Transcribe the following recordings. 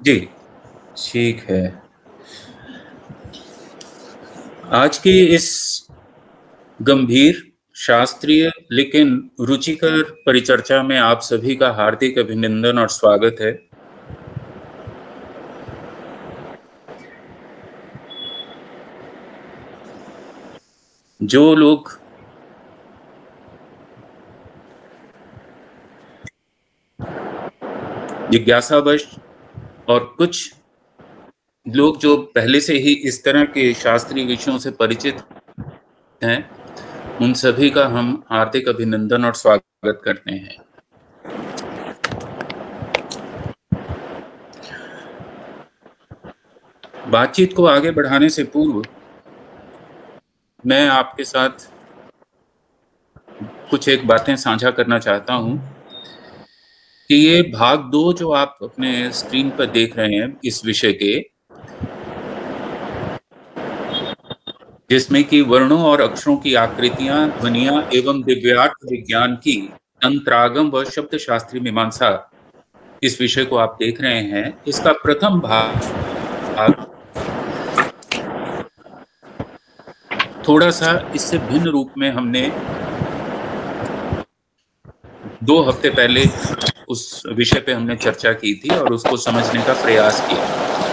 जी, ठीक है। आज की इस गंभीर, शास्त्रीय लेकिन रुचिकर परिचर्चा में आप सभी का हार्दिक अभिनंदन और स्वागत है। जो लोग जिज्ञासावश और कुछ लोग जो पहले से ही इस तरह के शास्त्रीय विषयों से परिचित हैं, उन सभी का हम हार्दिक अभिनंदन और स्वागत करते हैं। बातचीत को आगे बढ़ाने से पूर्व मैं आपके साथ कुछ एक बातें साझा करना चाहता हूं कि ये भाग 2 जो आप अपने स्क्रीन पर देख रहे हैं इस विषय के, जिसमें कि वर्णों और अक्षरों की आकृतियां, ध्वनियां एवं दिव्यार्थ विज्ञान की तंत्रागम व शब्द शास्त्रीय मीमांसा, इस विषय को आप देख रहे हैं। इसका प्रथम भाग थोड़ा सा इससे भिन्न रूप में हमने 2 हफ्ते पहले उस विषय पे हमने चर्चा की थी और उसको समझने का प्रयास किया।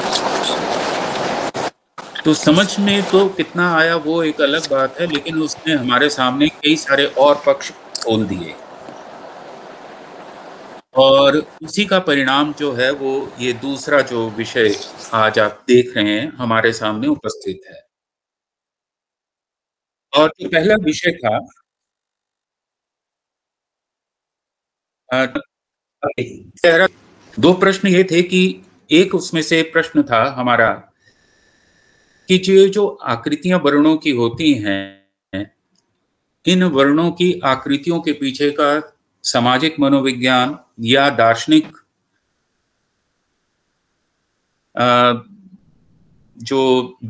तो समझ में तो कितना आया वो एक अलग बात है, लेकिन उसने हमारे सामने कई सारे और पक्ष खोल दिए और उसी का परिणाम जो है वो ये दूसरा जो विषय आज आप देख रहे हैं हमारे सामने उपस्थित है। और जो पहला विषय था, पहला 2 प्रश्न ये थे कि एक उसमें से प्रश्न था हमारा कि जो आकृतियां वर्णों की होती हैं, इन वर्णों की आकृतियों के पीछे का सामाजिक मनोविज्ञान या दार्शनिक जो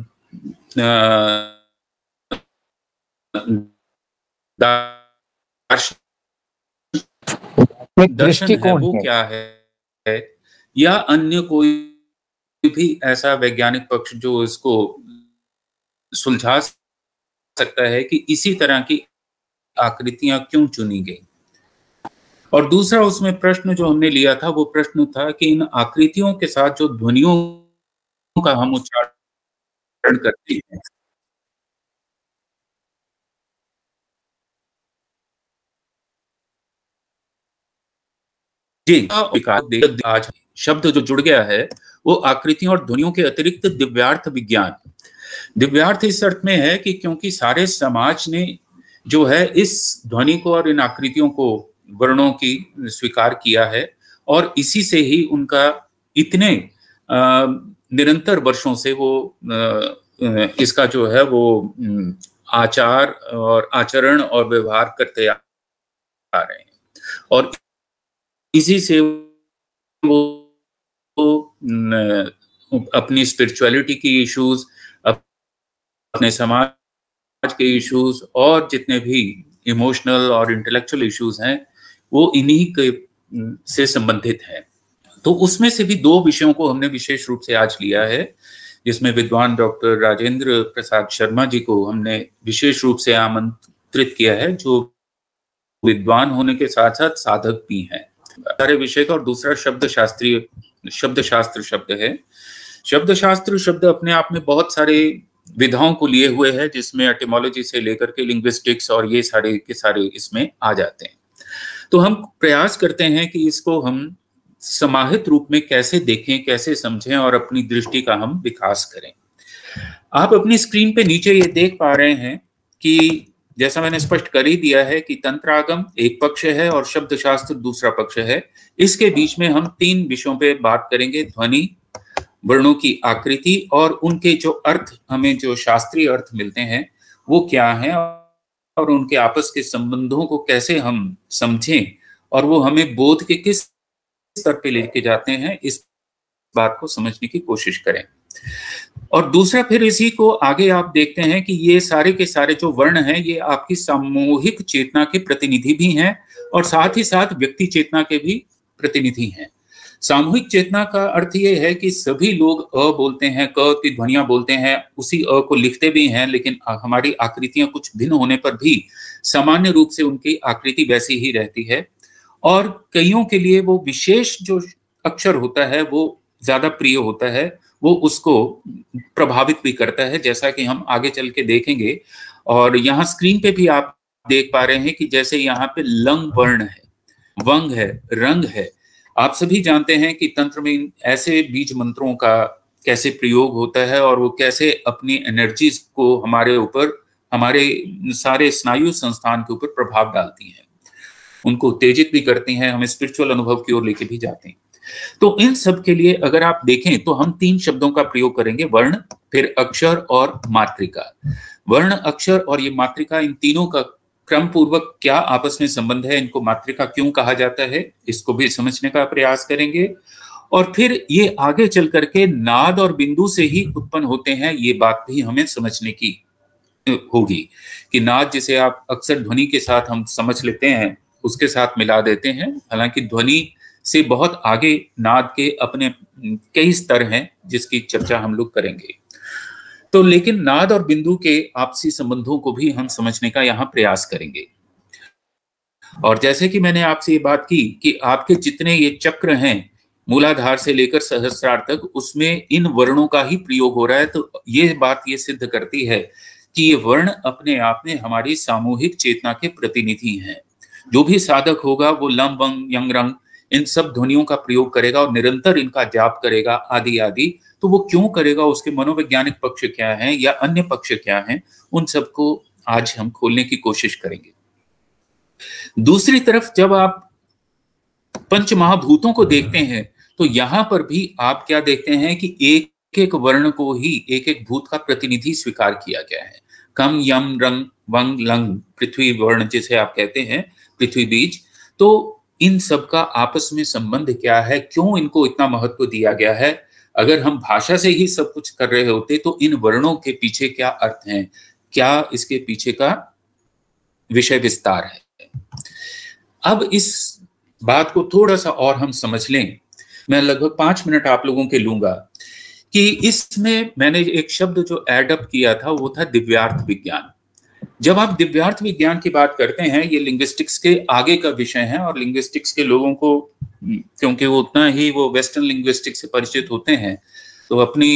दर्शन है वो क्या है, या अन्य कोई भी ऐसा वैज्ञानिक पक्ष जो इसको सुलझा सकता है कि इसी तरह की आकृतियां क्यों चुनी गई। और दूसरा उसमें प्रश्न जो हमने लिया था वो प्रश्न था कि इन आकृतियों के साथ जो ध्वनियों का हम उच्चारण करते हैं, जी, आज शब्द जो जुड़ गया है वो आकृतियों और ध्वनियों के अतिरिक्त दिव्यार्थ विज्ञान। दिव्यार्थ इस अर्थ में है कि क्योंकि सारे समाज ने जो है इस ध्वनि को और इन आकृतियों को, वर्णों की स्वीकार किया है और इसी से ही उनका इतने निरंतर वर्षों से वो इसका जो है वो आचार और आचरण और व्यवहार करते आ रहे हैं और इसी से वो अपनी स्पिरिचुअलिटी की इश्यूज, अपने समाज के इश्यूज और जितने भी इमोशनल और इंटेलेक्चुअल इश्यूज हैं वो इन्हीं के से संबंधित है। तो उसमें से भी 2 विषयों को हमने विशेष रूप से आज लिया है, जिसमें विद्वान डॉक्टर राजेंद्र प्रसाद शर्मा जी को हमने विशेष रूप से आमंत्रित किया है, जो विद्वान होने के साथ साथ साधक भी हैं सारे विषय का। और दूसरा शब्द शास्त्र शब्द है। शब्द शास्त्र शब्द अपने आप में बहुत सारे विधाओं को लिए हुए है, जिसमें एटिमोलॉजी से लेकर के लिंग्विस्टिक्स और ये सारे के सारे इसमें आ जाते हैं। तो हम प्रयास करते हैं कि इसको हम समाहित रूप में कैसे देखें, कैसे समझें और अपनी दृष्टि का हम विकास करें। आप अपनी स्क्रीन पे नीचे ये देख पा रहे हैं कि जैसा मैंने स्पष्ट कर ही दिया है कि तंत्रागम एक पक्ष है और शब्द शास्त्र दूसरा पक्ष है। इसके बीच में हम 3 विषयों पे बात करेंगे: ध्वनि, वर्णों की आकृति और उनके जो अर्थ, हमें जो शास्त्रीय अर्थ मिलते हैं वो क्या हैं और उनके आपस के संबंधों को कैसे हम समझें और वो हमें बोध के किस स्तर पे लेके जाते हैं, इस बात को समझने की कोशिश करें। और दूसरा फिर इसी को आगे आप देखते हैं कि ये सारे के सारे जो वर्ण हैं ये आपकी सामूहिक चेतना के प्रतिनिधि भी हैं और साथ ही साथ व्यक्ति चेतना के भी प्रतिनिधि हैं। सामूहिक चेतना का अर्थ ये है कि सभी लोग अ बोलते हैं, क की ध्वनियां बोलते हैं, उसी अ को लिखते भी हैं, लेकिन हमारी आकृतियां कुछ भिन्न होने पर भी सामान्य रूप से उनकी आकृति वैसी ही रहती है। और कईयों के लिए वो विशेष जो अक्षर होता है वो ज्यादा प्रिय होता है, वो उसको प्रभावित भी करता है, जैसा कि हम आगे चल के देखेंगे। और यहाँ स्क्रीन पे भी आप देख पा रहे हैं कि जैसे यहाँ पे लंग वर्ण है, वंग है, रंग है। आप सभी जानते हैं कि तंत्र में ऐसे बीज मंत्रों का कैसे प्रयोग होता है और वो कैसे अपनी एनर्जीज को हमारे ऊपर, हमारे सारे स्नायु संस्थान के ऊपर प्रभाव डालती हैं, उनको उत्तेजित भी करती हैं, हमें स्पिरिचुअल अनुभव की ओर लेके भी जाते हैं। तो इन सब के लिए अगर आप देखें तो हम 3 शब्दों का प्रयोग करेंगे, वर्ण, फिर अक्षर और मात्रिका। वर्ण, अक्षर और ये मात्रिका, इन तीनों का क्रम पूर्वक क्या आपस में संबंध है, इनको मात्रिका क्यों कहा जाता है, इसको भी समझने का प्रयास करेंगे। और फिर ये आगे चल करके नाद और बिंदु से ही उत्पन्न होते हैं, ये बात भी हमें समझने की होगी कि नाद जिसे आप अक्सर ध्वनि के साथ हम समझ लेते हैं, उसके साथ मिला देते हैं, हालांकि ध्वनि से बहुत आगे नाद के अपने कई स्तर हैं जिसकी चर्चा हम लोग करेंगे। तो लेकिन नाद और बिंदु के आपसी संबंधों को भी हम समझने का यहाँ प्रयास करेंगे। और जैसे कि मैंने आपसे ये बात की कि आपके जितने ये चक्र हैं, मूलाधार से लेकर सहस्रार तक, उसमें इन वर्णों का ही प्रयोग हो रहा है। तो ये बात ये सिद्ध करती है कि ये वर्ण अपने आप में हमारी सामूहिक चेतना के प्रतिनिधि हैं। जो भी साधक होगा वो लम, वंग, यंग, रंग, इन सब ध्वनियों का प्रयोग करेगा और निरंतर इनका जाप करेगा आदि आदि। तो वो क्यों करेगा, उसके मनोवैज्ञानिक पक्ष क्या है या अन्य पक्ष क्या है, उन सबको आज हम खोलने की कोशिश करेंगे। दूसरी तरफ जब आप पंच महाभूतों को देखते हैं तो यहां पर भी आप क्या देखते हैं कि एक एक वर्ण को ही एक एक भूत का प्रतिनिधि स्वीकार किया गया है। कम, यम, रंग, वंग, लंग, पृथ्वी वर्ण जिसे आप कहते हैं, पृथ्वी बीज। तो इन सब का आपस में संबंध क्या है, क्यों इनको इतना महत्व दिया गया है? अगर हम भाषा से ही सब कुछ कर रहे होते तो इन वर्णों के पीछे क्या अर्थ हैं, क्या इसके पीछे का विषय विस्तार है। अब इस बात को थोड़ा सा और हम समझ लें। मैं लगभग 5 मिनट आप लोगों के लूंगा कि इसमें मैंने एक शब्द जो एडअप किया था वो था दिव्यार्थ विज्ञान। जब आप दिव्यार्थ विज्ञान की बात करते हैं, ये लिंग्विस्टिक्स के आगे का विषय है और लिंग्विस्टिक्स के लोगों को, क्योंकि वो उतना ही वो वेस्टर्न लिंग्विस्टिक्स से परिचित होते हैं, तो अपनी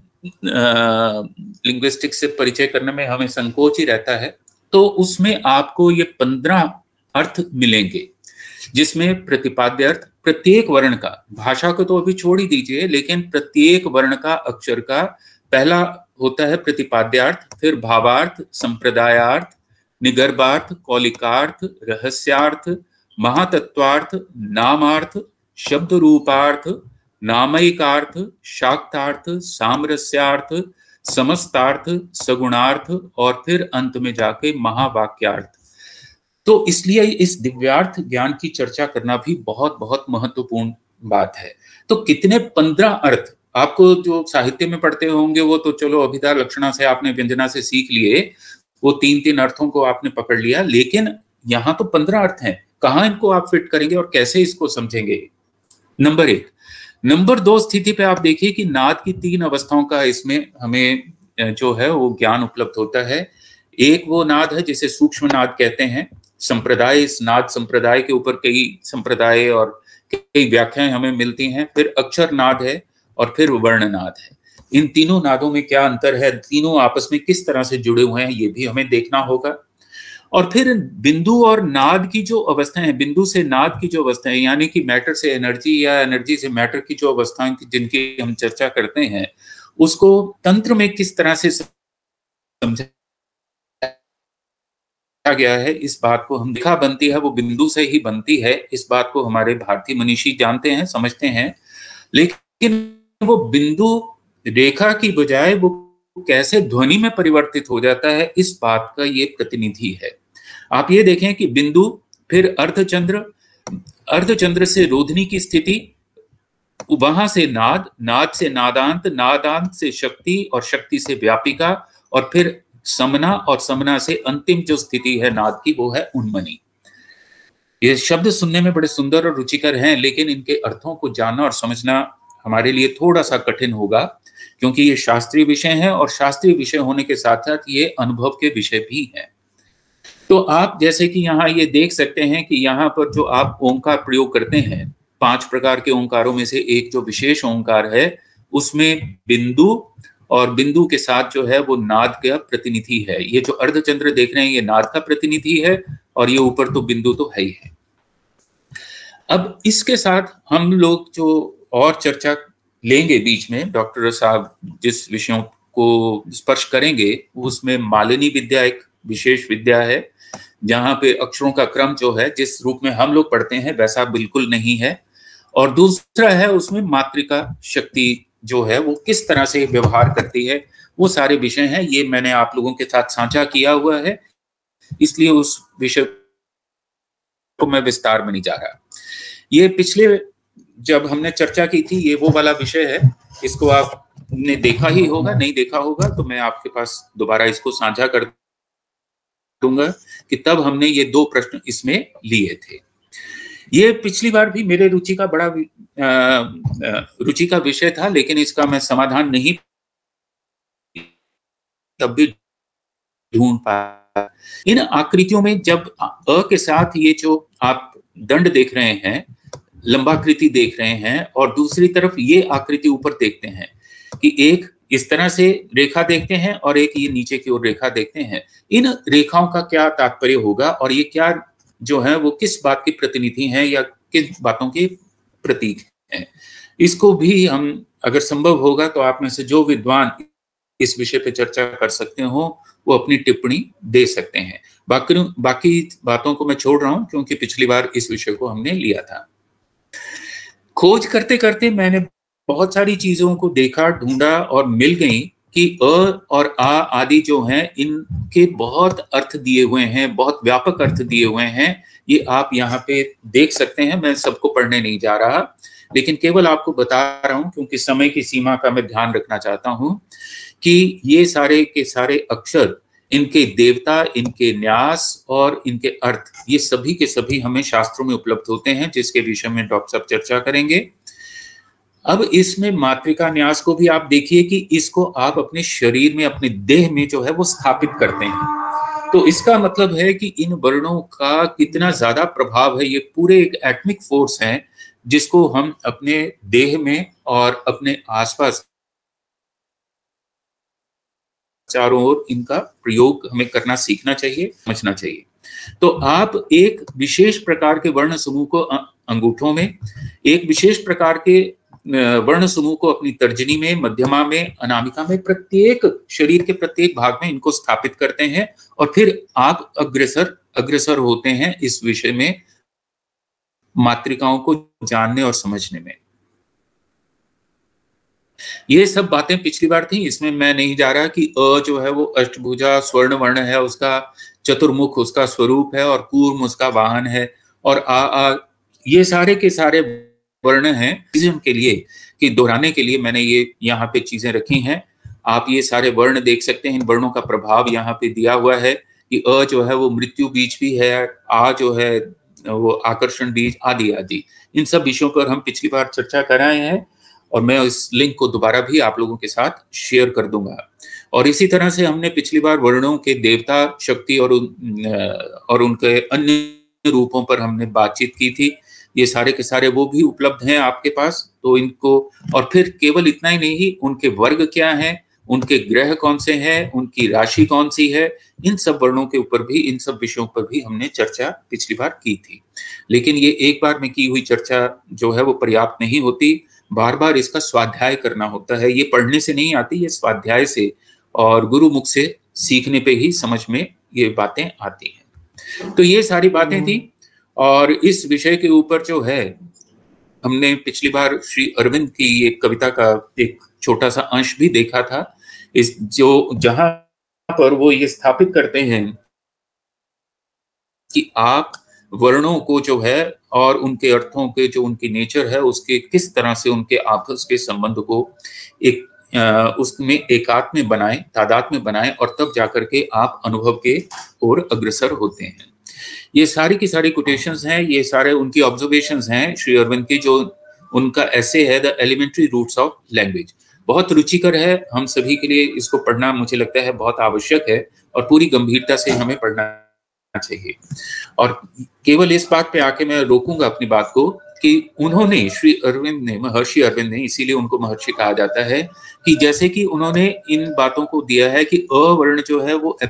लिंग्विस्टिक्स से परिचय करने में हमें संकोच ही रहता है। तो उसमें आपको ये 15 अर्थ मिलेंगे, जिसमें प्रतिपाद्य अर्थ प्रत्येक वर्ण का, भाषा को तो अभी छोड़ ही दीजिए, लेकिन प्रत्येक वर्ण का अक्षर का पहला होता है प्रतिपाद्यार्थ, फिर भावार्थ, संप्रदायार्थ, निगर्भार्थ, कौलिकार्थ, रहस्यार्थ, महातत्वार्थ, नामार्थ, शब्द रूपार्थ, नामयिकार्थ, शाक्तार्थ, सामरस्यार्थ, समस्तार्थ, सगुणार्थ और फिर अंत में जाके महावाक्यार्थ। तो इसलिए इस दिव्यार्थ ज्ञान की चर्चा करना भी बहुत बहुत महत्वपूर्ण बात है। तो कितने 15 अर्थ आपको जो साहित्य में पढ़ते होंगे वो तो चलो अभिधा लक्षणा से आपने व्यंजना से सीख लिए, वो 3-3 अर्थों को आपने पकड़ लिया, लेकिन यहाँ तो 15 अर्थ हैं। कहाँ इनको आप फिट करेंगे और कैसे इसको समझेंगे? नंबर 1। नंबर 2 स्थिति पे आप देखिए कि नाद की 3 अवस्थाओं का इसमें हमें जो है वो ज्ञान उपलब्ध होता है। एक वो नाद है जिसे सूक्ष्म नाद कहते हैं। संप्रदाय, इस नाद संप्रदाय के ऊपर कई संप्रदाय और कई व्याख्याएं हमें मिलती हैं। फिर अक्षर नाद है और फिर वर्ण नाद है। इन तीनों नादों में क्या अंतर है, तीनों आपस में किस तरह से जुड़े हुए हैं, ये भी हमें देखना होगा। और फिर बिंदु और नाद की जो अवस्थाएं हैं, बिंदु से नाद की जो अवस्थाएं, यानी कि मैटर से एनर्जी या एनर्जी से मैटर की जो अवस्थाएं जिनकी हम चर्चा करते हैं, उसको तंत्र में किस तरह से समझा गया है, इस बात को हम रेखा बनती है वो बिंदु से ही बनती है, इस बात को हमारे भारतीय मनीषी जानते हैं, समझते हैं। लेकिन वो बिंदु रेखा की बजाय वो कैसे ध्वनि में परिवर्तित हो जाता है, इस बात का ये प्रतिनिधि है। आप ये देखें कि बिंदु, फिर अर्धचंद्र, अर्धचंद्र से रोधनी की स्थिति, वहां से नाद, नाद से नादांत, नादांत से शक्ति और शक्ति से व्यापिका, और फिर समना, और समना से अंतिम जो स्थिति है नाद की वो है उन्मनी। ये शब्द सुनने में बड़े सुंदर और रुचिकर हैं, लेकिन इनके अर्थों को जानना और समझना हमारे लिए थोड़ा-सा कठिन होगा, क्योंकि ये शास्त्रीय विषय हैं और शास्त्रीय विषय होने के साथ-साथ ये अनुभव के विषय भी हैं। तो आप जैसे कि यहाँ ये देख सकते हैं कि यहाँ पर जो आप ओंकार प्रयोग करते हैं, 5 प्रकार के ओंकारों में से एक जो विशेष ओंकार है, उसमें बिंदु और बिंदु के साथ जो है वो नाद का प्रतिनिधि है। ये जो अर्धचंद्र देख रहे हैं, ये नाद का प्रतिनिधि है और ये ऊपर तो बिंदु तो है ही है। अब इसके साथ हम लोग जो और चर्चा लेंगे बीच में, डॉक्टर साहब जिस विषयों को स्पर्श करेंगे, उसमें मालिनी विद्या एक विशेष विद्या है, जहाँ पे अक्षरों का क्रम जो है जिस रूप में हम लोग पढ़ते हैं वैसा बिल्कुल नहीं है। और दूसरा है उसमें मातृका शक्ति जो है वो किस तरह से व्यवहार करती है, वो सारे विषय हैं। ये मैंने आप लोगों के साथ साझा किया हुआ है, इसलिए उस विषय को मैं विस्तार में नहीं जा रहा। ये पिछले जब हमने चर्चा की थी, ये वो वाला विषय है, इसको आपने देखा ही होगा, नहीं देखा होगा तो मैं आपके पास दोबारा इसको साझा कर दूंगा कि तब हमने ये 2 प्रश्न इसमें लिए थे। ये पिछली बार भी मेरे रुचि का बड़ा रुचि का विषय था, लेकिन इसका मैं समाधान नहीं तब भी ढूंढ पाया। इन आकृतियों में जब अ के साथ ये जो आप दंड देख रहे हैं, लंबाकृति देख रहे हैं, और दूसरी तरफ ये आकृति ऊपर देखते हैं कि एक इस तरह से रेखा देखते हैं और एक ये नीचे की ओर रेखा देखते हैं, इन रेखाओं का क्या तात्पर्य होगा और ये क्या जो है वो किस बात की प्रतिनिधि हैं या किस बातों के प्रतीक हैं, इसको भी हम अगर संभव होगा तो आप में से जो विद्वान इस विषय पे चर्चा कर सकते हो वो अपनी टिप्पणी दे सकते हैं। बाकी बातों को मैं छोड़ रहा हूं क्योंकि पिछली बार इस विषय को हमने लिया था। खोज करते करते मैंने बहुत सारी चीजों को देखा, ढूंढा और मिल गई कि अ और आ आदि जो हैं इनके बहुत अर्थ दिए हुए हैं, बहुत व्यापक अर्थ दिए हुए हैं। ये आप यहाँ पे देख सकते हैं। मैं सबको पढ़ने नहीं जा रहा, लेकिन केवल आपको बता रहा हूं क्योंकि समय की सीमा का मैं ध्यान रखना चाहता हूं कि ये सारे के सारे अक्षर, इनके देवता, इनके न्यास और इनके अर्थ, ये सभी के सभी हमें शास्त्रों में उपलब्ध होते हैं, जिसके विषय में डॉक्टर साहब चर्चा करेंगे। अब इसमें मातृका न्यास को भी आप देखिए कि इसको आप अपने शरीर में, अपने देह में जो है वो स्थापित करते हैं। तो इसका मतलब है कि इन वर्णों का कितना ज्यादा प्रभाव है। ये पूरे एक एटमिक फोर्स है जिसको हम अपने देह में और अपने आसपास चारों ओर इनका प्रयोग हमें करना सीखना चाहिए, समझना चाहिए। तो आप एक विशेष प्रकार के वर्ण समूह को अंगूठों में, एक विशेष प्रकार के वर्ण समूह को अपनी तर्जनी में, मध्यमा में, अनामिका में, प्रत्येक शरीर के प्रत्येक भाग में इनको स्थापित करते हैं और फिर आप अग्रसर होते हैं इस विषय में, मातृकाओं को जानने और समझने में। ये सब बातें पिछली बार थी, इसमें मैं नहीं जा रहा कि अ जो है वो अष्टभुजा स्वर्ण वर्ण है, उसका चतुर्मुख उसका स्वरूप है और कूर्म उसका वाहन है, और आ ये सारे के सारे वर्ण हैं के लिए, कि दोहराने के लिए मैंने ये यहाँ पे चीजें रखी हैं। आप ये सारे वर्ण देख सकते हैं, इन वर्णों का प्रभाव यहाँ पे दिया हुआ है कि अ जो है वो मृत्यु बीज भी है, आ जो है वो आकर्षण बीज, आदि आदि। इन सब विषयों पर हम पिछली बार चर्चा कर रहे हैं और मैं इस लिंक को दोबारा भी आप लोगों के साथ शेयर कर दूंगा। और इसी तरह से हमने पिछली बार वर्णों के देवता शक्ति और उनके अन्य रूपों पर हमने बातचीत की थी। ये सारे के सारे वो भी उपलब्ध हैं आपके पास, तो इनको, और फिर केवल इतना ही नहीं, उनके वर्ग क्या हैं, उनके ग्रह कौन से हैं, उनकी राशि कौन सी है, इन सब वर्णों के ऊपर भी, इन सब विषयों पर भी हमने चर्चा पिछली बार की थी। लेकिन ये एक बार में की हुई चर्चा जो है वो पर्याप्त नहीं होती, बार बार इसका स्वाध्याय करना होता है। ये पढ़ने से नहीं आती, ये स्वाध्याय से और गुरु मुख से सीखने पे ही समझ में ये बातें आती हैं। तो ये सारी बातें थी, और इस विषय के ऊपर जो है हमने पिछली बार श्री अरविंद की एक कविता का एक छोटा सा अंश भी देखा था, इस जो जहां पर वो ये स्थापित करते हैं कि आप वर्णों को जो है और उनके अर्थों के जो उनकी नेचर है उसके किस तरह से उनके आपस के संबंध को एक उसमें एकात्म में बनाएं, तादाद में बनाएं, और तब जाकर के आप अनुभव के ओर अग्रसर होते हैं। ये सारी की सारी कोटेशंस हैं, ये सारे उनकी ऑब्जर्वेशंस हैं श्री अरविंद की, जो उनका ऐसे है the elementary roots of language. बहुत रुचिकर है, हम सभी के लिए इसको पढ़ना मुझे लगता है बहुत आवश्यक है और पूरी गंभीरता से हमें पढ़ना चाहिए। और केवल इस बात पे आके मैं रोकूंगा अपनी बात को कि उन्होंने श्री अरविंद ने, महर्षि अरविंद ने, इसीलिए उनको महर्षि कहा जाता है, कि जैसे कि उन्होंने इन बातों को दिया है कि अवर्ण जो है वो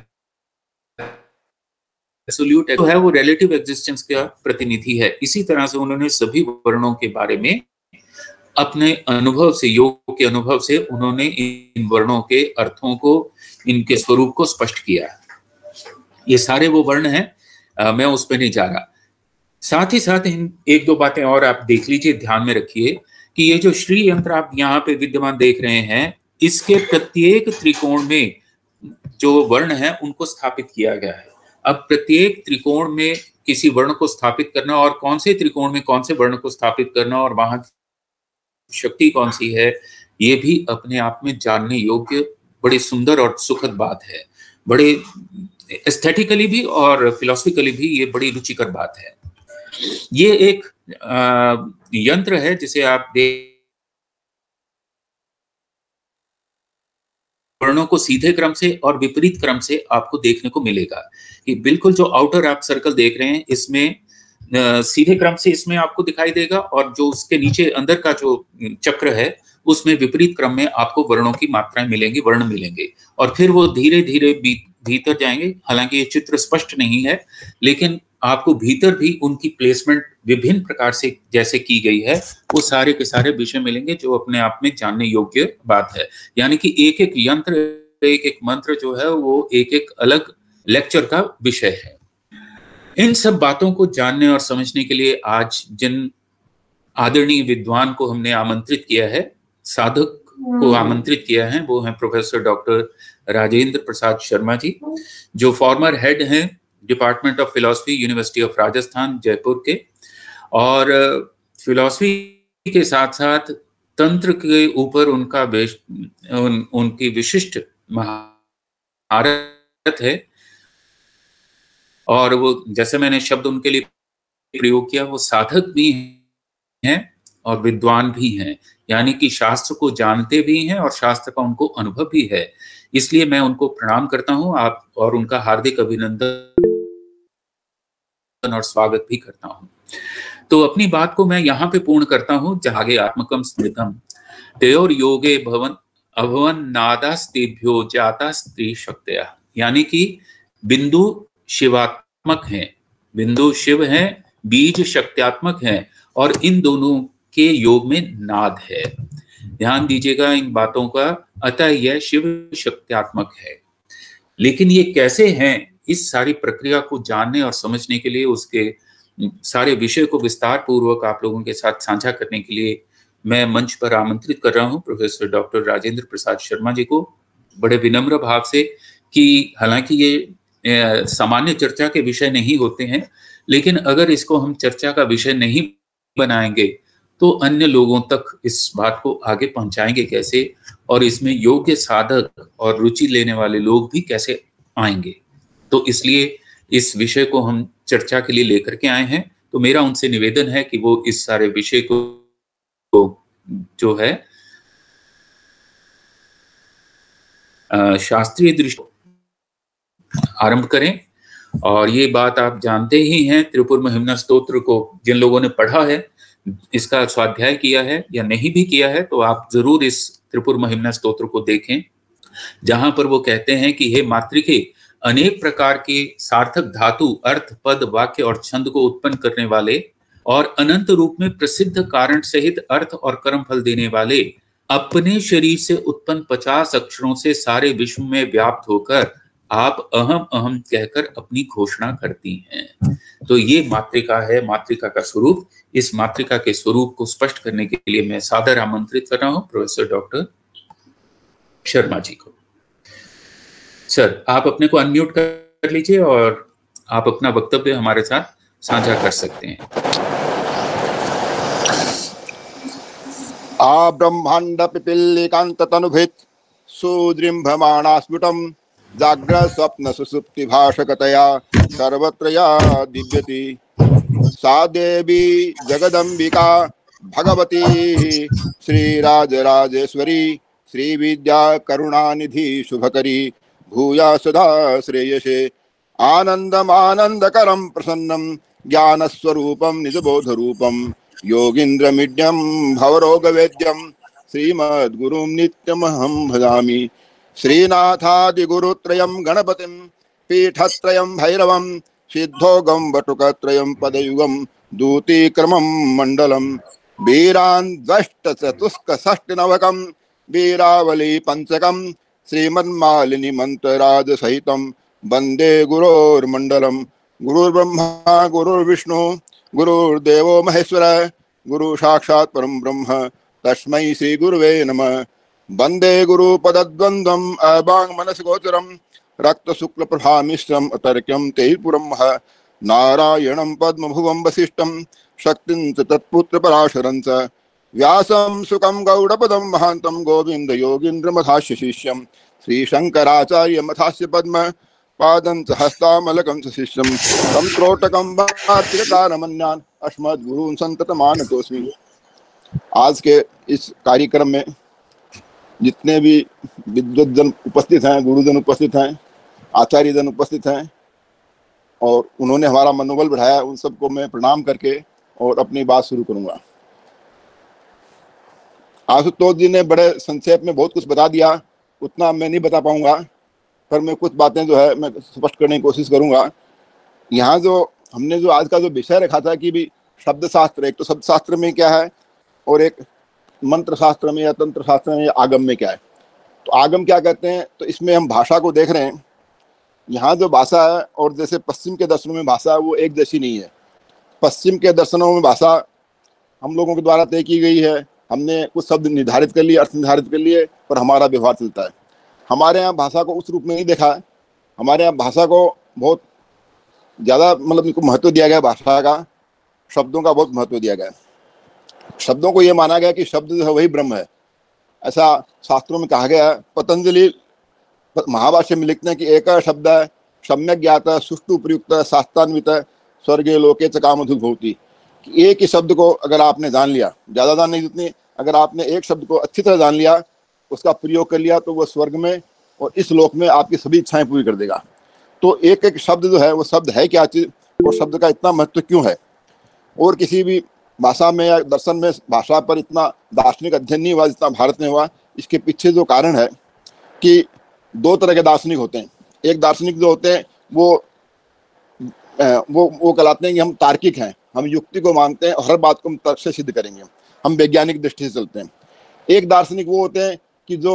एब्सोल्यूट है, वो रिलेटिव एग्जिस्टेंस का प्रतिनिधि है। इसी तरह से उन्होंने सभी वर्णों के बारे में अपने अनुभव से, योग के अनुभव से उन्होंने इन वर्णों के अर्थों को, इनके स्वरूप को स्पष्ट किया है। ये सारे वो वर्ण हैं, मैं उस पर नहीं जा रहा। साथ ही साथ एक दो बातें और आप देख लीजिए, ध्यान में रखिए कि ये जो श्री यंत्र आप यहाँ पे विद्यमान देख रहे हैं, इसके प्रत्येक त्रिकोण में जो वर्ण है उनको स्थापित किया गया है। अब प्रत्येक त्रिकोण में किसी वर्ण को स्थापित करना और कौन से त्रिकोण में कौन से वर्ण को स्थापित करना और वहां शक्ति कौन सी है, ये भी अपने आप में जानने योग्य बड़ी सुंदर और सुखद बात है। बड़े एस्थेटिकली भी और फिलोसफिकली भी ये बड़ी रुचिकर बात है। ये एक यंत्र है जिसे आप वर्णों को सीधे क्रम से और विपरीत क्रम से आपको देखने को मिलेगा कि बिल्कुल जो आउटर आप सर्कल देख रहे हैं इसमें सीधे क्रम से इसमें आपको दिखाई देगा, और जो उसके नीचे अंदर का जो चक्र है उसमें विपरीत क्रम में आपको वर्णों की मात्राएं मिलेंगी, वर्ण मिलेंगे, और फिर वो धीरे धीरे भीतर जाएंगे। हालांकि ये चित्र स्पष्ट नहीं है, लेकिन आपको भीतर भी उनकी प्लेसमेंट विभिन्न प्रकार से जैसे की गई है वो सारे के सारे विषय मिलेंगे, जो अपने आप में जानने योग्य बात है। यानी कि एक एक यंत्र, एक एक मंत्र जो है वो एक एक अलग लेक्चर का विषय है। इन सब बातों को जानने और समझने के लिए आज जिन आदरणीय विद्वान को हमने आमंत्रित किया है, साधक को आमंत्रित किया है, वो हैं प्रोफेसर डॉक्टर राजेंद्र प्रसाद शर्मा जी, जो फॉर्मर हेड हैं department of philosophy, university of Rajasthan Jaipur के, और फिलॉसफी के साथ साथ तंत्र के ऊपर उनका उनकी विशिष्ट महारत है। और वो, जैसे मैंने शब्द उनके लिए प्रयोग किया, वो साधक भी हैं और विद्वान भी हैं, यानी कि शास्त्र को जानते भी हैं और शास्त्र का उनको अनुभव भी है। इसलिए मैं उनको प्रणाम करता हूं आप, और उनका हार्दिक अभिनंदन और स्वागत भी करता हूं। तो अपनी बात को मैं यहाँ पे पूर्ण करता हूं। जहागे आत्मकम स्मृतम तयोर योगे भवन अभवन नादास्तेभ्यो जाता स्त्री शक्तया, यानी कि बिंदु शिवात्मक हैं, बिंदु शिव हैं, बीज शक्त्यात्मक हैं, और इन दोनों के योग में नाद है। ध्यान दीजिएगा इन बातों का। अतः यह शिव शक्त्यात्मक है। लेकिन ये कैसे हैं, इस सारी प्रक्रिया को जानने और समझने के लिए, उसके सारे विषय को विस्तार पूर्वक आप लोगों के साथ साझा करने के लिए मैं मंच पर आमंत्रित कर रहा हूं प्रोफेसर डॉक्टर राजेंद्र प्रसाद शर्मा जी को, बड़े विनम्र भाव से। कि हालांकि ये सामान्य चर्चा के विषय नहीं होते हैं, लेकिन अगर इसको हम चर्चा का विषय नहीं बनाएंगे तो अन्य लोगों तक इस बात को आगे पहुंचाएंगे कैसे, और इसमें योग्य साधक और रुचि लेने वाले लोग भी कैसे आएंगे। तो इसलिए इस विषय को हम चर्चा के लिए लेकर के आए हैं। तो मेरा उनसे निवेदन है कि वो इस सारे विषय को जो है शास्त्रीय दृष्टि आरंभ करें। और ये बात आप जानते ही हैं, त्रिपुर महिमना स्तोत्र को जिन लोगों ने पढ़ा है, इसका स्वाध्याय किया है या नहीं भी किया है, तो आप जरूर इस त्रिपुर महिमना स्तोत्र को देखें, जहां पर वो कहते हैं कि हे मातृके, अनेक प्रकार के सार्थक धातु, अर्थ, पद, वाक्य और छंद को उत्पन्न करने वाले और अनंत रूप में प्रसिद्ध कारण सहित अर्थ और कर्म फल देने वाले, अपने शरीर से उत्पन्न 50 अक्षरों से सारे विश्व में व्याप्त होकर आप अहम अहम कहकर अपनी घोषणा करती हैं। तो ये मातृका है, मातृका का स्वरूप। इस मातृका के स्वरूप को स्पष्ट करने के लिए मैं सादर आमंत्रित कर रहा हूं प्रोफेसर डॉक्टर शर्मा जी को। सर, आप अपने को अनम्यूट कर लीजिए और आप अपना वक्तव्य हमारे साथ साझा कर सकते हैं। आ ब्रह्मांड पिपीलिकांत तनुभृत सुदृंभमाणा स्फुटम जाग्रत स्वप्न सुसुप्ति भाषकतया सर्वत्र या दिव्यति। सा देवी जगदम्बिका भगवती श्रीराजराजेश्वरी श्रीविद्या करुणानिधि शुभकरी भूया सदा श्रेयसे। आनन्दमानन्दकरं प्रसन्नं ज्ञानस्वरूपं निजबोधरूपं योगीन्द्रमिड्यं भवरोगवेद्यं श्रीमद्गुरुं नित्यमहं भजामि। श्रीनाथादिगुरुत्रयं गणपतिं पीठत्रयं भैरवं सिद्धोगं वटुकत्रयं पदयुगं दूतीक्रमं मण्डलं वीरान् द्वष्टचतुष्कषष्टिनवकं वीरावली पंचकं श्रीमन्मालिनी मंत्रराजसहितं वन्दे गुरोर्मण्डलं। गुरुर्ब्रह्मा गुरुर्विष्णु गुरुर्देवो महेश्वर गुरु साक्षात् परं ब्रह्म तस्मै श्री गुरुवे नमः। वन्दे गुरुपदद्वन्द्वम् अवाङ्मनसगोचरं रक्तशुक्लप्रभामिश्रम् अतर्क्यं तेयपुरं नारायणं पद्मभुवं वसिष्ठं शक्तिं च तत्पुत्रपराशरं च व्यासं सुकं गौडपदं महान्तं गोविन्दयोगीन्द्रमथास्य शिष्यं श्रीशङ्कराचार्यमथास्य पद्म पादं च हस्तामलकं च शिष्यं तं त्रोटकं वार्तिककारमन्यान् अस्मद्गुरून् सन्ततमानतोऽस्मि। आज के इस कार्यक्रम में जितने भी विद्वज्जन उपस्थित हैं, गुरुजन उपस्थित हैं, आचार्यजन उपस्थित हैं और उन्होंने हमारा मनोबल बढ़ाया, उन सबको मैं प्रणाम करके और अपनी बात शुरू करूंगा। आशुतोष जी ने बड़े संक्षेप में बहुत कुछ बता दिया, उतना मैं नहीं बता पाऊंगा, पर मैं कुछ बातें जो है मैं स्पष्ट करने की कोशिश करूंगा। यहाँ जो हमने जो आज का जो विषय रखा था कि भी शब्द शास्त्र, एक तो शब्द शास्त्र में क्या है और एक मंत्र शास्त्र में या तंत्र शास्त्र में या आगम में क्या है। तो आगम क्या कहते हैं, तो इसमें हम भाषा को देख रहे हैं। यहाँ जो भाषा है और जैसे पश्चिम के दर्शनों में भाषा वो एक जैसी नहीं है। पश्चिम के दर्शनों में भाषा हम लोगों के द्वारा तय की गई है, हमने कुछ शब्द निर्धारित कर लिए, अर्थ निर्धारित कर लिए, पर हमारा व्यवहार चलता है। हमारे यहाँ भाषा को उस रूप में नहीं देखा है। हमारे यहाँ भाषा को बहुत ज़्यादा मतलब इनको महत्व दिया गया, भाषा का, शब्दों का बहुत महत्व दिया गया। शब्दों को ये माना गया कि शब्द जो है वही ब्रह्म है, ऐसा शास्त्रों में कहा गया है। पतंजलि महाभाष्य में लिखते हैं कि एक शब्द है सम्यक ज्ञात सुष्टु प्रयुक्त शास्त्रान्वित स्वर्गीय लोके च कामधुभूति। एक ही शब्द को अगर आपने जान लिया, ज़्यादा जान नहीं जितनी, अगर आपने एक शब्द को अच्छी तरह जान लिया, उसका प्रयोग कर लिया, तो वह स्वर्ग में और इस लोक में आपकी सभी इच्छाएं पूरी कर देगा। तो एक एक शब्द जो है वो शब्द है क्या चीज़ और शब्द का इतना महत्व क्यों है। और किसी भी भाषा में या दर्शन में भाषा पर इतना दार्शनिक अध्ययन नहीं हुआ जितना भारत में हुआ। इसके पीछे जो कारण है कि दो तरह के दार्शनिक होते हैं। एक दार्शनिक जो होते हैं वो कहलाते हैं कि हम तार्किक हैं, हम युक्ति को मानते हैं और हर बात को हम तर्क से सिद्ध करेंगे, हम वैज्ञानिक दृष्टि से चलते हैं। एक दार्शनिक वो होते हैं कि जो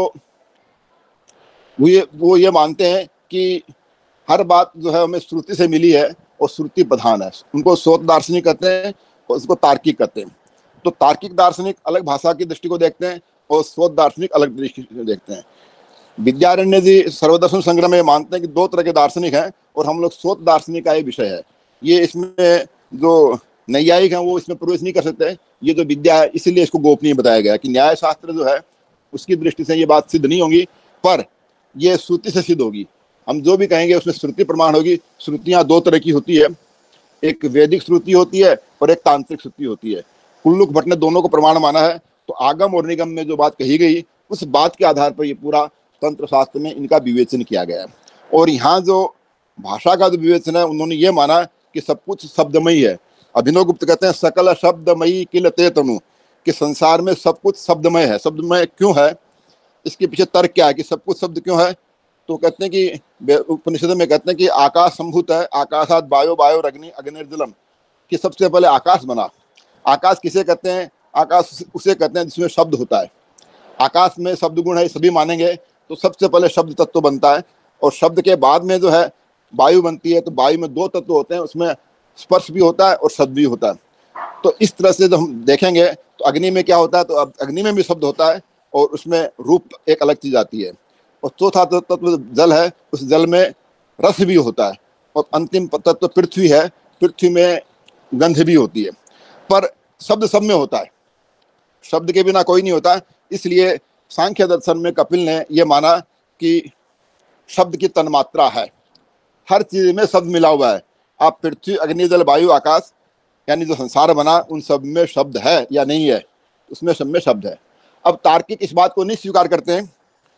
वो ये मानते हैं कि हर बात जो है हमें श्रुति से मिली है और श्रुति प्रधान है। उनको स्रोत दार्शनिक कहते हैं और उसको तार्किक कहते हैं। तो तार्किक दार्शनिक अलग भाषा की दृष्टि को देखते हैं और स्रोत दार्शनिक अलग दृष्टि को देखते हैं। विद्यारण्य जी सर्वदर्शन संग्रह में मानते हैं कि दो तरह के दार्शनिक हैं और हम लोग स्रोत दार्शनिक का एक विषय है। ये इसमें जो नैयायिक हैं वो इसमें प्रवेश नहीं कर सकते। ये जो विद्या है इसीलिए इसको गोपनीय बताया गया कि न्याय शास्त्र जो है उसकी दृष्टि से ये बात सिद्ध नहीं होगी, पर ये श्रुति से सिद्ध होगी। हम जो भी कहेंगे उसमें श्रुति प्रमाण होगी। श्रुतियाँ दो तरह की होती है, एक वैदिक श्रुति होती है और एक तांत्रिक श्रुति होती है। कुल्लुक भट्ट ने दोनों को प्रमाण माना है। तो आगम और निगम में जो बात कही गई उस बात के आधार पर ये पूरा तंत्र शास्त्र में इनका विवेचन किया गया है। और यहाँ जो भाषा का जो विवेचन है उन्होंने ये माना कि सब कुछ शब्दमयी है। अभिनव गुप्त कहते हैं सकल शब्दमयी किल ते तनु, कि संसार में सब कुछ शब्दमय है। शब्दमय क्यों है, इसके पीछे तर्क क्या है कि सब कुछ शब्द क्यों है। तो कहते हैं कि उपनिषद में कहते हैं कि आकाश संभूत है, आकाशात वायो वायो अग्नि अग्निर्जलम, कि सबसे पहले आकाश बना। आकाश किसे कहते हैं, आकाश उसे कहते हैं जिसमें शब्द होता है। आकाश में शब्द गुण है, सभी मानेंगे। तो सबसे पहले शब्द तत्व बनता है और शब्द के बाद में जो है वायु बनती है। तो वायु में दो तत्व होते हैं, उसमें स्पर्श भी होता है और शब्द भी होता है। तो इस तरह से जब हम देखेंगे तो अग्नि में क्या होता है, तो अब अग्नि में भी शब्द होता है और उसमें रूप एक अलग चीज आती है। और चौथा तत्व जल है, उस जल में रस भी होता है। और अंतिम तत्व पृथ्वी है, पृथ्वी में गंध भी होती है। पर शब्द सब में होता है, शब्द के बिना कोई नहीं होता। इसलिए सांख्य दर्शन में कपिल ने यह माना कि शब्द की तन्मात्रा है। हर चीज में शब्द मिला हुआ है। आप पृथ्वी, अग्नि, जल, वायु, आकाश, यानी जो संसार बना, उन सब में शब्द है या नहीं है? उसमें सब में शब्द है। अब तार्किक इस बात को नहीं स्वीकार करते हैं।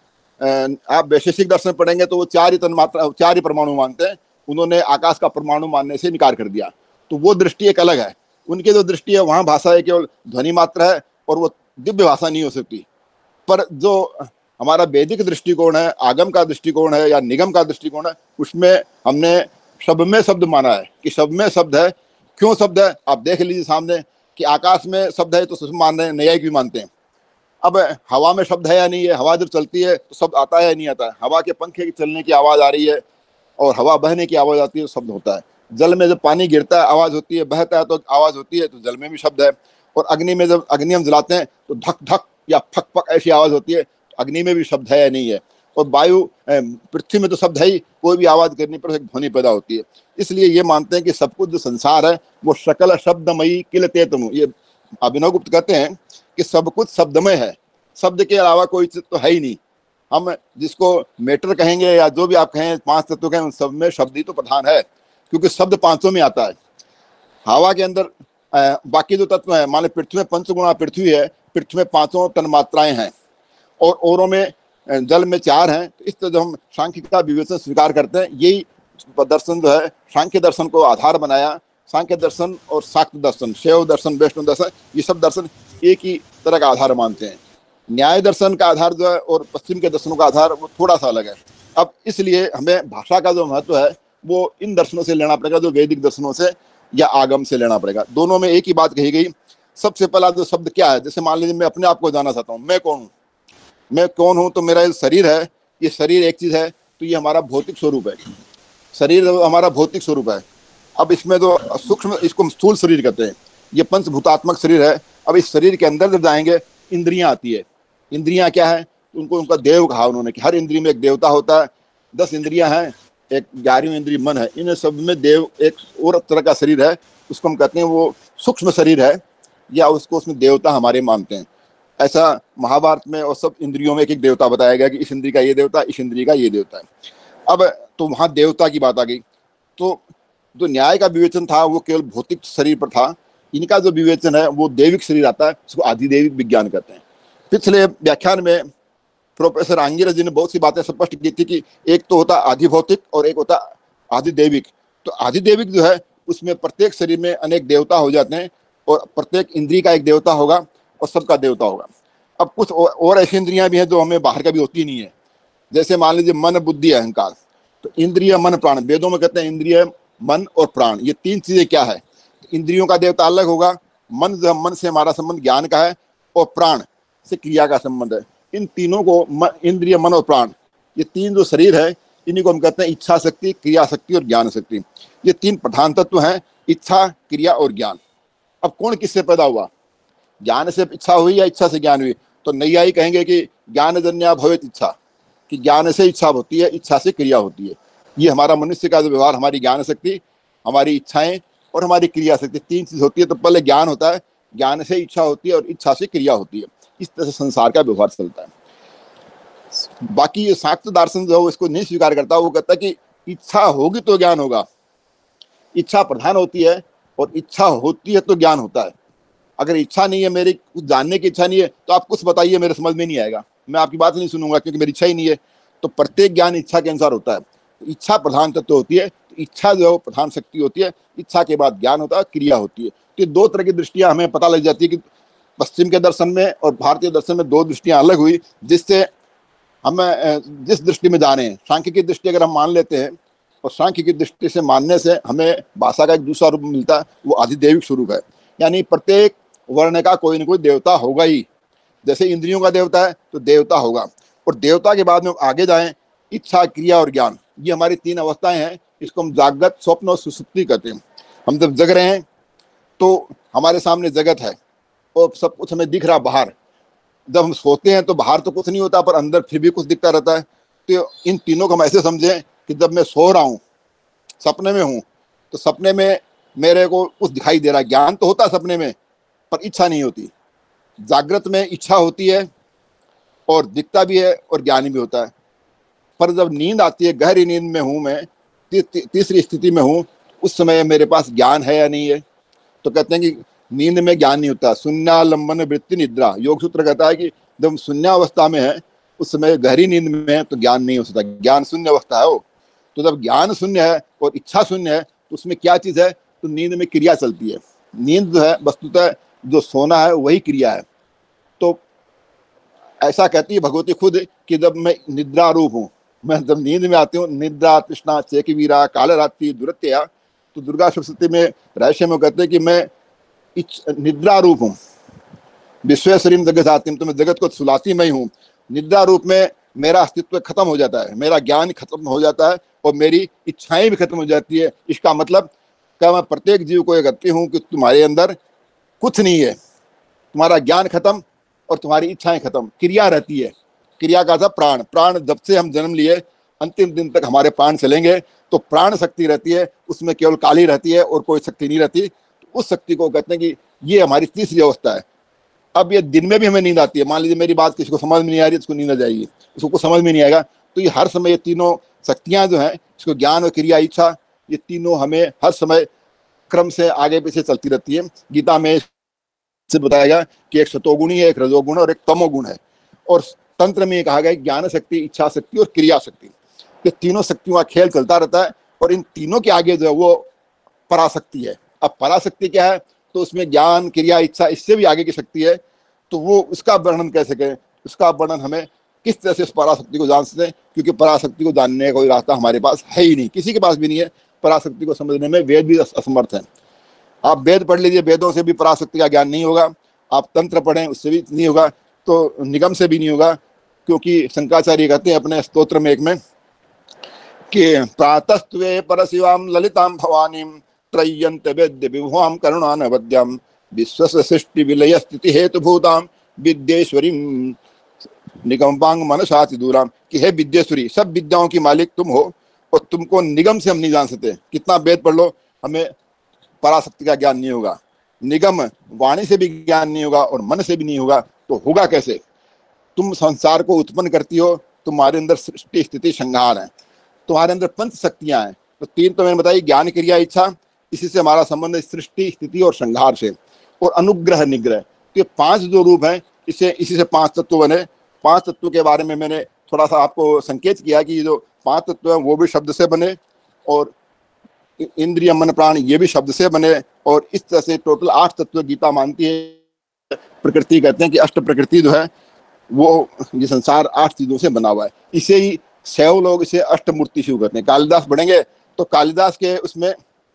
आप वैशेषिक दर्शन पढ़ेंगे तो वो चार ही तन्मात्रा, चार ही परमाणु मानते हैं। उन्होंने आकाश का परमाणु मानने से इनकार कर दिया। तो वो दृष्टि एक अलग है। उनकी जो दृष्टि है, वहाँ भाषा है केवल ध्वनि मात्र है और वो दिव्य भाषा नहीं हो सकती। पर जो हमारा वैदिक दृष्टिकोण है, आगम का दृष्टिकोण है या निगम का दृष्टिकोण है, उसमें हमने शब्द में शब्द माना है कि शब्द में शब्द है। क्यों शब्द है? आप देख लीजिए सामने कि आकाश में शब्द है तो सब मान रहे हैं, न्यायिक भी मानते हैं। अब हवा में शब्द है या नहीं है? हवा जब चलती है तो शब्द आता है या नहीं आता है? हवा के पंखे की चलने की आवाज़ आ रही है और हवा बहने की आवाज़ आती है तो शब्द होता है। जल में जब पानी गिरता है आवाज़ होती है, बहता है तो आवाज़ होती है, तो जल में भी शब्द है। और अग्नि में जब अग्नि हम जलाते हैं तो धक धक या फक फक ऐसी आवाज़ होती है, तो अग्नि में भी शब्द है या नहीं है? और वायु, पृथ्वी में तो शब्द है ही, कोई भी आवाज़ करने पर एक ध्वनि पैदा होती है। इसलिए ये मानते हैं कि सब कुछ जो संसार है वो सकल शब्दमयी किल तेतनु। ये अभिनव गुप्त कहते हैं कि सब कुछ शब्दमय है, शब्द के अलावा कोई चीज तो है ही नहीं। हम जिसको मैटर कहेंगे या जो भी आप कहें, पांच तत्व कहें, उन सब में शब्द ही तो प्रधान है, क्योंकि शब्द पांचों में आता है। हवा के अंदर बाकी जो तत्व है, मान लो पृथ्वी में पंचगुणा पृथ्वी है, पृथ्वी में पांचों तन्मात्राएं हैं और औरों में जल में चार हैं। तो इस तरह जो हम सांख्य का विवेचन स्वीकार करते हैं, यही दर्शन जो है सांख्य दर्शन को आधार बनाया। सांख्य दर्शन और शाक्त दर्शन, शैव दर्शन, वैष्णव दर्शन, ये सब दर्शन एक ही तरह का आधार मानते हैं। न्याय दर्शन का आधार जो है और पश्चिम के दर्शनों का आधार वो थोड़ा सा अलग है। अब इसलिए हमें भाषा का जो महत्व है वो इन दर्शनों से लेना पड़ेगा, जो वैदिक दर्शनों से या आगम से लेना पड़ेगा। दोनों में एक ही बात कही गई। सबसे पहला जो शब्द क्या है, जैसे मान लीजिए मैं अपने आप को जानना चाहता हूँ, मैं कौन हूँ? मैं कौन हूँ? तो मेरा शरीर है, ये शरीर एक चीज है, तो ये हमारा भौतिक स्वरूप है। शरीर हमारा भौतिक स्वरूप है। अब इसमें जो सूक्ष्म, इसको स्थूल शरीर कहते हैं, ये पंचभूतात्मक शरीर है। अब इस शरीर के अंदर जब जाएंगे, इंद्रियां आती है। इंद्रियां क्या है? उनको उनका देव कहा उन्होंने कि हर इंद्रिय में एक देवता होता है। 10 इंद्रियां हैं, एक 11वीं इंद्रिय मन है। इन सब में देव एक और तरह का शरीर है, उसको हम कहते हैं वो सूक्ष्म शरीर है, या उसको उसमें देवता हमारे मानते हैं। ऐसा महाभारत में और सब इंद्रियों में एक एक देवता बताया गया कि इस इंद्रिय का ये देवता, इस इंद्रिय का ये देवता है। अब तो वहाँ देवता की बात आ गई। तो जो न्याय का विवेचन था वो केवल भौतिक शरीर पर था। इनका जो विवेचन है वो दैविक शरीर आता है, उसको आधिदैविक विज्ञान कहते हैं। पिछले व्याख्यान में प्रोफेसर आंगिरस जी ने बहुत सी बातें स्पष्ट की थी कि एक तो होता आधिभौतिक और एक होता आधिदैविक। तो आधिदैविक जो है उसमें प्रत्येक शरीर में अनेक देवता हो जाते हैं और प्रत्येक इंद्रिय का एक देवता होगा और सबका देवता होगा। अब कुछ और ऐसी इंद्रियां भी हैं जो हमें बाहर कभी होती नहीं है। जैसे मान लीजिए मन, बुद्धि, अहंकार। तो इंद्रिय, मन, प्राण, वेदों में कहते हैं इंद्रिय, मन और प्राण, ये तीन चीजें क्या है? इंद्रियों का देवता अलग होगा। मन जो, मन से हमारा संबंध ज्ञान का है और प्राण से क्रिया का संबंध है। इन तीनों को, इंद्रिय, मन और प्राण, ये तीन जो शरीर है, इन्हीं को हम कहते हैं इच्छा शक्ति, क्रिया शक्ति और ज्ञान शक्ति। ये तीन प्रधान तत्व हैं, इच्छा, क्रिया और ज्ञान। अब कौन किससे पैदा हुआ? ज्ञान से इच्छा हुई या इच्छा से ज्ञान हुई? तो नैयायी कहेंगे कि ज्ञानजन्या भवेत् इच्छा, कि ज्ञान से इच्छा होती है, इच्छा से क्रिया होती है। ये हमारा मनुष्य का जो व्यवहार, हमारी ज्ञान शक्ति, हमारी इच्छाएं और हमारी क्रिया शक्ति, तीन चीज होती है। तो पहले ज्ञान होता है, ज्ञान से इच्छा होती है और इच्छा से क्रिया होती है। इस तरह से संसार का व्यवहार चलता है। बाकी ये शाक्त दर्शन जो है इसको नहीं स्वीकार करता। वो कहता है कि इच्छा होगी तो ज्ञान होगा। इच्छा प्रधान होती है और इच्छा होती है तो ज्ञान होता है। अगर इच्छा नहीं है, मेरी कुछ जानने की इच्छा नहीं है, तो आप कुछ बताइए, मेरे समझ में नहीं आएगा, मैं आपकी बात नहीं सुनूंगा, क्योंकि मेरी इच्छा ही नहीं है। तो प्रत्येक ज्ञान इच्छा के अनुसार होता है। तो इच्छा प्रधान तत्व होती है, तो इच्छा जो है वो प्रधान शक्ति होती है। इच्छा के बाद ज्ञान होता है, क्रिया होती है। तो दो तरह की दृष्टियां हमें पता लग जाती है कि पश्चिम के दर्शन में और भारतीय दर्शन में दो दृष्टियां अलग हुई, जिससे हम जिस दृष्टि में जा रहे हैं, सांख्य की दृष्टि अगर हम मान लेते हैं और सांख्य की दृष्टि से मानने से हमें भाषा का एक दूसरा रूप मिलता है, वो आधिदैविक स्वरूप है। यानी प्रत्येक वर्ण का कोई न कोई देवता होगा ही। जैसे इंद्रियों का देवता है तो देवता होगा, और देवता के बाद में आगे जाएं, इच्छा, क्रिया और ज्ञान, ये हमारी तीन अवस्थाएं हैं। इसको हम जागृत, स्वप्न और सुषुप्ति कहते हैं। हम जब जग रहे हैं तो हमारे सामने जगत है और सब कुछ हमें दिख रहा बाहर। जब हम सोते हैं तो बाहर तो कुछ नहीं होता, पर अंदर फिर भी कुछ दिखता रहता है। तो इन तीनों को हम ऐसे समझें कि जब मैं सो रहा हूँ, सपने में हूँ, तो सपने में मेरे को कुछ दिखाई दे रहा है। ज्ञान तो होता है सपने में, पर इच्छा नहीं होती। जागृत में इच्छा होती है और दिखता भी है और ज्ञान भी होता है। पर जब नींद आती है, गहरी नींद में हूं मैं, तीसरी स्थिति में हूं, उस समय मेरे पास ज्ञान है या नहीं है? तो कहते हैं कि नींद में ज्ञान नहीं होता, शून्यालंबन वृत्ति निद्रा। योग सूत्र कहता है कि जब शून्यावस्था में है, उस समय गहरी नींद में है, तो ज्ञान नहीं हो सकता, ज्ञान शून्य अवस्था है वो। तो जब ज्ञान शून्य है और इच्छा शून्य है, तो उसमें क्या चीज है? तो नींद में क्रिया चलती है। नींद जो है वस्तुतः जो सोना है वही क्रिया है। तो ऐसा कहती है भगवती खुद कि जब मैं निद्रा रूप हूँ, मैं जब नींद में आती हूँ, निद्रा तृष्णा चेकवीरा काल रात्रि दुरत्या, तो दुर्गा सप्तशती में रहस्य में कहते हैं कि मैं निद्रा रूप हूँ, विश्वेश्वरीम जगतातिम, तो मैं जगत को सुलाती मैं हूँ। निद्रा रूप में मेरा अस्तित्व खत्म हो जाता है, मेरा ज्ञान खत्म हो जाता है और मेरी इच्छाएं भी खत्म हो जाती है। इसका मतलब क्या? मैं प्रत्येक जीव को ये कहती हूँ कि तुम्हारे अंदर कुछ नहीं है, तुम्हारा ज्ञान खत्म और तुम्हारी इच्छाएं खत्म, क्रिया रहती है। क्रिया का था प्राण। प्राण जब से हम जन्म लिए अंतिम दिन तक हमारे प्राण चलेंगे, तो प्राण शक्ति रहती है, उसमें केवल काली रहती है और कोई शक्ति नहीं रहती। तो उस शक्ति को कहते हैं कि ये हमारी तीसरी अवस्था है। अब ये दिन में भी हमें नींद आती है। मान लीजिए मेरी बात किसी को समझ में नहीं आ रही, उसको नींद आ जाएगी, उसको कुछ समझ में नहीं आएगा। तो ये हर समय ये तीनों शक्तियां जो हैं, इसको ज्ञान और क्रिया इच्छा, ये तीनों हमें हर समय क्रम से आगे पीछे चलती रहती है। गीता में से बताया गया कि एक सतोगुणी है, एक रजोगुण और एक तमोगुण है। और तंत्र में कहा गया ज्ञान शक्ति, इच्छा शक्ति और क्रिया शक्ति, ये तीनों शक्तियों का खेल चलता रहता है। और इन तीनों के आगे जो है वो पराशक्ति है। अब पराशक्ति क्या है? तो उसमें ज्ञान क्रिया इच्छा इससे भी आगे की शक्ति है। तो वो उसका वर्णन कैसे करें? उसका वर्णन हमें किस तरह से इस पराशक्ति को जान सकते हैं? क्योंकि पराशक्ति को जानने का कोई रास्ता हमारे पास है ही नहीं, किसी के पास भी नहीं है। पराशक्ति को समझने में वेद भी असमर्थ है। आप वेद पढ़ लीजिए, वेदों से भी पराशक्ति का ज्ञान नहीं होगा। आप तंत्र पढ़ें, उससे भी नहीं होगा। तो निगम से भी नहीं होगा, क्योंकि शंकराचार्य कहते हैं अपने स्तोत्र में एक में कि प्रातस्त्वे परशिवाम ललिताम भवानीम त्रय्यंत वेद्य विभुआम करुणानवद्यम विश्वस्य सृष्टि विलय स्थिति हेतु भूताम विद्येश्वरी निगमवांग मनसाति दूराम, कि हे विद्येश्वरी, सब विद्याओं की मालिक तुम हो और तुमको निगम से हम नहीं जान सकते। कितना वेद पढ़ लो, हमें पराशक्ति का ज्ञान नहीं होगा। निगम वाणी से भी ज्ञान नहीं होगा और मन से भी नहीं होगा, तो होगा कैसे? तुम संसार को उत्पन्न करती हो, तुम्हारे अंदर सृष्टि स्थिति संहार है, तुम्हारे अंदर पंच शक्तियां हैं। तो तीन तो मैंने बताई, ज्ञान क्रिया इच्छा, इसी से हमारा संबंध है सृष्टि स्थिति और संहार से। और अनुग्रह निग्रह, तो ये पांच जो रूप हैं, इसी से पांच तत्व बने। पांच तत्व के बारे में मैंने थोड़ा सा आपको संकेत किया कि जो पांच तत्व हैं वो भी शब्द से बने, और इंद्रिय मन प्राण ये भी शब्द से बने। और इस तरह से टोटल 8 तत्व गीता मानती है। प्रकृति कहते हैं कि अष्ट प्रकृति जो है वो, ये संसार 8 चीजों से बना हुआ है। इसे ही शैव लोग इसे अष्टमूर्ति शिव कहते हैं। कालिदास पढ़ेंगे तो कालिदास के उसमें,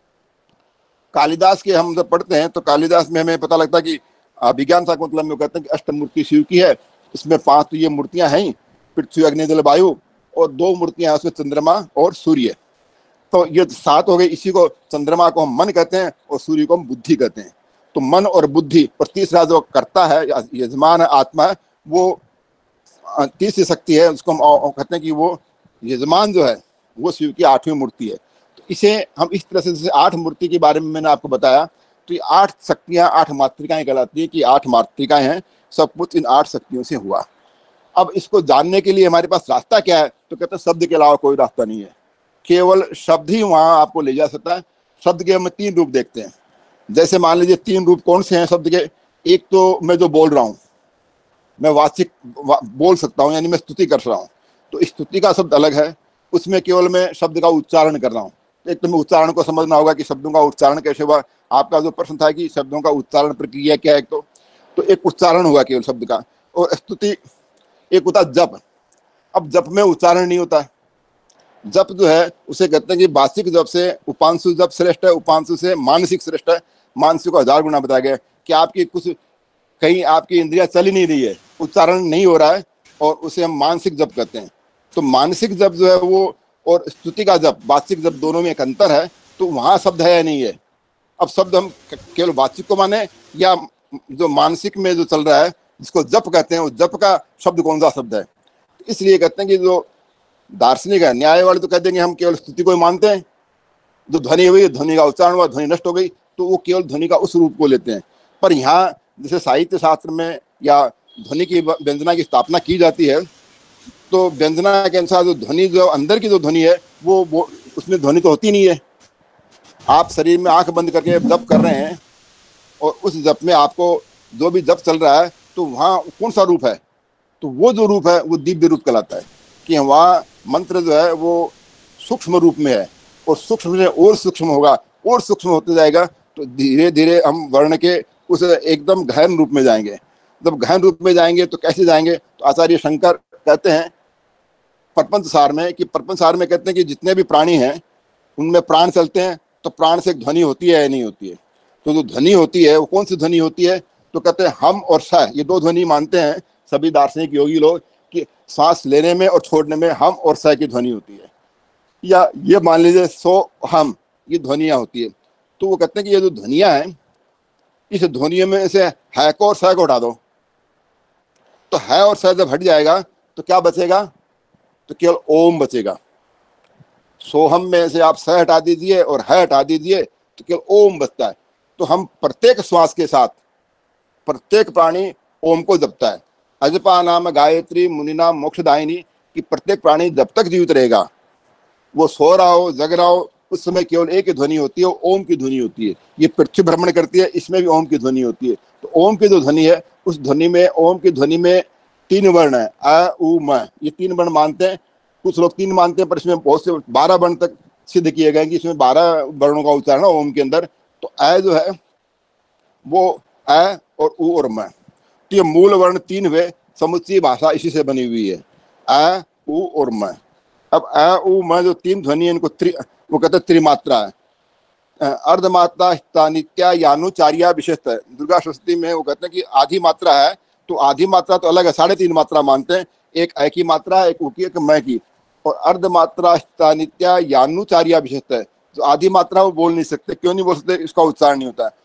कालिदास के हम जब पढ़ते हैं तो कालिदास में हमें पता लगता है कि विज्ञान शास्त्र मतलब में कहते हैं कि अष्टमूर्ति शिव की है। इसमें 5 तो ये मूर्तियां हैं, पृथ्वी अग्नि जल वायु, और 2 मूर्तियां हैं उसमें चंद्रमा और सूर्य। तो ये 7 हो गए। इसी को, चंद्रमा को हम मन कहते हैं और सूर्य को हम बुद्धि कहते हैं। तो मन और बुद्धि, और तीसरा जो कर्ता है, यजमान है, आत्मा है, वो तीसरी शक्ति है, उसको हम कहते हैं कि वो यजमान जो है वो शिव की 8वीं मूर्ति है। तो इसे हम इस तरह से, जैसे 8 मूर्ति के बारे में मैंने आपको बताया, तो ये 8 शक्तियां 8 मातृकाएं कहलाती है कि 8 मातृकाएं हैं। सब कुछ इन 8 शक्तियों से हुआ। अब इसको जानने के लिए हमारे पास रास्ता क्या है? तो कहते हैं शब्द के अलावा कोई रास्ता नहीं है, केवल शब्द ही वहां आपको ले जा सकता है। शब्द के हम 3 रूप देखते हैं। जैसे मान लीजिए 3 रूप कौन से हैं शब्द के? एक तो मैं जो बोल रहा हूँ, मैं वाचिक बोल सकता हूँ, यानी मैं स्तुति कर रहा हूँ, तो स्तुति का शब्द अलग है, उसमें केवल मैं शब्द का उच्चारण कर रहा हूँ। एक तो मैं उच्चारण को समझना होगा कि शब्दों का उच्चारण कैसे हुआ। आपका जो प्रश्न था कि शब्दों का उच्चारण प्रक्रिया क्या है, तो एक उच्चारण हुआ केवल शब्द का। और स्तुति एक होता जप। अब जप में उच्चारण नहीं होता। जप जो है उसे कहते हैं कि वाचिक जप से उपांशु जप श्रेष्ठ है, उपांशु से मानसिक श्रेष्ठ है। मानसिक को 1000 गुना बताया गया कि आपकी कुछ कहीं आपकी इंद्रिया चल ही नहीं रही है, उच्चारण नहीं हो रहा है, और उसे हम मानसिक जप कहते हैं। तो मानसिक जप जो है वो, और स्तुति का जप, वाचिक जप, दोनों में एक अंतर है। तो वहां शब्द है या नहीं है? अब शब्द हम केवल वाचिक को माने, या जो मानसिक में जो चल रहा है जिसको जप कहते हैं, उस जप का शब्द कौन सा शब्द है? इसलिए कहते हैं कि जो दार्शनिक है, न्याय वाले तो कह देंगे हम केवल स्तुति को ही मानते हैं। जो ध्वनि हुई, ध्वनि का उच्चारण हुआ, ध्वनि नष्ट हो गई, तो वो केवल ध्वनि का उस रूप को लेते हैं। पर यहाँ जैसे साहित्य शास्त्र में या ध्वनि की व्यंजना की स्थापना की जाती है, तो व्यंजना के अनुसार जो ध्वनि जो अंदर की जो ध्वनि है वो उसमें ध्वनि तो होती नहीं है। आप शरीर में आंख बंद करके जप कर रहे हैं और उस जप में आपको जो भी जप चल रहा है तो वहाँ कौन सा रूप है, तो वो जो रूप है वो दिव्य रूप कहलाता है कि वहाँ मंत्र जो है वो सूक्ष्म रूप में है और सूक्ष्म से और सूक्ष्म होगा और सूक्ष्म होते जाएगा तो धीरे धीरे हम वर्ण के उस एकदम गहन रूप में जाएंगे। जब गहन रूप में जाएंगे तो कैसे जाएंगे, तो आचार्य शंकर कहते हैं प्रपंच सार में कि प्रपंच सार में कहते हैं कि जितने भी प्राणी हैं उनमें प्राण चलते हैं तो प्राण से एक ध्वनि होती है या नहीं होती है। तो जो ध्वनि होती है वो कौन सी ध्वनि होती है, तो कहते हैं हम और स, ये दो ध्वनि मानते हैं सभी दार्शनिक योगी लोग कि सांस लेने में और छोड़ने में हम और स की ध्वनि होती है, या ये मान लीजिए सो हम, ये ध्वनियाँ होती है। तो वो कहते हैं कि ये जो ध्वनियाँ हैं इस ध्वनियों में से है को और स को हटा दो, तो है और स जब हट जाएगा तो क्या बचेगा, तो केवल ओम बचेगा। सोहम में से आप स हटा दीजिए और है हटा दीजिए तो केवल ओम बचता है। तो हम प्रत्येक श्वास के साथ प्रत्येक प्राणी ओम को जपता है। अजपा नाम गायत्री मुनिनाम मोक्षदायिनी, कि प्रत्येक प्राणी जब तक जीवित रहेगा, वो सो रहा हो जग रहा हो, उस समय केवल एक ही ध्वनि होती है, ओम की ध्वनि होती है। ये पृथ्वी भ्रमण करती है, इसमें भी ओम की ध्वनि होती है। तो ओम की जो ध्वनि है उस ध्वनि में, ओम की ध्वनि में 3 वर्ण है, अ उ म, ये 3 वर्ण मानते हैं। कुछ लोग 3 मानते हैं पर इसमें बहुत से 12 वर्ण तक सिद्ध किए गए कि इसमें 12 वर्णों का उच्चारण है ओम के अंदर। तो अ जो है वो अ और उ और म, तो ये मूल वर्ण 3 हुए। समुच्चय भाषा इसी से बनी हुई है, अ उ और म। अब अ उ म जो 3 ध्वनि है इनको वो कहते हैं त्रिमात्रा है। अर्धमात्रा स्थानित्या यानुचार्या विशेषता है। दुर्गा सप्तमी में वो कहते हैं कि आधी मात्रा है, तो आधी मात्रा तो अलग है, 3.5 मात्रा मानते हैं, एक अ की मात्रा, एक उ की, एक म की। और अर्धमात्रा स्थानित्या यानुचार्या विशेषता है, जो आधी मात्रा वो बोल नहीं सकते। क्यों नहीं बोल सकते, इसका उच्चारण नहीं होता है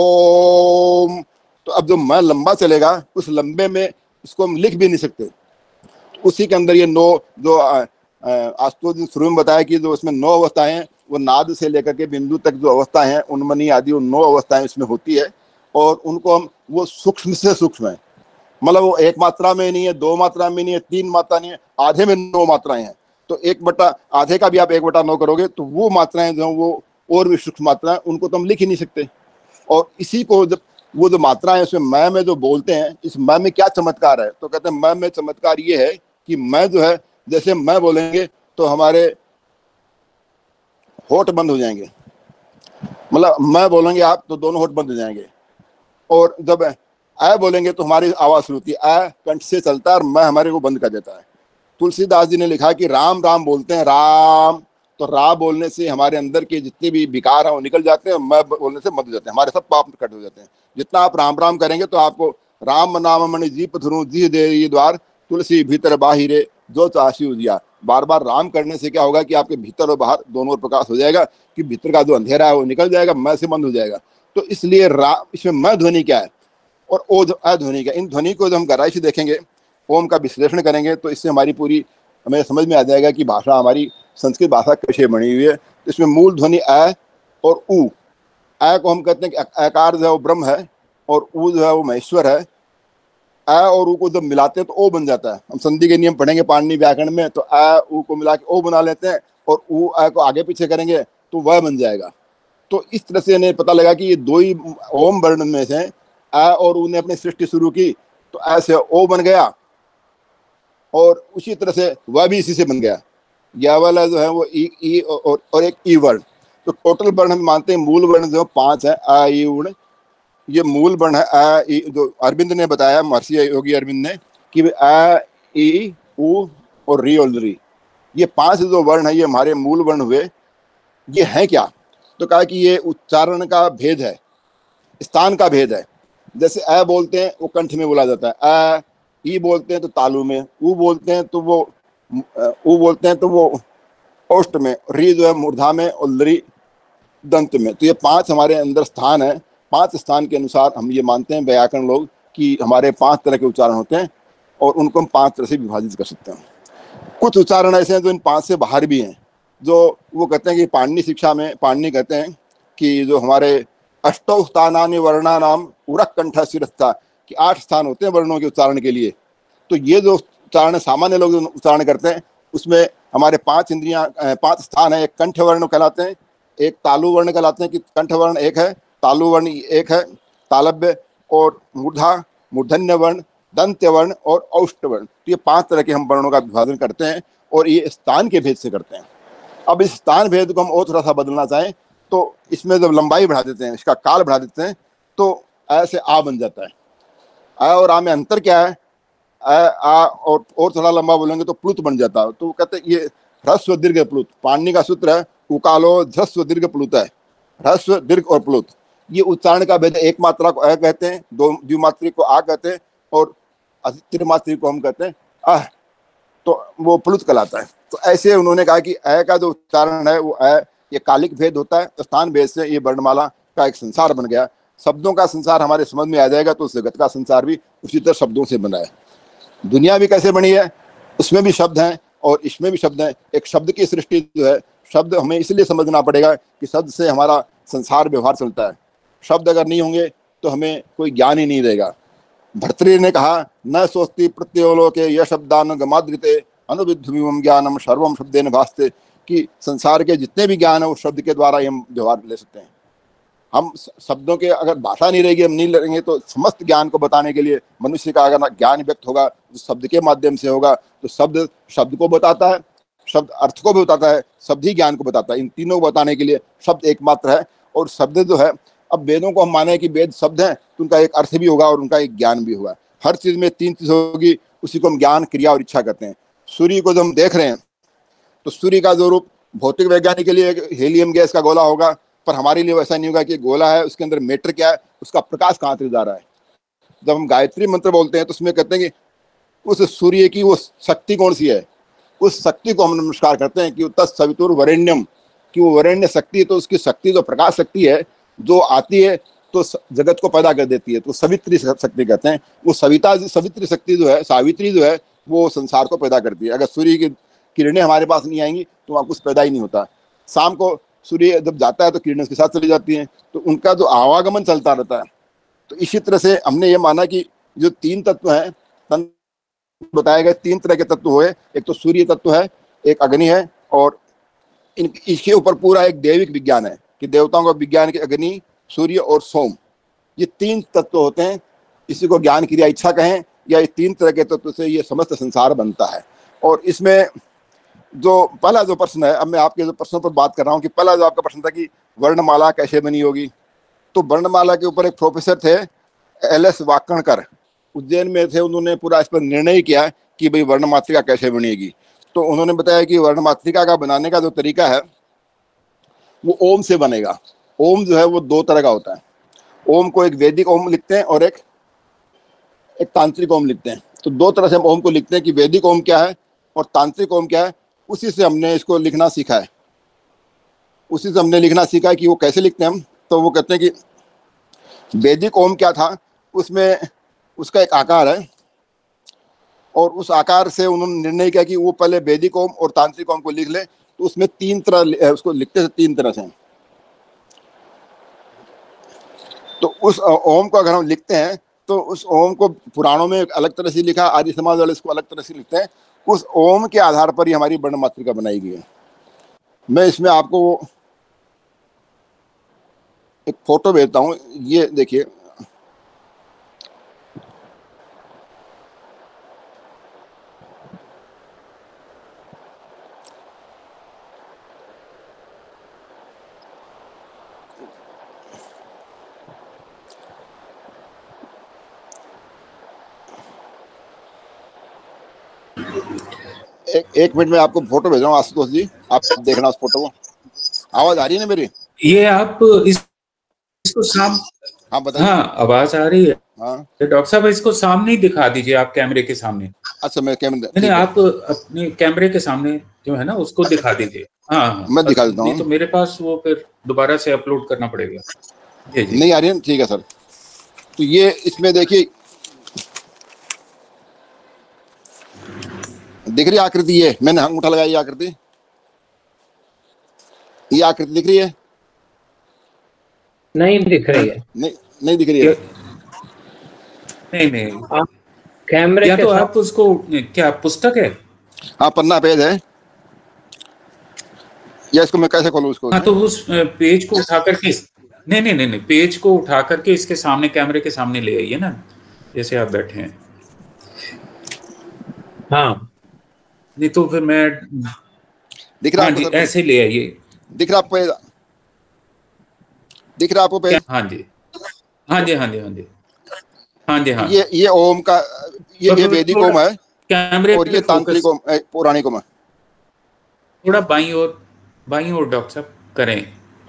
ओम। तो अब जो म लंबा चलेगा उस लंबे में इसको हम लिख भी नहीं सकते। उसी के अंदर ये 9 जो आज तो शुरू में बताया कि जो इसमें 9 अवस्थाएं हैं, वो नाद से लेकर के बिंदु तक जो अवस्थाएं हैं उन्मनी आदि, वो 9 अवस्थाएं इसमें होती है। और उनको हम, वो सूक्ष्म से सूक्ष्म है, मतलब वो 1 मात्रा में नहीं है, 2 मात्रा में नहीं है, 3 मात्रा नहीं है, आधे में 9 मात्राएं हैं। तो 1 आधे का भी आप 1/9 करोगे तो वो मात्राएं जो वो और भी सूक्ष्म मात्राएं, उनको तो हम लिख ही नहीं सकते। और इसी को जब वो जो मात्राएं उसमें मैं में जो बोलते हैं, इस मैं में क्या चमत्कार है, तो कहते हैं मैं में चमत्कार ये है कि मैं जो है, जैसे मैं बोलेंगे तो हमारे होठ बंद हो जाएंगे, मतलब मैं बोलेंगे आप तो दोनों होठ बंद हो जाएंगे। और जब अ बोलेंगे तो हमारी आवाज शुरू होती है, अ कंठ से चलता है और मैं हमारे को बंद कर देता है। तुलसीदास जी ने लिखा कि राम राम बोलते हैं, राम, तो रा बोलने से हमारे अंदर के जितने भी विकार हैं वो निकल जाते हैं, मैं बोलने से मत हो जाते हैं, हमारे सब पाप कट हो जाते हैं। जितना आप राम राम करेंगे तो आपको राम नाम मणि जीप धुरु जी दे द्वार, तुलसी भीतर बाहिरे जो चाशी उजिया। बार बार राम करने से क्या होगा कि आपके भीतर और बाहर दोनों प्रकाश हो जाएगा, कि भीतर का जो अंधेरा है वो निकल जाएगा, मैं से बंद हो जाएगा। तो इसलिए इसमें मैं ध्वनि क्या है और ओ अध्वनि क्या, इन ध्वनि को जब हम गहराई से देखेंगे, ओम का विश्लेषण करेंगे, तो इससे हमारी पूरी हमें समझ में आ जाएगा कि भाषा हमारी संस्कृत भाषा कैसे बनी हुई है। तो इसमें मूल ध्वनि अ और उ। अ को हम कहते हैं कि अकार जो है वो ब्रह्म है और उ जो है वो महेश्वर है। अ और उ को जब मिलाते हैं तो ओ बन जाता है। हम संधि के नियम पढ़ेंगे पाणिनि व्याकरण में, तो अ उ को मिला के ओ बना लेते हैं, और उ अ को आगे पीछे करेंगे तो वह बन जाएगा। तो इस तरह से इन्हें पता लगा कि ये 2 ही ओम वर्ण में से अ और उ ने अपनी सृष्टि शुरू की, तो अ से ओ बन गया, और उसी तरह से वह भी इसी से बन गया। यह वाला जो है वो ई और एक ई वर्ण। तो टोटल वर्ण हम मानते हैं मूल वर्ण जो 5 है, अ ई उ। ये मूल वर्ण है अ ई, जो अरविंद ने बताया, महर्षि योगी अरविंद ने, कि अ ई उ और री और री, ये 5 जो वर्ण है ये हमारे मूल वर्ण हुए। ये है क्या, तो कहा कि ये उच्चारण का भेद है, स्थान का भेद है। जैसे अ बोलते हैं वो कंठ में बोला जाता है, अ ई बोलते हैं तो तालु में, उ बोलते हैं तो वो उ बोलते हैं तो वो ओष्ठ में, री जो है मूर्धा में, और लरी दंत में। तो ये 5 हमारे अंदर स्थान है। 5 स्थान के अनुसार हम ये मानते हैं व्याकरण लोग कि हमारे 5 तरह के उच्चारण होते हैं, और उनको हम 5 तरह से विभाजित कर सकते हैं। कुछ उच्चारण ऐसे हैं जो इन 5 से बाहर भी हैं, जो वो कहते हैं कि पाणिनि शिक्षा में पाणिनि कहते हैं कि जो हमारे अष्टौ स्थानानि वर्णानाम उरक कंठ शिरस्था, कि 8 स्थान होते हैं वर्णों के उच्चारण के लिए। तो ये जो उच्चारण सामान्य लोग उच्चारण करते हैं उसमें हमारे 5 इंद्रियां 5 स्थान है। एक कंठ वर्ण कहलाते हैं, एक तालु वर्ण कहलाते हैं कि कंठ वर्ण एक है, तालु वर्ण एक है, तालव्य और मूर्धा, मूर्धन्य वर्ण, दंत्य वर्ण और औष्ठ वर्ण। तो ये 5 तरह के हम वर्णों का विभाजन करते हैं और ये स्थान के भेद से करते हैं। अब इस स्थान भेद को हम और थोड़ा सा बदलना चाहें तो इसमें जब लंबाई बढ़ा देते हैं, इसका काल बढ़ा देते हैं, तो ऐ से आ बन जाता है। आ और आ में अंतर क्या है? आ और थोड़ा लंबा बोलेंगे तो प्लुत बन जाता है। तो कहते हैं ये ह्रस्व दीर्घ प्लुत। पाणिनि का सूत्र है उकालो ह्रस्व दीर्घ प्लुत है, ह्रस्व दीर्घ और प्लुत। ये उच्चारण का भेद। एक मात्रा को अ कहते हैं, दो द्विमात्रिक को आ कहते हैं और त्रिमात्रिक को हम कहते हैं अह, तो वो प्लुत कहलाता है। तो ऐसे उन्होंने कहा कि अ का जो उच्चारण है वो अ, ये कालिक भेद होता है। स्थान भेद से ये वर्णमाला का एक संसार बन गया। शब्दों का संसार हमारे समझ में आ जाएगा तो उस जगत का संसार भी उसी तरह शब्दों से बना है। दुनिया भी कैसे बनी है, उसमें भी शब्द हैं और इसमें भी शब्द हैं। एक शब्द की सृष्टि जो है, शब्द हमें इसलिए समझना पड़ेगा कि शब्द से हमारा संसार व्यवहार चलता है। शब्द अगर नहीं होंगे तो हमें कोई ज्ञान ही नहीं रहेगा। भर्तृहरि ने कहा न सोस्ति प्रत्योलोके यह शब्दान गमाद्रिते अनुविद्धुमिमं ज्ञानम सर्वम शब्देन भास्ते, कि संसार के जितने भी ज्ञान है वो शब्द के द्वारा ही हम व्यवहार ले सकते हैं। हम शब्दों के अगर भाषा नहीं रहेगी, हम नहीं लेंगे तो समस्त ज्ञान को बताने के लिए मनुष्य का अगर ज्ञान व्यक्त होगा तो शब्द के माध्यम से होगा। तो शब्द शब्द को बताता है, शब्द अर्थ को भी बताता है, शब्द ही ज्ञान को बताता है। इन तीनों को बताने के लिए शब्द एकमात्र है। और शब्द जो है, अब वेदों को हम माने कि वेद शब्द हैं तो उनका एक अर्थ भी होगा और उनका एक ज्ञान भी होगा। हर चीज में 3 चीज होगी, उसी को हम ज्ञान, क्रिया और इच्छा कहते हैं। सूर्य को जब हम देख रहे हैं तो सूर्य का जो रूप भौतिक वैज्ञानिक के लिए हीलियम गैस का गोला होगा, पर हमारे लिए वैसा नहीं होगा कि गोला है, उसके अंदर मैटर क्या है, उसका प्रकाश कहाँ से जा रहा है। जब हम गायत्री मंत्र बोलते हैं तो उसमें कहते हैं कि उस सूर्य की वो शक्ति कौन सी है, उस शक्ति को हम नमस्कार करते हैं कि तत्सवितुर वरेण्यम, कि वो वरेण्य शक्ति है। तो उसकी शक्ति जो प्रकाश शक्ति है जो आती है तो जगत को पैदा कर देती है, तो सवित्री शक्ति कहते हैं। वो सवित्री शक्ति जो है, सावित्री जो है, वो संसार को पैदा करती है। अगर सूर्य की किरणें हमारे पास नहीं आएंगी तो वहाँ कुछ पैदा ही नहीं होता। शाम को सूर्य जब जाता है तो किरणें उसके साथ चली जाती हैं, तो उनका जो आवागमन चलता रहता है। तो इसी तरह से हमने ये माना कि जो 3 तत्व हैं, बताए गए 3 तरह के तत्व हुए। एक तो सूर्य तत्व है, एक अग्नि है, और इसके ऊपर पूरा एक दैविक विज्ञान है कि देवताओं का विज्ञान के अग्नि, सूर्य और सोम, ये 3 तत्व होते हैं। इसी को ज्ञान, क्रिया, इच्छा कहें, या ये 3 तरह के तत्व से ये समस्त संसार बनता है। और इसमें जो पहला जो प्रश्न है, अब मैं आपके जो प्रश्नों पर बात कर रहा हूँ कि पहला जो आपका प्रश्न था कि वर्णमाला कैसे बनी होगी, तो वर्णमाला के ऊपर एक प्रोफेसर थे LS वाकणकर, उज्जैन में थे। उन्होंने पूरा इस पर निर्णय किया कि भाई वर्णमात्रिका कैसे बनेगी। तो उन्होंने बताया कि वर्णमात्रिका का बनाने का जो तरीका है वो ओम से बनेगा। ओम जो है वो 2 तरह का होता है। ओम को एक वैदिक ओम लिखते हैं और एक तांत्रिक ओम लिखते हैं। तो 2 तरह से हम ओम को लिखते हैं कि वैदिक ओम क्या है और तांत्रिक ओम क्या है। उसी से हमने इसको लिखना सीखा है, उसी से हमने लिखना सीखा है कि वो कैसे लिखते हैं हम। तो वो कहते हैं कि वैदिक ओम क्या था, उसमें उसका एक आकार है और उस आकार से उन्होंने निर्णय किया कि वो पहले वैदिक ओम और तांत्रिक ओम को लिख ले। तो उसमें 3 तरह उसको लिखते थे, 3 तरह से। तो उस ओम को अगर हम लिखते हैं तो उस ओम को पुराणों में अलग तरह से लिखा, आर्य समाज वाले इसको अलग तरह से लिखते हैं। उस ओम के आधार पर ही हमारी वर्णमात्रिका बनाई गई है। मैं इसमें आपको एक फोटो भेजता हूँ, ये देखिए। एक मिनट में आपको फोटो भेज रहा हूँ आशुतोष जी, आप देखना उस फोटो को। आवाज आ रही है ना मेरी? ये आप इसको हाँ बताइए। हाँ, आवाज आ रही है। हाँ डॉक्टर साहब, इसको सामने ही दिखा दीजिए आप कैमरे के सामने। अच्छा, मैं कैमरे नहीं, आप अपने कैमरे के सामने जो है ना उसको दिखा दीजिए। हाँ, मैं दिखा देता हूँ। नहीं तो मेरे पास वो फिर दोबारा से अपलोड करना पड़ेगा। जी। नहीं आ रही है? ठीक है सर। तो ये इसमें देखिए, दिख रही आकृति, ये मैंने अंगूठा लगाया, ये आकृति, ये आकृति दिख रही है? नहीं दिख रही है। नहीं दिख रही है। नहीं कैमरे या के तो आप उसको, क्या पुस्तक है? हाँ, पन्ना पेज है, या इसको मैं कैसे खोलूं उसको? हाँ, तो उस पेज को उठा करके नहीं, पेज को उठा करके इसके सामने, कैमरे के सामने ले आइए ना, जैसे आप बैठे हैं। हाँ, नहीं तो फिर मैं, दिख रहा हाँ आपको जी, सर? ऐसे ले आइए। दिख रहा आपको? दिख रहा आपको पेज? हाँ जी, हाँ जी, हाँ जी, हाँ जी, हाँ जी, हाँ। ये ओम का, ये वैदिक ओम है, कैमरे और पे ये फोकस तांत्रिक ओम, पौराणिक ओम है। थोड़ा बाईं ओर डॉक्टर साहब करें,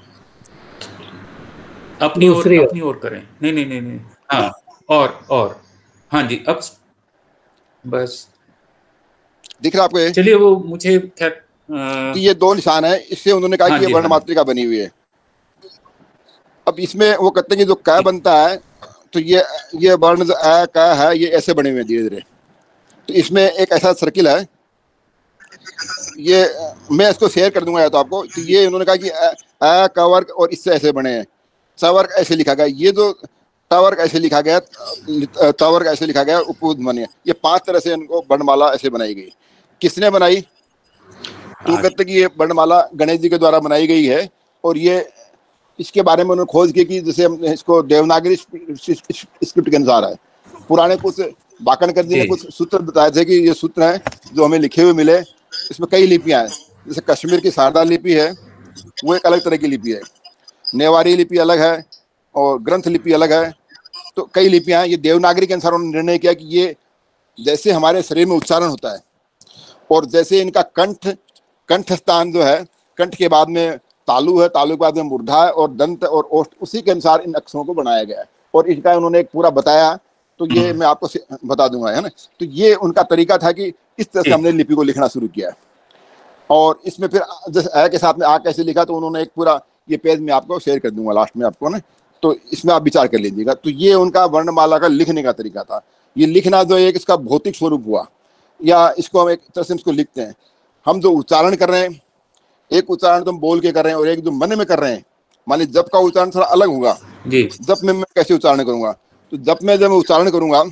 अपनी ओर करें। नहीं, हाँ, और हाँ जी, अब बस दिख रहा आपको ये? चलिए, वो मुझे खैर तो ये 2 निशान है, इससे उन्होंने कहा हाँ कि ये जी, वर्ण हाँ मात्रिका बनी हुई है। अब इसमें वो कहते हैं कि जो क बनता है, तो ये वर्ण जो अ क है, ये ऐसे बने हुए हैं धीरे धीरे। तो इसमें एक ऐसा सर्किल है, ये मैं इसको शेयर कर दूंगा या तो आपको। तो ये उन्होंने कहा कि अ क वर्ग और इससे ऐसे बने हैं, स वर्ग ऐसे लिखा गया, ये जो ट वर्ग ऐसे लिखा गया, त वर्ग ऐसे लिखा गया, उपयुक्त बने। ये 5 तरह से इनको वर्णमाला ऐसे बनाई गई। किसने बनाई? तो कहते कि ये वर्णमाला गणेश जी के द्वारा बनाई गई है। और ये इसके बारे में उन्होंने खोज की कि जैसे हम इसको देवनागरी स्क्रिप्ट के अनुसार है। पुराने कुछ बाकणकर जी ने कुछ सूत्र बताए थे कि ये सूत्र हैं जो हमें लिखे हुए मिले। इसमें कई लिपियां हैं, जैसे कश्मीर की शारदा लिपि है, वो एक अलग तरह की लिपि है। नेवारी लिपि अलग है और ग्रंथ लिपि अलग है। तो कई लिपियां हैं। ये देवनागरी के अनुसार उन्होंने निर्णय किया कि ये जैसे हमारे शरीर में उच्चारण होता है, और जैसे इनका कंठ स्थान जो है, कंठ के बाद में तालु है, तालु के बाद में मूर्धा है, और दंत और ओष्ठ, उसी के अनुसार इन अक्षरों को बनाया गया है। और इसका उन्होंने एक पूरा बताया, तो ये मैं आपको बता दूंगा, है ना। तो ये उनका तरीका था कि इस तरह से हमने लिपि को लिखना शुरू किया। और इसमें फिर जैसे अ के साथ में आ कैसे लिखा, तो उन्होंने एक पूरा ये पेज में आपको शेयर कर दूंगा लास्ट में आपको ना, तो इसमें आप विचार कर लीजिएगा। तो ये उनका वर्णमाला का लिखने का तरीका था। ये लिखना जो एक इसका भौतिक स्वरूप हुआ, या इसको हम एक तरह से इसको लिखते हैं। हम जो उच्चारण कर रहे हैं, एक उच्चारण तो हम बोल के कर रहे हैं और एक जो मन में कर रहे हैं। मान लीजिए जप का उच्चारण थोड़ा अलग होगा जी। जप में मैं कैसे उच्चारण करूंगा, तो जप में जब मैं उच्चारण करूंगा,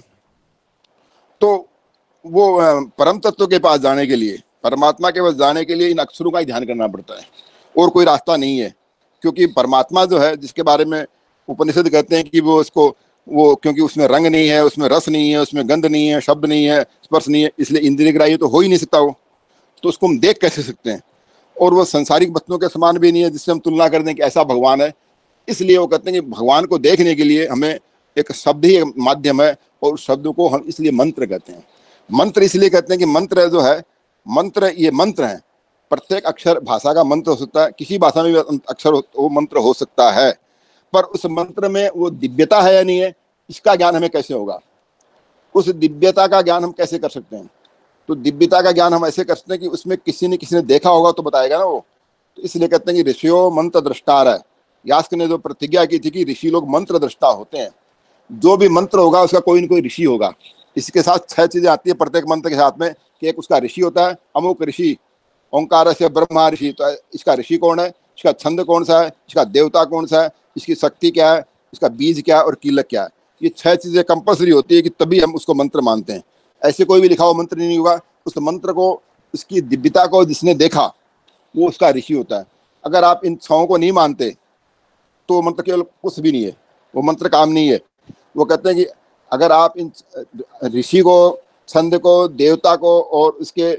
तो वो परम तत्व के पास जाने के लिए, परमात्मा के पास जाने के लिए इन अक्षरों का ही ध्यान करना पड़ता है, और कोई रास्ता नहीं है। क्योंकि परमात्मा जो है, जिसके बारे में उपनिषद कहते हैं कि वो उसको, वो क्योंकि उसमें रंग नहीं है, उसमें रस नहीं है, उसमें गंध नहीं है, शब्द नहीं है, स्पर्श नहीं है, इसलिए इंद्रिय ग्राह्य तो हो ही नहीं सकता वो। तो उसको हम देख कैसे सकते हैं? और वो संसारिक वस्तुओं के समान भी नहीं है जिससे हम तुलना कर दें कि ऐसा भगवान है। इसलिए वो कहते हैं कि भगवान को देखने के लिए हमें एक शब्द ही माध्यम है, और उस शब्द को हम इसलिए मंत्र कहते हैं। मंत्र इसलिए कहते हैं कि मंत्र जो है, मंत्र ये मंत्र है। प्रत्येक अक्षर भाषा का मंत्र हो सकता है, किसी भाषा में भी अक्षर वो मंत्र हो सकता है, पर उस मंत्र में वो दिव्यता है या नहीं है, इसका ज्ञान हमें कैसे होगा? उस दिव्यता का ज्ञान हम कैसे कर सकते हैं? तो दिव्यता का ज्ञान हम ऐसे कर सकते हैं कि उसमें किसी ने देखा होगा तो बताएगा ना वो। तो इसलिए कहते हैं कि ऋषियों मंत्र दृष्टार है। यास्क ने जो प्रतिज्ञा की थी कि ऋषि लोग मंत्र दृष्टा होते हैं। जो भी मंत्र होगा उसका कोई न कोई ऋषि होगा। इसके साथ 6 चीजें आती है प्रत्येक मंत्र के साथ में, कि एक उसका ऋषि होता है, अमुक ऋषि, ओंकार से ब्रह्मा ऋषि। तो इसका ऋषि कौन है, इसका छंद कौन सा है, इसका देवता कौन सा है, इसकी शक्ति क्या है, इसका बीज क्या है और कीलक क्या है। ये 6 चीजें कंपल्सरी होती है कि तभी हम उसको मंत्र मानते हैं। ऐसे कोई भी लिखा हुआ मंत्र नहीं होगा। उस मंत्र को, उसकी दिव्यता को जिसने देखा वो उसका ऋषि होता है। अगर आप इन 6 को नहीं मानते तो वो मंत्र केवल कुछ भी नहीं है, वो मंत्र काम नहीं है। वो कहते हैं कि अगर आप इन ऋषि को, छंद को, देवता को और उसके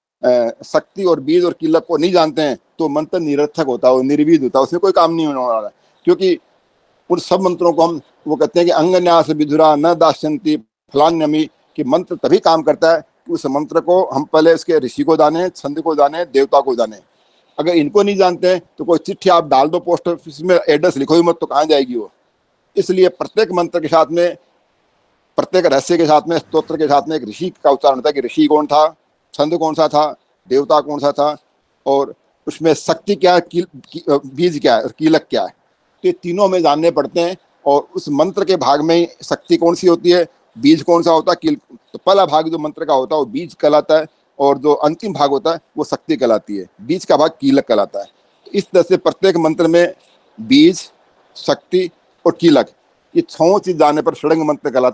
शक्ति और बीज और कीलक को नहीं जानते हैं तो मंत्र निरर्थक होता है, निर्वीद होता है, उसमें कोई काम नहीं होने वाला। क्योंकि उन सब मंत्रों को हम, वो कहते हैं कि अंगन्यास विधुरा न दास्यन्ति फलान्यमी, कि मंत्र तभी काम करता है कि उस मंत्र को हम पहले इसके ऋषि को जाने, छंद को जाने, देवता को जाने। अगर इनको नहीं जानते हैं तो कोई चिट्ठी आप डाल दो पोस्ट ऑफिस में, एड्रेस लिखो ही मत, तो कहाँ जाएगी वो। इसलिए प्रत्येक मंत्र के साथ में, प्रत्येक रहस्य के साथ में, स्तोत्र के साथ में एक ऋषि का उच्चारण होता है कि ऋषि कौन था, छंद कौन सा था, देवता कौन सा था, और उसमें शक्ति क्या है, बीज क्या है और कीलक क्या है। तो ये तीनों हमें जानने पड़ते हैं। और उस मंत्र के भाग में शक्ति कौन सी होती है, बीज कौन सा होता है, तो पहला भाग जो मंत्र का होता है वो बीज कहलाता है, और जो अंतिम भाग होता है वो शक्ति कहलाती है। बीज का भाग कीलक कहलाता है। तो इस तरह से प्रत्येक मंत्र में बीज, शक्ति और कीलक, ये 6 चीज जानने पर षडंग मंत्र कहलाता है।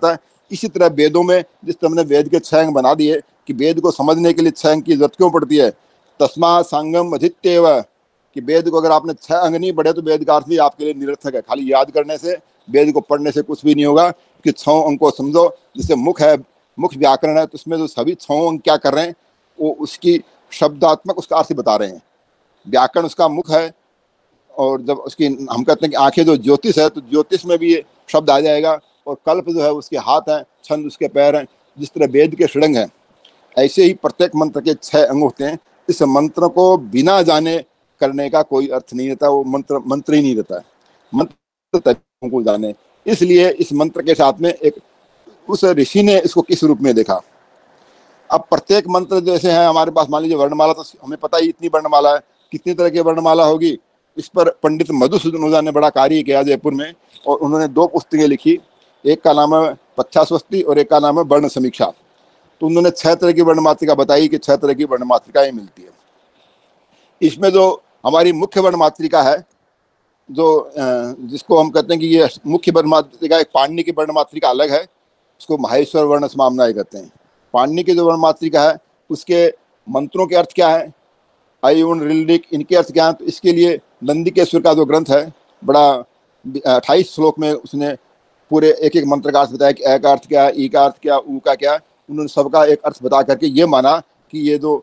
इसी तरह वेदों में जिस तरह हमने वेद के 6 अंग बना दिए कि वेद को समझने के लिए 6 अंग की जरूरत क्यों पड़ती है, तस्मा संगम अधित्येव, कि वेद को अगर आपने 6 अंग नहीं पढ़े तो वेद का अर्थ भी आपके लिए निरर्थक है। खाली याद करने से, वेद को पढ़ने से कुछ भी नहीं होगा, कि 6 अंग को समझो। जैसे मुख है, मुख व्याकरण है, तो उसमें जो सभी 6 अंग क्या कर रहे हैं, वो उसकी शब्दात्मक उसका अर्थ बता रहे हैं। व्याकरण उसका मुख है, और जब उसकी हम कहते हैं कि आंखें जो ज्योतिष है, तो ज्योतिष में भी ये शब्द आ जाएगा, और कल्प जो है उसके हाथ हैं, छंद उसके पैर हैं। जिस तरह वेद के षडंग हैं, ऐसे ही प्रत्येक मंत्र के 6 अंग होते हैं। इस मंत्र को बिना जाने करने का कोई अर्थ नहीं रहता, वो मंत्र ही नहीं रहता है। मंत्र तत्वों को जाने, इसलिए इस मंत्र के साथ में एक उस ऋषि ने इसको किस रूप में देखा। अब प्रत्येक मंत्र जैसे है हमारे पास, मान लीजिए वर्णमाला, तो हमें पता ही इतनी वर्णमाला है, कितनी तरह की वर्णमाला होगी। इस पर पंडित मधुसूदन ओझा ने बड़ा कार्य किया जयपुर में, और उन्होंने 2 पुस्तकें लिखी। एक का नाम है पच्छास्वस्ति और एक का नाम है वर्ण समीक्षा। तो उन्होंने 6 तरह की वर्णमात्रिका बताई कि 6 तरह की वर्णमात्रिकाएं मिलती है। इसमें जो हमारी मुख्य वर्णमात्रिका है, जो जिसको हम कहते हैं कि ये मुख्य वर्णमात्रिका, एक पाणिनि की वर्णमात्रिका अलग है, उसको माहेश्वर वर्ण समाम्नाय कहते हैं। पाणिनि की जो वर्णमात्रिका है उसके मंत्रों के अर्थ क्या है, आयुण ऋलिक, इनके अर्थ क्या है। तो इसके लिए नंदिकेश्वर का जो ग्रंथ है, बड़ा 28 श्लोक में उसने पूरे एक एक मंत्र का अर्थ बताया कि ए का अर्थ क्या है, ई का अर्थ क्या, ऊ का क्या। उन्होंने सबका एक अर्थ बता करके ये माना कि ये जो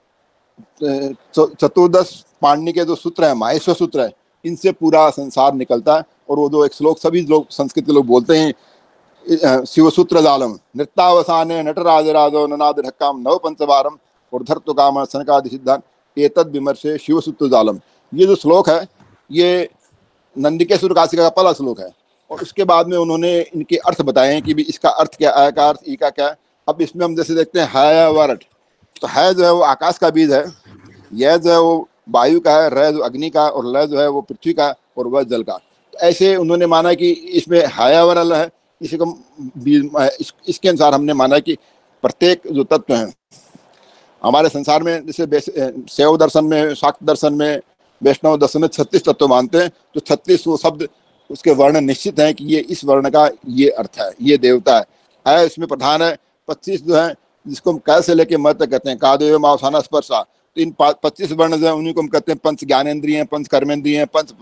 14 पाणिनि के जो सूत्र है, माहेश्वर सूत्र है, इनसे पूरा संसार निकलता है। और वो जो एक श्लोक सभी लोग संस्कृत के लोग बोलते हैं, शिवसूत्र जालम नृत्यावसाने नटराज राजो ननाद ढक्काम नव पंचवारम और धर्तु काम सनकादि सिद्धांत एतद विमर्शे शिवसूत्र जालम। ये जो श्लोक है ये नंदिकेश्वर काशिका का पहला श्लोक है, और उसके बाद में उन्होंने इनके अर्थ बताए हैं कि भी इसका अर्थ क्या है, का अर्थ, ई का क्या है। अब इसमें हम जैसे देखते हैं है वरट, तो है जो है वो आकाश का बीज है, यह जो है वो वायु का है, र जो अग्नि का, और ल जो है वो पृथ्वी का, और वह जल का। तो ऐसे उन्होंने माना कि इसमें हयावरल है, इसी को इसके अनुसार हमने माना कि प्रत्येक जो तत्व हैं हमारे संसार में, जैसे शैव दर्शन में, शाक्त दर्शन में, वैष्णव दर्शन में 36 तत्व मानते हैं। तो 36 वो शब्द उसके वर्ण निश्चित हैं कि ये इस वर्ण का ये अर्थ है, ये देवता है। इसमें प्रधान है 25 जो है, जिसको हम क से लेके म तक कहते हैं, कादेव मावसाना स्पर्शा। तो इन 25 वर्ण जो है उन्हीं को हम कहते हैं पंच ज्ञानेन्द्रिय, पंच कर्मेंद्रिय,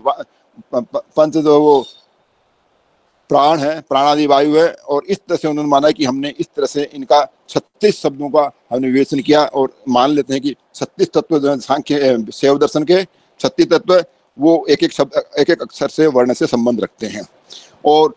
पंच जो वो प्राण है, प्राणादि वायु है। और इस तरह से उन्होंने माना कि हमने इस तरह से इनका 36 शब्दों का हमने विवेचन किया, और मान लेते हैं कि 36 तत्व जो है सांख्य शैव दर्शन के 36 तत्व, वो एक एक शब्द, एक एक अक्षर से, वर्ण से संबंध रखते हैं। और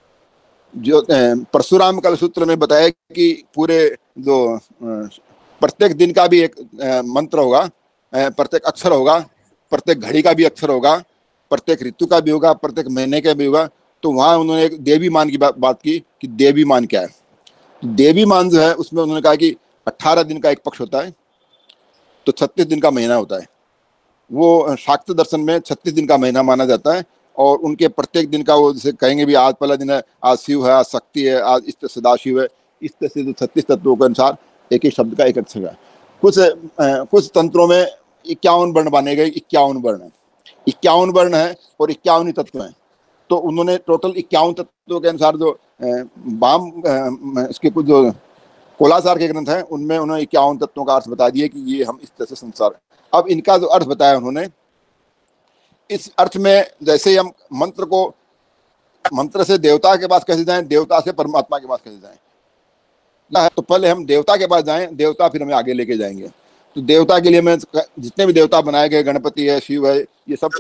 जो परशुराम कल सूत्र में बताया कि पूरे जो प्रत्येक दिन का भी एक मंत्र होगा, प्रत्येक अक्षर होगा, प्रत्येक घड़ी का भी अक्षर होगा, प्रत्येक ऋतु का भी होगा, प्रत्येक महीने का भी होगा। तो वहाँ उन्होंने एक देवी मान की बात की कि देवी मान क्या है। देवी मान जो है उसमें उन्होंने कहा कि 18 दिन का एक पक्ष होता है, तो 36 दिन का महीना होता है। वो शाक्त दर्शन में 36 दिन का महीना माना जाता है, और उनके प्रत्येक दिन का वो जैसे कहेंगे भी आज पहला दिन है, आज शिव है, आज शक्ति है, आज इस तरह सदाशिव है। इस तरह से जो 36 तत्वों के अनुसार एक एक शब्द का एक अक्षर है। कुछ तंत्रों में 51 वर्ण माने गए, 51 वर्ण है, 51 वर्ण है और 51 तत्व हैं। तो उन्होंने टोटल 51 तत्वों के अनुसार जो वाम इसके कुछ जो कोलाचार के ग्रंथ हैं उनमें उन्होंने 51 तत्वों का अर्थ बता दिया कि ये हम इस तरह से संसार। अब इनका जो अर्थ बताया उन्होंने, इस अर्थ में जैसे हम मंत्र से देवता के पास कैसे जाएं, देवता से परमात्मा के पास कैसे जाएं, तो पहले हम देवता के पास जाएं, देवता फिर हमें आगे लेके जाएंगे। तो देवता के लिए मैं जितने भी देवता बनाए गए, गणपति है, शिव है, ये सब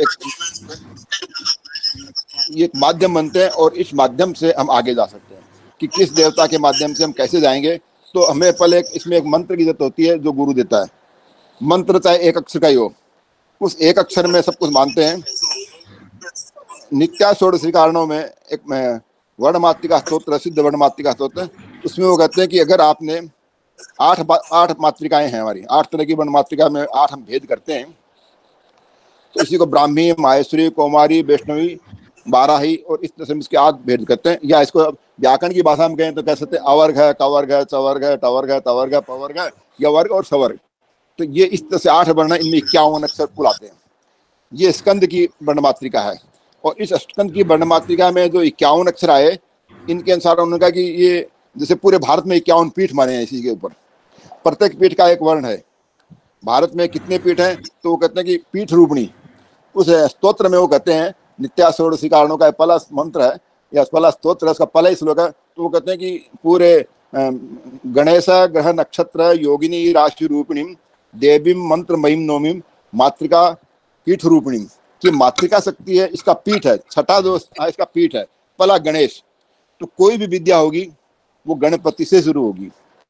एक माध्यम बनते हैं, और इस माध्यम से हम आगे जा सकते हैं कि किस देवता के माध्यम से हम कैसे जाएंगे। तो हमें पहले इसमें एक मंत्र की जरूरत होती है जो गुरु देता है। मंत्र चाहे एक अक्षर का ही हो, उस एक अक्षर में सब कुछ मानते हैं। नित्या षोडशी कारणों में एक वर्णमात्रिका स्तोत्र, सिद्ध वर्णमात्रिका स्तोत्र, उसमें वो कहते हैं कि अगर आपने 8 मात्रिकाएं हैं हमारी, 8 तरह की वर्णमात्रिका में 8 हम भेद करते हैं। तो इसी को ब्राह्मी, माहेश्वरी, कौमारी, वैष्णवी, बाराही और इस तरह से इसके 8 भेद करते हैं। या इसको व्याकरण की भाषा में कहें तो कह सकते हैं अवर्ग है, कवर्ग है, चवर्ग है, टवर्ग है, तवर्ग है, पवर्ग है, या वर्ग और सवर्ग। तो ये इस तरह से 8 वर्ण, इनमें 51 अक्षर कुल आते हैं। ये स्कंद की वर्णमात्रिका है, और इस स्कंद की वर्णमात्रिका में जो 51 अक्षर आए, इनके अनुसार उन्होंने कहा कि ये जैसे पूरे भारत में 51 पीठ माने हैं इसी के ऊपर, प्रत्येक पीठ का एक वर्ण है। भारत में कितने पीठ हैं, तो वो कहते हैं कि पीठ रूपणी, उस स्तोत्र में वो कहते हैं नित्या षोडशी कारणों का पहला मंत्र है या पहला स्तोत्र है, उसका पहला श्लोक है। तो वो कहते हैं कि पूरे गणेश ग्रह नक्षत्र योगिनी राशि रूपिणी देवी मंत्र महिम नौमी मातृका पीठ रूपिणी, कि मातृका शक्ति है, इसका पीठ है, छठा जो इसका पीठ है पहला गणेश। तो कोई भी विद्या होगी वो गणपति से शुरू होगी।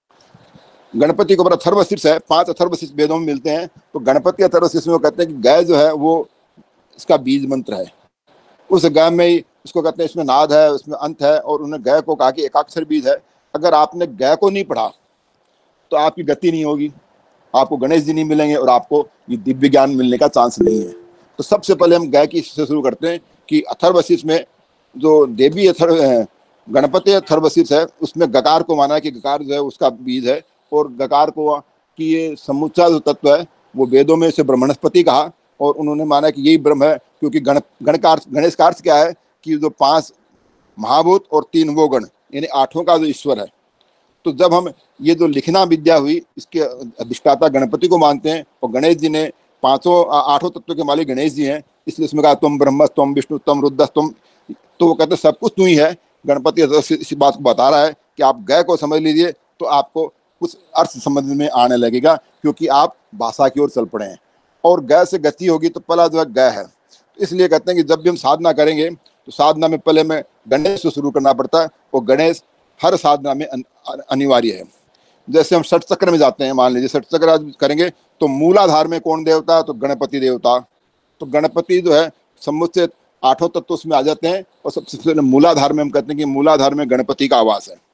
गणपति के ऊपर अथर्वशीर्ष है, 5 अथर्वशीर्ष वेदों में मिलते हैं। तो गणपति अथर्वशीर्ष में वो कहते हैं कि गाय जो है वो इसका बीज मंत्र है। उस गाय में ही उसको कहते हैं इसमें नाद है, उसमें अंत है, और उन्होंने गाय को कहा कि एकाक्षर बीज है। अगर आपने गाय को नहीं पढ़ा तो आपकी गति नहीं होगी, आपको गणेश जी नहीं मिलेंगे और आपको ये दिव्य ज्ञान मिलने का चांस नहीं है। तो सबसे पहले हम गाय की से शुरू करते हैं कि अथर्वशीर्ष में जो देवी गणपति अथर्वशीर्ष है उसमें गकार को माना है कि गकार जो है उसका बीज है, और गकार को कि ये समूचा जो तत्व है वो वेदों में इसे ब्रह्मणस्पति कहा, और उन्होंने माना कि यही ब्रह्म है, क्योंकि गणेश का अर्थ क्या है कि जो 5 महाभूत और 3 वो गण यानी 8 का जो ईश्वर है। तो जब हम ये जो लिखना विद्या हुई इसके अधिष्ठाता गणपति को मानते हैं, और गणेश जी ने 8 तत्वों के मालिक गणेश जी हैं, इसलिए इसमें कहा तुम ब्रह्म तुम विष्णु तुम रुद्र तुम, तो वो कहते हैं सब कुछ तू ही है। गणपति इसी बात को बता रहा है कि आप गय को समझ लीजिए तो आपको कुछ अर्थ समझ में आने लगेगा, क्योंकि आप भाषा की ओर चल पड़े हैं, और गय से गति होगी तो पहला जो है गय है। तो इसलिए कहते हैं कि जब भी हम साधना करेंगे तो साधना में पहले में गणेश से शुरू करना पड़ता है, और गणेश हर साधना में अनिवार्य है। जैसे हम षट चक्र में जाते हैं, मान लीजिए षट चक्र आज करेंगे तो मूलाधार में कौन देवता, तो गणपति देवता। तो गणपति जो है समुच्चय 8 तत्व उसमें आ जाते हैं, और सबसे पहले मूलाधार में हम कहते हैं कि मूलाधार में गणपति का आवास है।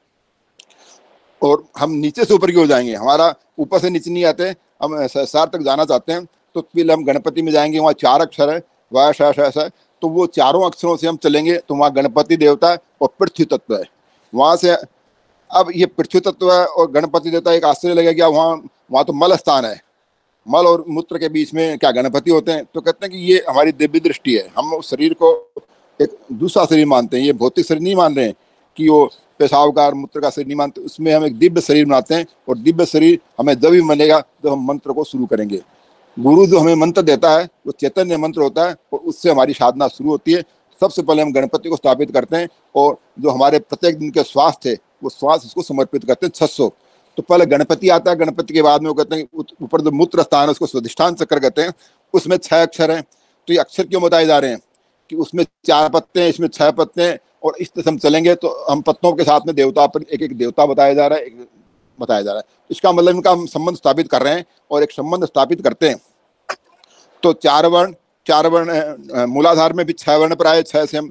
और हम नीचे से ऊपर की ओर जाएंगे, हमारा ऊपर से नीचे नहीं आते, हम सहस्रार तक जाना चाहते हैं तो पहले हम गणपति में जाएंगे, वहाँ 4 अक्षर है वाय श है, तो वो चारों अक्षरों से हम चलेंगे तो वहाँ गणपति देवता है और पृथ्वी तत्व है। वहाँ से अब ये पृथ्वी तत्व है और गणपति देवता, एक आश्चर्य लगेगा वहाँ तो मल स्थान है, मल और मूत्र के बीच में क्या गणपति होते हैं। तो कहते हैं कि ये हमारी दिव्य दृष्टि है, हम उस शरीर को एक दूसरा शरीर मानते हैं, ये भौतिक शरीर नहीं मान रहे हैं कि वो पेशाब का और मूत्र का शरीर नहीं मानते, उसमें हम एक दिव्य शरीर बनाते हैं। और दिव्य शरीर हमें जब भी मिलेगा जब हम मंत्र को शुरू करेंगे। गुरु जो हमें मंत्र देता है वो चैतन्य मंत्र होता है, और उससे हमारी साधना शुरू होती है। सबसे पहले हम गणपति को स्थापित करते हैं, और जो हमारे प्रत्येक दिन के श्वास थे वो श्वास उसको समर्पित करते हैं 600। तो पहले गणपति आता है, गणपति के बाद में वो कहते हैं ऊपर जो मूत्र स्थान है उसको स्वाधिष्ठान चक्र कहते हैं, उसमें 6 अक्षर हैं। तो ये अक्षर क्यों बताए जा रहे हैं कि उसमें 4 पत्ते हैं, इसमें 6 पत्ते हैं, और इस तरह हम चलेंगे तो हम पत्तों के साथ में देवता पर एक देवता बताया जा रहा है, एक बताया जा रहा है। इसका मतलब इनका हम संबंध स्थापित कर रहे हैं, और एक संबंध स्थापित करते हैं। तो 4 वर्ण मूलाधार में भी 6 वर्ण पर आए, 6 से हम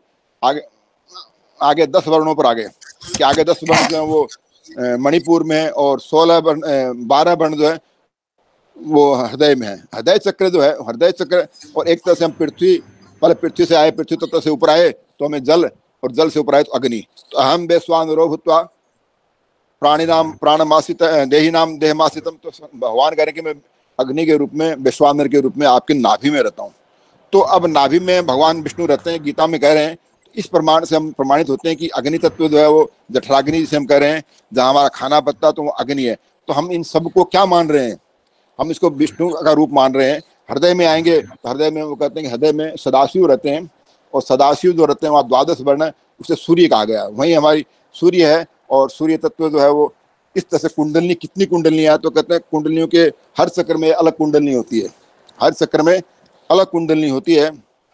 आगे 10 वर्णों पर आगे, कि आगे 10 वर्ण जो है वो मणिपुर में, और 12 वर्ण जो है वो हृदय में है। हृदय चक्र जो है, हृदय चक्र, और एक तरह से हम पहले पृथ्वी से आए, पृथ्वी तत्व से ऊपर आए तो हमें जल, और जल से ऊपर आए तो अग्नि। तो अहम वैश्वानरो भूत्वा प्राणी नाम प्राणमासित देही नाम देहमासितम। तो भगवान कह रहे कि मैं अग्नि के रूप में, वैश्वानर के रूप में आपके नाभि में रहता हूँ। तो अब नाभि में भगवान विष्णु रहते हैं, गीता में कह रहे हैं। इस प्रमाण से हम प्रमाणित होते हैं कि अग्नि तत्व जो है वो जठराग्नि जिसे हम कह रहे हैं, जहाँ हमारा खाना पत्ता तो वो अग्नि है। तो हम इन सब को क्या मान रहे हैं, हम इसको विष्णु का रूप मान रहे हैं। हृदय में आएंगे तो हृदय में वो कहते हैं कि हृदय में सदाशिव रहते हैं, और सदाशिव जो रहते हैं वहाँ 12 वर्ण है, उसे सूर्य कहा गया, वही हमारी सूर्य है। और सूर्य तत्व जो है वो इस तरह से कुंडलनी, कितनी कुंडलनी है, तो कहते हैं कुंडलियों के हर चक्र में अलग कुंडलनी होती है, हर चक्र में अलग कुंडलनी होती है।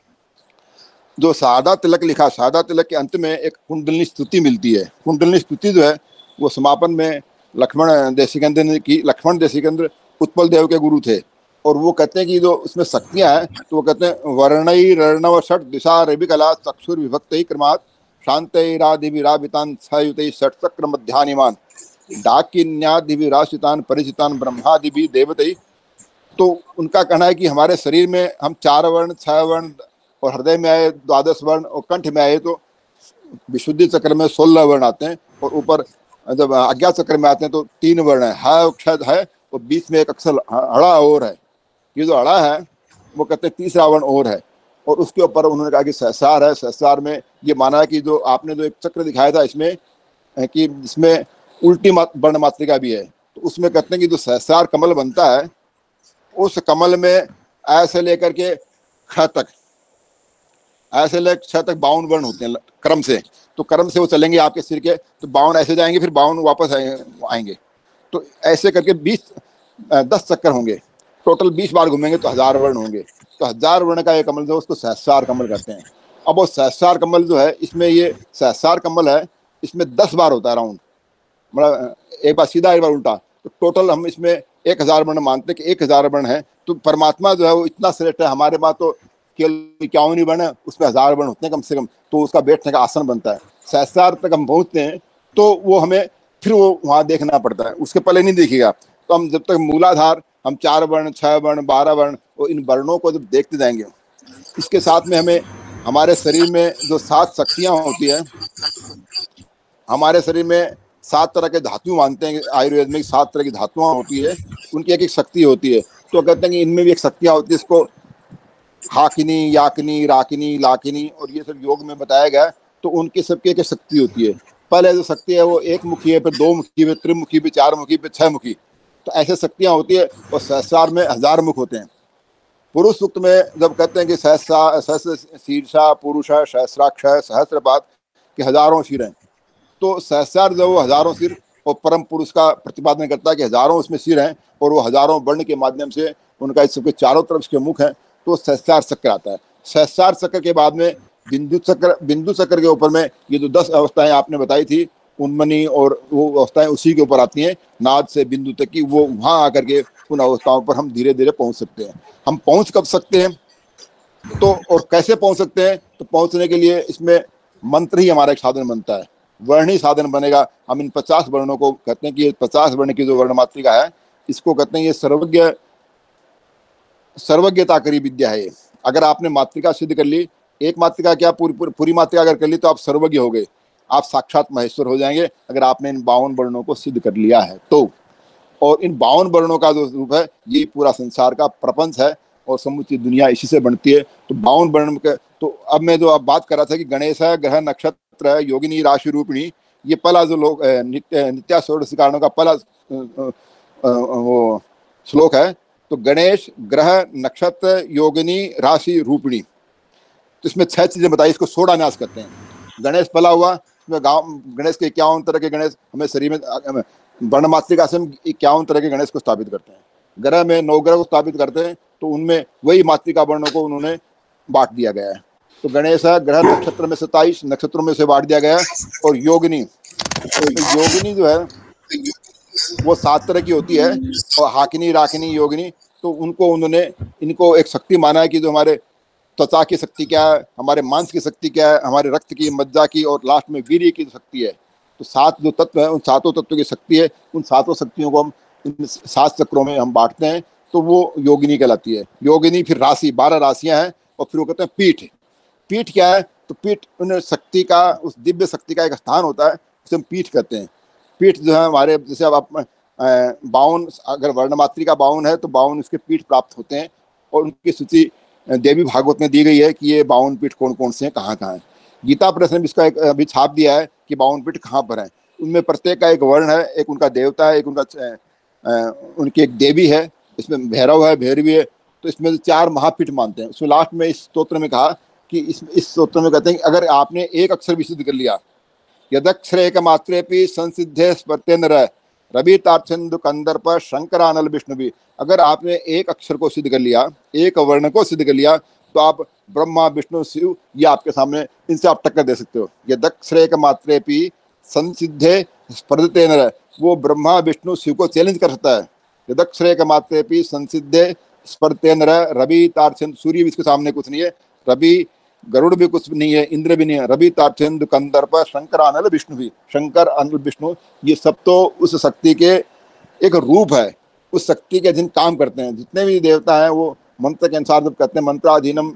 जो शारदा तिलक लिखा, शारदा तिलक के अंत में एक कुंडलनी स्तुति मिलती है। कुंडलनी स्तुति जो है वो समापन में लक्ष्मण देशिकेंद्र ने की। लक्ष्मण देशिकेंद्र उत्पल देव के गुरु थे, और वो कहते हैं कि जो उसमें शक्तियाँ हैं तो वो कहते हैं वर्णई रणव षट दिशा रवि कला चक्षुर विभक्त ही क्रमात् शांतरादिविरावितान छयुत षट चक्र मध्यानिमान डाकिन्यादिविराशितान परिचितान ब्रह्मादिवि देवतई। तो उनका कहना है कि हमारे शरीर में हम 4 वर्ण 6 वर्ण, और हृदय में आए 12 वर्ण, और कंठ में आए तो विशुद्धि चक्र में 16 वर्ण आते हैं, और ऊपर जब आज्ञा चक्र में आते हैं तो 3 वर्ण है अक्षर है, और बीच में एक अक्षर अड़ा और है। ये जो अड़ा है वो कहते हैं 3रा वर्ण और है। और उसके ऊपर उन्होंने कहा कि सहस्रार है, सहस्रार में ये माना है कि जो आपने जो एक चक्र दिखाया था इसमें कि जिसमें उल्टी वर्ण मात्रिका भी है, तो उसमें कहते हैं कि जो सहस्रार कमल बनता है उस कमल में ऐसे लेकर के ख तक, ऐसे लेकर छ तक 52 वर्ण होते हैं क्रम से। तो क्रम से वो चलेंगे आपके सिर के, तो 52 ऐसे जाएंगे, फिर 52 वापस आएंगे। तो ऐसे करके 10 चक्कर होंगे, टोटल 20 बार घूमेंगे तो 1000 वर्ण होंगे। तो 1000 वर्ण का ये कमल जो उसको सहस्रार कमल कहते हैं। अब वो सहस्रार कमल जो है, इसमें ये सहस्रार कमल है, इसमें 10 बार होता है राउंड, मतलब एक बार सीधा एक बार उल्टा। तो टोटल हम इसमें 1000 वर्ण मानते हैं कि 1000 वर्ण है। तो परमात्मा जो है वो इतना श्रेष्ठ है, हमारे पास तो केवल 51 वर्ण है, उसमें 1000 वर्ण होते हैं कम से कम, तो उसका बैठने का आसन बनता है। सहस्रार तक हम पहुंचते हैं तो वो हमें फिर वो वहां देखना पड़ता है, उसके पहले नहीं दिखेगा। तो हम जब तक मूलाधार हम 4 वर्ण 6 वर्ण 12 वर्ण और इन वर्णों को जब देखते जाएंगे, इसके साथ में हमें हमारे शरीर में जो 7 शक्तियां होती है, हमारे शरीर में 7 तरह के धातु मानते हैं, आयुर्वेद में 7 तरह की धातुआं होती है, उनकी एक एक शक्ति होती है। तो कहते हैं कि इनमें भी एक शक्तियां होती है, इसको हाकिनी, याकिनी, राकिनी, लाकिनी और ये सब योग में बताया गया। तो उनकी सबकी एक शक्ति होती है। पहले जो शक्ति है वो 1 मुखी है, फिर 2 मुखी, फिर त्रिमुखी, फिर 4 मुखी, फिर 6 मुखी। तो ऐसे शक्तियां होती है। और सहस्रार में 1000 मुख होते हैं। पुरुष सूक्त में जब कहते हैं कि सहस्र शीर्षा पुरुष सहस्राक्ष सहस्रपाद के हजारों सिर हैं, तो सहस्रार जो वो हजारों सिर और परम पुरुष का प्रतिपादन करता है कि हजारों उसमें सिर हैं और वो हजारों वर्ण के माध्यम से उनका सबके चारों तरफ के मुख हैं, तो सहस्रार चक्र आता है। सहस्रार चक्र के बाद में बिंदु चक्र के ऊपर में ये जो 10 अवस्थाएं आपने बताई थी, उन्मनी और वो अवस्थाएं उसी के ऊपर आती हैं, नाद से बिंदु तक की। वो वहां आकर के उन अवस्थाओं पर हम धीरे धीरे पहुंच सकते हैं। हम पहुंच कब सकते हैं तो और कैसे पहुंच सकते हैं? तो पहुंचने के लिए इसमें मंत्र ही हमारा एक साधन बनता है, वर्ण ही साधन बनेगा। हम इन 50 वर्णों को कहते हैं कि 50 वर्ण की जो वर्ण मात्रिका है, इसको कहते हैं ये सर्वज्ञता करी विद्या है। अगर आपने मात्रिका सिद्ध कर ली, एक मात्रिका क्या पूरी मात्रिका अगर कर ली तो आप सर्वज्ञ हो गए, आप साक्षात महेश्वर हो जाएंगे अगर आपने इन 52 वर्णों को सिद्ध कर लिया है तो। और इन 52 वर्णों का जो रूप है, ये पूरा संसार का प्रपंच है और समूची दुनिया इसी से बनती है। तो 52 वर्ण के, तो अब मैं जो अब बात कर रहा था कि गणेश है, ग्रह नक्षत्र है, योगिनी राशि रूपिणी, ये पहला जो लोग नित्या षोडश कारणों का पहला वो श्लोक है। तो गणेश ग्रह नक्षत्र योगिनी राशि रूपिणी, तो इसमें 6 चीजें बताई, इसको सोडान्यास करते हैं। गणेश पहला हुआ, इसमें गणेश के 51 तरह के गणेश हमें शरीर में वर्ण मात्रिका से 51 तरह के गणेश को स्थापित करते हैं। ग्रह में 9 ग्रह को स्थापित करते हैं, तो उनमें वही मात्रिका वर्णों को उन्होंने बांट दिया गया है। तो गणेश है, ग्रह नक्षत्र में 27 नक्षत्रों में से बांट दिया गया है। और योगिनी, तो योगिनी जो है वो 7 तरह की होती है। और हाकिनी राकिनी योगिनी, तो उनको उन्होंने इनको एक शक्ति माना है कि जो हमारे त्वचा की शक्ति क्या है, हमारे मांस की शक्ति क्या है, हमारे रक्त की, मज्जा की और लास्ट में वीर्य की शक्ति है। तो 7 जो तत्व है, उन 7 तत्वों की शक्ति है। उन 7 शक्तियों को हम इन 7 चक्रों में हम बांटते हैं, तो वो योगिनी कहलाती है। योगिनी फिर राशि 12 राशियां हैं। और फिर वो कहते हैं पीठ। पीठ क्या है? तो पीठ उन शक्ति का, उस दिव्य शक्ति का एक स्थान होता है, उसे हम पीठ कहते हैं। पीठ जो है हमारे, जैसे अब आप 52 अगर वर्णमात्रिका 52 है तो 52 इसके पीठ प्राप्त होते हैं। और उनकी सूची देवी भागवत में दी गई है कि ये 52 पीठ कौन कौन से हैं, कहाँ कहाँ हैं। गीता प्रेस ने भी इसका एक अभी छाप दिया है कि 52 पीठ कहाँ पर है। उनमें प्रत्येक का एक वर्ण है, एक उनका देवता है, एक उनका उनकी एक देवी है, इसमें भैरव है, भैरवी है। तो इसमें 4 महापीठ मानते हैं। उसमें लास्ट में इस स्तोत्र में कहा कि इस स्तोत्र में कहते हैं कि अगर आपने एक अक्षर भी सिद्ध कर लिया, यदक्षरेक मात्रेपि संसिद्धे स्पर्तेन्द्र रवि तार्चंदु कंदर्प शंकरानल विष्णु भी, अगर आपने एक अक्षर को सिद्ध कर लिया, एक वर्ण को सिद्ध कर लिया, तो आप ब्रह्मा विष्णु शिव ये आपके सामने, इनसे आप टक्कर दे सकते हो। यदक्षरेक मात्रेपि संसिद्धे स्पर्धतेन्द्र, वो ब्रह्मा विष्णु शिव को चैलेंज कर सकता है। यदक्षरेक मात्रेपि संसिद्धे स्पर्धतेन्द्र रवि तार्चंद, सूर्य भी इसके सामने कुछ नहीं है, रवि गरुड़ भी कुछ नहीं है, इंद्र भी नहीं है, रवि तार्चंद कंदर्प शंकर अनल विष्णु भी, शंकर अनल विष्णु ये सब तो उस शक्ति के एक रूप है, उस शक्ति के अधीन काम करते हैं। जितने भी देवता हैं वो मंत्र के अनुसार जब कहते हैं मंत्राधीनम,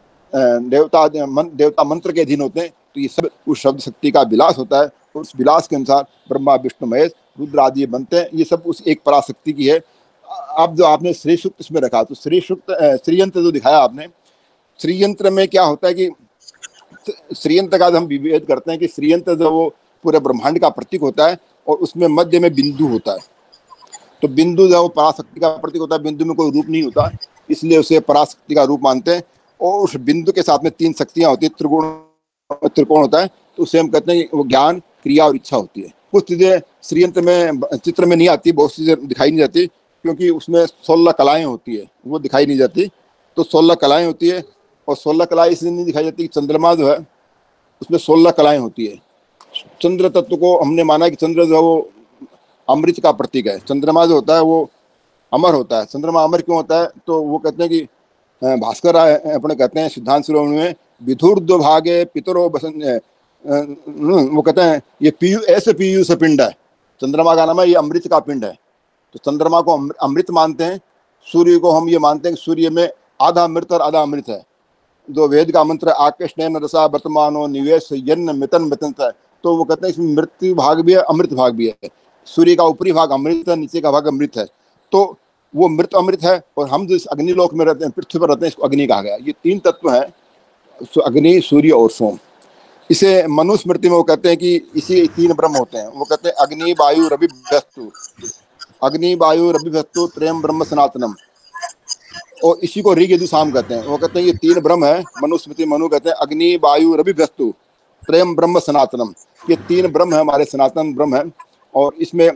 देवता मंत्र के अधीन होते हैं। तो ये सब उस शब्द शक्ति का विलास होता है। उस विलास के अनुसार ब्रह्मा विष्णु महेश रुद्र आदि बनते हैं। ये सब उस एक पराशक्ति की है। अब जो आपने श्री सूक्त इसमें रखा, तो श्री सूक्त श्रीयंत्र जो दिखाया आपने, श्रीयंत्र में क्या होता है कि श्रीयंत्र का हम विभेद करते हैं कि श्रीयंत्र जो वो पूरे ब्रह्मांड का प्रतीक होता है, और उसमें मध्य में बिंदु होता है। तो बिंदु जो है वो पराशक्ति का प्रतीक होता है, बिंदु में कोई रूप नहीं होता, इसलिए उसे पराशक्ति का रूप मानते हैं। और उस बिंदु के साथ में 3 शक्तियां होती है, त्रिकोण होता है, तो उसे हम कहते हैं कि वो ज्ञान, क्रिया और इच्छा होती है। कुछ चीजें श्रीयंत्र में, चित्र में नहीं आती, बहुत सी चीजें दिखाई नहीं जाती, क्योंकि उसमें 16 कलाएं होती है, वो दिखाई नहीं जाती। तो 16 कलाएं होती है, और 16 कलाएं इसलिए नहीं दिखाई जाती कि चंद्रमा जो है उसमें 16 कलाएं होती है। चंद्र तत्व को हमने माना कि चंद्र जो है वो अमृत का प्रतीक है। चंद्रमा जो होता है वो अमर होता है। चंद्रमा अमर क्यों होता है? तो वो कहते हैं कि भास्कर अपने कहते हैं सिद्धांत शिरोमणि में, विधुर्द्व भागे पितरो बसन, वो कहते हैं ये पीयू, ऐसे पीयू से पिंड है। चंद्रमा का नाम है, ये अमृत का पिंड है। तो चंद्रमा को अमृत मानते हैं। सूर्य को हम ये मानते हैं कि सूर्य में आधा अमृत और आधा अमृत है। जो वेद का मंत्र है, आकृष्ण रसा वर्तमानो निवेश यन्न मितन मितन है, तो वो कहते हैं इसमें मृत्यु भाग भी है, अमृत भाग भी है। सूर्य का ऊपरी भाग अमृत है, नीचे का भाग अमृत है। तो वो मृत अमृत है, और हम जो इस अग्निलोक में रहते हैं, पृथ्वी पर रहते हैं, इसको अग्नि कहा गया। ये 3 तत्व हैं, अग्नि, सूर्य और सोम। इसे मनुस्मृति में वो कहते हैं कि इसी 3 ब्रह्म होते हैं। वो कहते हैं अग्नि वायु रवि वस्तु, अग्नि वायु रवि वस्तु त्रयम ब्रह्म सनातनम। और इसी को ऋग यजु साम कहते हैं। वो कहते हैं ये 3 ब्रह्म है। मनुस्मृति मनु कहते हैं अग्नि वायु रवि वस्तु त्रयम ब्रह्म सनातनम। ये 3 ब्रह्म है, हमारे सनातन ब्रह्म है। और इसमें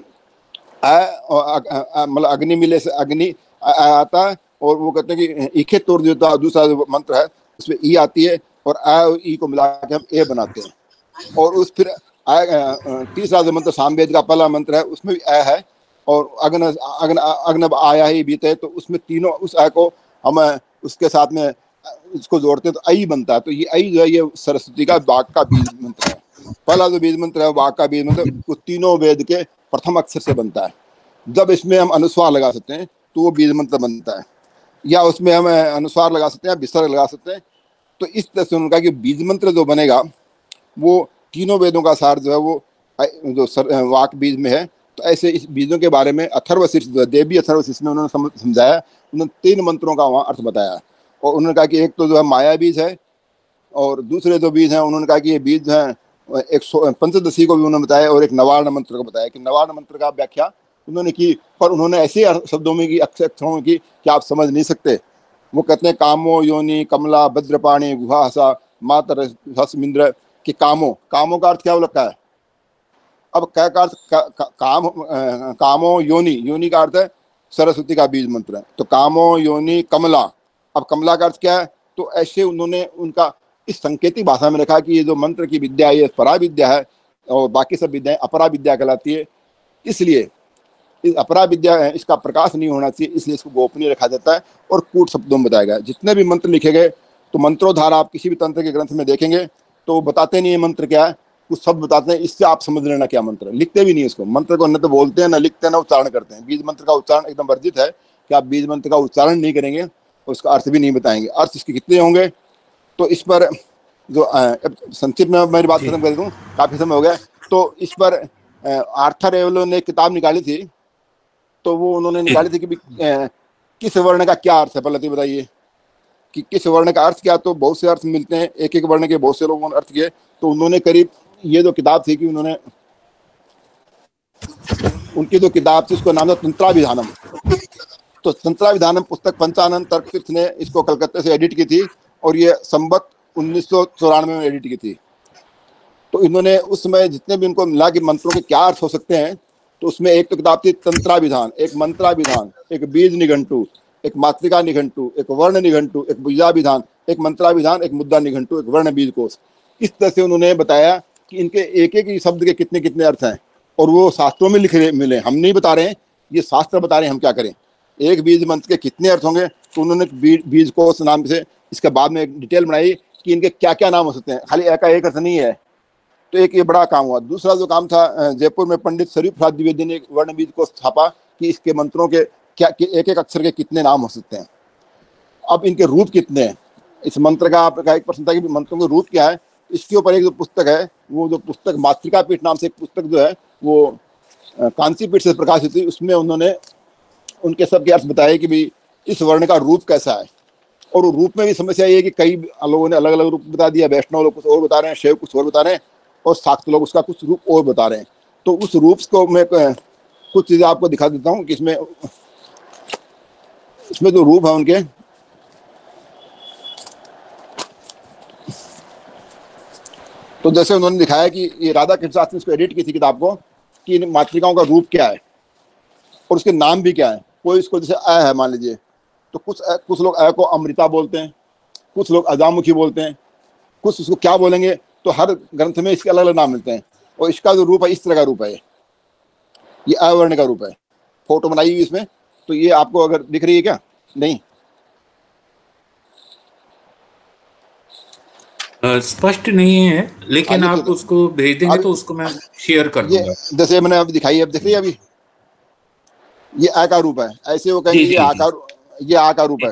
मतलब अग्नि मिले से अग्नि आता है, और वो कहते हैं कि इखे तोड़ देता, दूसरा जो मंत्र है उसमें ई आती है, और आ और ई को मिला के हम ए बनाते हैं। और उस फिर तीसरा जो मंत्र सामवेद का पहला मंत्र है, उसमें भी आ है, और अग्न अग्न अग्न आया ही बीते, तो उसमें तीनों उस आ को हम उसके साथ में इसको जोड़ते हैं तो आई बनता है। तो ये आई जो है ये सरस्वती का वाक का बीज मंत्र है। पहला जो बीज मंत्र है वाक का बीज मंत्र, वो तीनों वेद के प्रथम अक्षर से बनता है। जब इसमें हम अनुस्वार लगा सकते हैं तो वो बीज मंत्र बनता है, या उसमें हम अनुस्वार लगा सकते हैं, विसर्ग लगा सकते हैं। तो इस तरह से उनका कि बीज मंत्र जो बनेगा वो तीनों वेदों का सार जो है वो जो वाक बीज में है। तो ऐसे इस बीजों के बारे में अथर्वशीर्ष देवी अथर्वशीर्ष में उन्होंने समझाया। उन्होंने 3 मंत्रों का वहाँ अर्थ बताया, और उन्होंने कहा कि एक तो जो है माया बीज है, और दूसरे जो बीज हैं उन्होंने कहा कि ये बीज हैं एक पंचदशी को भी उन्होंने बताया, और एक नवार्ण मंत्र को बताया कि नवार्ण मंत्र का व्याख्या उन्होंने की, पर उन्होंने ऐसे शब्दों में की, अक्षरों में की कि आप समझ नहीं सकते। वो कहते हैं कामो योनि कमला भद्रपाणी गुहा हसा मातर हसमिंद्र कि कामो का अर्थ क्या हो लगता है? अब क्या का अर्थ कामो योनि का अर्थ है सरस्वती का बीज मंत्र है। तो कामो योनि कमला, अब कमला का अर्थ क्या है? तो ऐसे उन्होंने उनका इस संकेतिक भाषा में रखा कि ये जो मंत्र की विद्या ये परा विद्या है, और बाकी सब विद्याएं अपरा विद्या कहलाती है। इसलिए इस अपरा विद्या है, इसका प्रकाश नहीं होना चाहिए, इसलिए इसको गोपनीय रखा जाता है और कूट शब्दों में बताया गया। जितने भी मंत्र लिखे गए, तो मंत्रोद्धार आप किसी भी तंत्र के ग्रंथ में देखेंगे तो बताते नहीं है मंत्र क्या है, कुछ शब्द बताते हैं, इससे आप समझ लेना क्या मंत्र। लिखते भी नहीं इसको, मंत्र को न तो बोलते हैं, न लिखते हैं, न उच्चारण करते हैं। बीज मंत्र का उच्चारण एकदम वर्जित है कि आप बीज मंत्र का उच्चारण नहीं करेंगे, उसका अर्थ भी नहीं बताएंगे। अर्थ इसके कितने होंगे, तो इस पर जो संक्षिप्त में मेरी बात खत्म कर दूं, काफी समय हो गया। तो इस पर आर्थर एवलो ने किताब निकाली थी, तो वो उन्होंने निकाली थी कि किस वर्ण का क्या अर्थ है। पहले तो बताइए कि किस वर्ण का अर्थ क्या। तो बहुत से अर्थ मिलते हैं, एक एक वर्ण के बहुत से लोगों ने अर्थ किए। तो उन्होंने करीब ये जो किताब थी कि उन्होंने उनकी जो किताब थी उसका नाम था तंत्राभिधानम। तो तंत्राभिधानम पुस्तक पंचानन तर्कतीर्थ ने इसको कलकत्ते से एडिट की थी, और ये संवत 1994 में एडिट की थी। तो इन्होंने उस समय जितने भी उनको मिला कि मंत्रों के क्या अर्थ हो सकते हैं, तो उसमें एक तो किताब थी तंत्राभिधान, एक मंत्राभिधान, एक बीज निघंटू, एक मातृका निघंटू, एक वर्ण निघंटू, एक बीजाभिधान, एक मंत्राभिधान, एक मुद्दा निघंटू, एक वर्ण बीज कोश। इस तरह से उन्होंने बताया कि इनके एक एक शब्द के कितने कितने अर्थ हैं, और वो शास्त्रों में लिखे मिले। हम नहीं बता रहे हैं, ये शास्त्र बता रहे हैं, हम क्या करें। एक बीज मंत्र के कितने अर्थ होंगे, तो उन्होंने बीज कोश नाम से इसके बाद में एक डिटेल बनाई कि इनके क्या क्या नाम हो सकते हैं। खाली एक अर्थ नहीं है। तो एक ये बड़ा काम हुआ। दूसरा जो काम था, जयपुर में पंडित स्वरूप प्रसाद द्विवेदी ने वर्ण बीज को छापा कि इसके मंत्रों के क्या एक एक अक्षर के कितने नाम हो सकते हैं, अब इनके रूप कितने हैं। इस मंत्र का आपका एक प्रश्न था कि मंत्रों के रूप क्या है। इसके ऊपर एक जो पुस्तक है, वो जो पुस्तक मातृका पीठ नाम से एक पुस्तक जो है वो कांसी पीठ से प्रकाशित हुई, उसमें उन्होंने उनके सबके अर्थ बताए कि भाई इस वर्ण का रूप कैसा है। और रूप में भी समस्या ये है कि कई लोगों ने अलग अलग रूप बता दिया। वैष्णव लोग कुछ और बता रहे हैं, शैव कुछ और बता रहे हैं, और शाक्त लोग उसका कुछ रूप और बता रहे हैं। तो उस रूप को मैं कुछ चीजें आपको दिखा देता हूँ कि इसमें जो रूप है उनके, तो जैसे उन्होंने दिखाया कि ये राधा कृष्ण शास्त्री ने इसको एडिट की थी किताब को कि इन मातृकाओं का रूप क्या है और उसके नाम भी क्या है। कोई इसको जैसे अ है मान लीजिए, तो कुछ लोग अ को अमृता बोलते हैं, कुछ लोग अजामुखी बोलते हैं, कुछ उसको क्या बोलेंगे। तो हर ग्रंथ में इसके अलग अलग नाम मिलते हैं। और इसका जो रूप है इस तरह का रूप है, ये अवर्ण का रूप है। फोटो बनाई हुई इसमें, तो ये आपको अगर दिख रही है क्या? नहीं स्पष्ट नहीं है, लेकिन आप तो उसको भेज देंगे तो उसको मैं शेयर कर दूंगा। जैसे मैंने अभी दिखाई है, अब दिख रही है अभी, ये आ का रूप है। ऐसे वो कहेंगे ये आ का रूप है।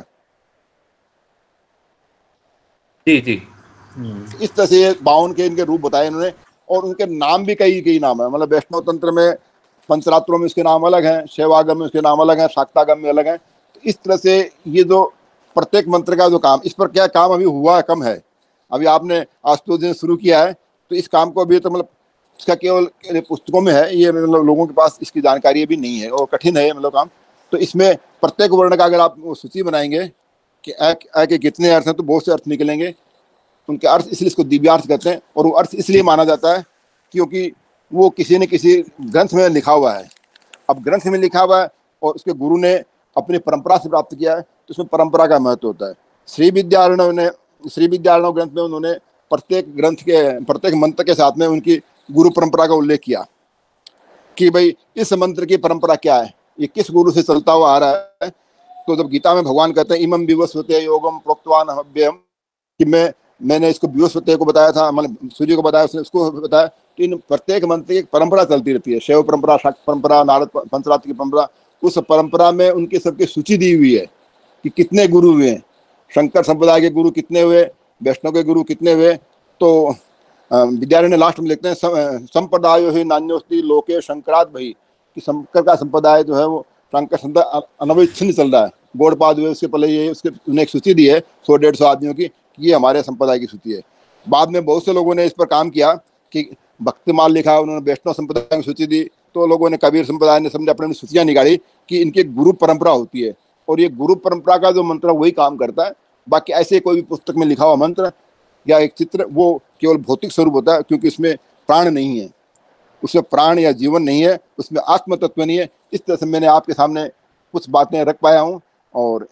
जी जी। इस तरह से 52 के इनके रूप बताए इन्होंने। और उनके नाम भी कई नाम है। मतलब वैष्णव तंत्र में पंचरात्रों में उसके नाम अलग हैं, शैवागम में उसके नाम अलग हैं, शाक्तागम में अलग हैं। तो इस तरह से ये जो प्रत्येक मंत्र का जो काम, इस पर क्या काम अभी हुआ कम है। अभी आपने आशुतोष जी ने शुरू किया है, तो इस काम को अभी तो मतलब इसका केवल पुस्तकों में है, ये मतलब लोगों के पास इसकी जानकारी अभी नहीं है और कठिन है मतलब काम। तो इसमें प्रत्येक वर्ण का अगर आप सूची बनाएंगे कि अ के कितने अर्थ हैं, तो बहुत से अर्थ निकलेंगे। उनके अर्थ इसलिए इसको दिव्यार्थ कहते हैं। और वो अर्थ इसलिए माना जाता है क्योंकि वो किसी न किसी ग्रंथ में लिखा हुआ है। अब ग्रंथ में लिखा हुआ है और उसके गुरु ने अपनी परंपरा से प्राप्त किया है, तो उसमें परंपरा का महत्व होता है। श्री विद्यारणव ग्रंथ में उन्होंने प्रत्येक ग्रंथ के प्रत्येक मंत्र के साथ में उनकी गुरु परंपरा का उल्लेख किया कि भाई इस मंत्र की परंपरा क्या है, ये किस गुरु से चलता हुआ आ रहा है। तो जब गीता में भगवान कहते हैं इमं विवस्वते योगम प्रोक्तवान अहम्यहम्, कि मैंने इसको विवस्वते को बताया था, मतलब सूर्य को बताया, उसने उसको बताया। तो इन प्रत्येक मंत्र की परंपरा चलती रहती है, शैव परंपरा, शाक्त परंपरा, नारद पंचरात्र की परंपरा। उस परंपरा में उनकी सबकी सूची दी हुई है कि कितने गुरु हुए, शंकर संप्रदाय के गुरु कितने हुए, वैष्णव के गुरु कितने हुए। तो विद्यारण्य लास्ट में लिखते हैं संप्रदायो ही नान्योस्ति लोके शंकरात् भई, कि शंकर का संप्रदाय जो है वो शंकर संप्रदाय अनविच्छिन्न चल रहा है। गौड़पाद हुए, उसके पहले ये उसके उन्हें एक सूची दी है 100-150 आदमियों की, ये हमारे संप्रदाय की सूची है। बाद में बहुत से लोगों ने इस पर काम किया कि भक्तिमाल लिखा, उन्होंने वैष्णव संप्रदाय की सूची दी। तो लोगों ने, कबीर संप्रदाय ने समझे अपनी सूचियां निकाली कि इनकी गुरु परंपरा होती है और ये गुरु परंपरा का जो मंत्र वही काम करता है। बाकी ऐसे कोई भी पुस्तक में लिखा हुआ मंत्र या एक चित्र वो केवल भौतिक स्वरूप होता है, क्योंकि इसमें प्राण नहीं है, उसमें प्राण या जीवन नहीं है, उसमें आत्म तत्व नहीं है। इस तरह से मैंने आपके सामने कुछ बातें रख पाया हूँ। और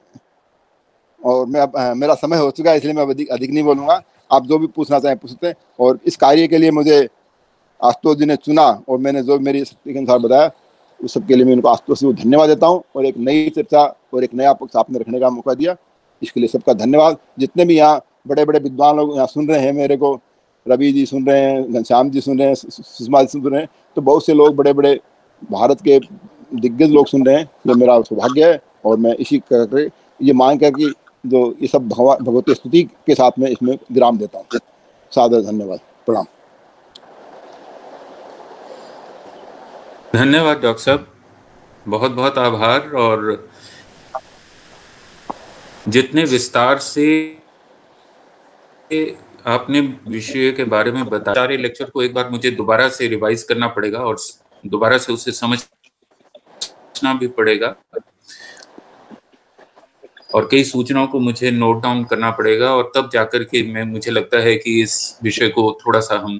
मैं मेरा समय हो चुका है, इसलिए मैं अधिक नहीं बोलूँगा। आप जो भी पूछना चाहें पूछ सकते हैं। और इस कार्य के लिए मुझे आशुतोष जी ने चुना और मैंने जो मेरी शक्ति के अनुसार बताया, उस सब के लिए मैं उनको आशुतोष जी को धन्यवाद देता हूँ। और एक नई चर्चा और एक नया पक्ष आपने रखने का मौका दिया, इसके लिए सबका धन्यवाद। जितने भी यहाँ बड़े बड़े विद्वान लोग यहाँ सुन रहे हैं मेरे को, रवि जी सुन रहे हैं, घनश्याम जी सुन रहे हैं, सुषमा जी सुन रहे हैं, तो बहुत से लोग बड़े बड़े भारत के दिग्गज लोग सुन रहे हैं। ये मेरा सौभाग्य है। और मैं इसी करके ये मांग कर कि जो ये सब भगवती स्तुति के साथ में इसमें विराम देता हूँ। सादर धन्यवाद, प्रणाम। धन्यवाद डॉक्टर साहब, बहुत बहुत आभार। और जितने विस्तार से आपने विषय के बारे में बताया, सारे लेक्चर को एक बार मुझे दोबारा से रिवाइज करना पड़ेगा और दोबारा से उसे समझना भी पड़ेगा और कई सूचनाओं को मुझे नोट डाउन करना पड़ेगा। और तब जाकर के मुझे लगता है कि इस विषय को थोड़ा सा हम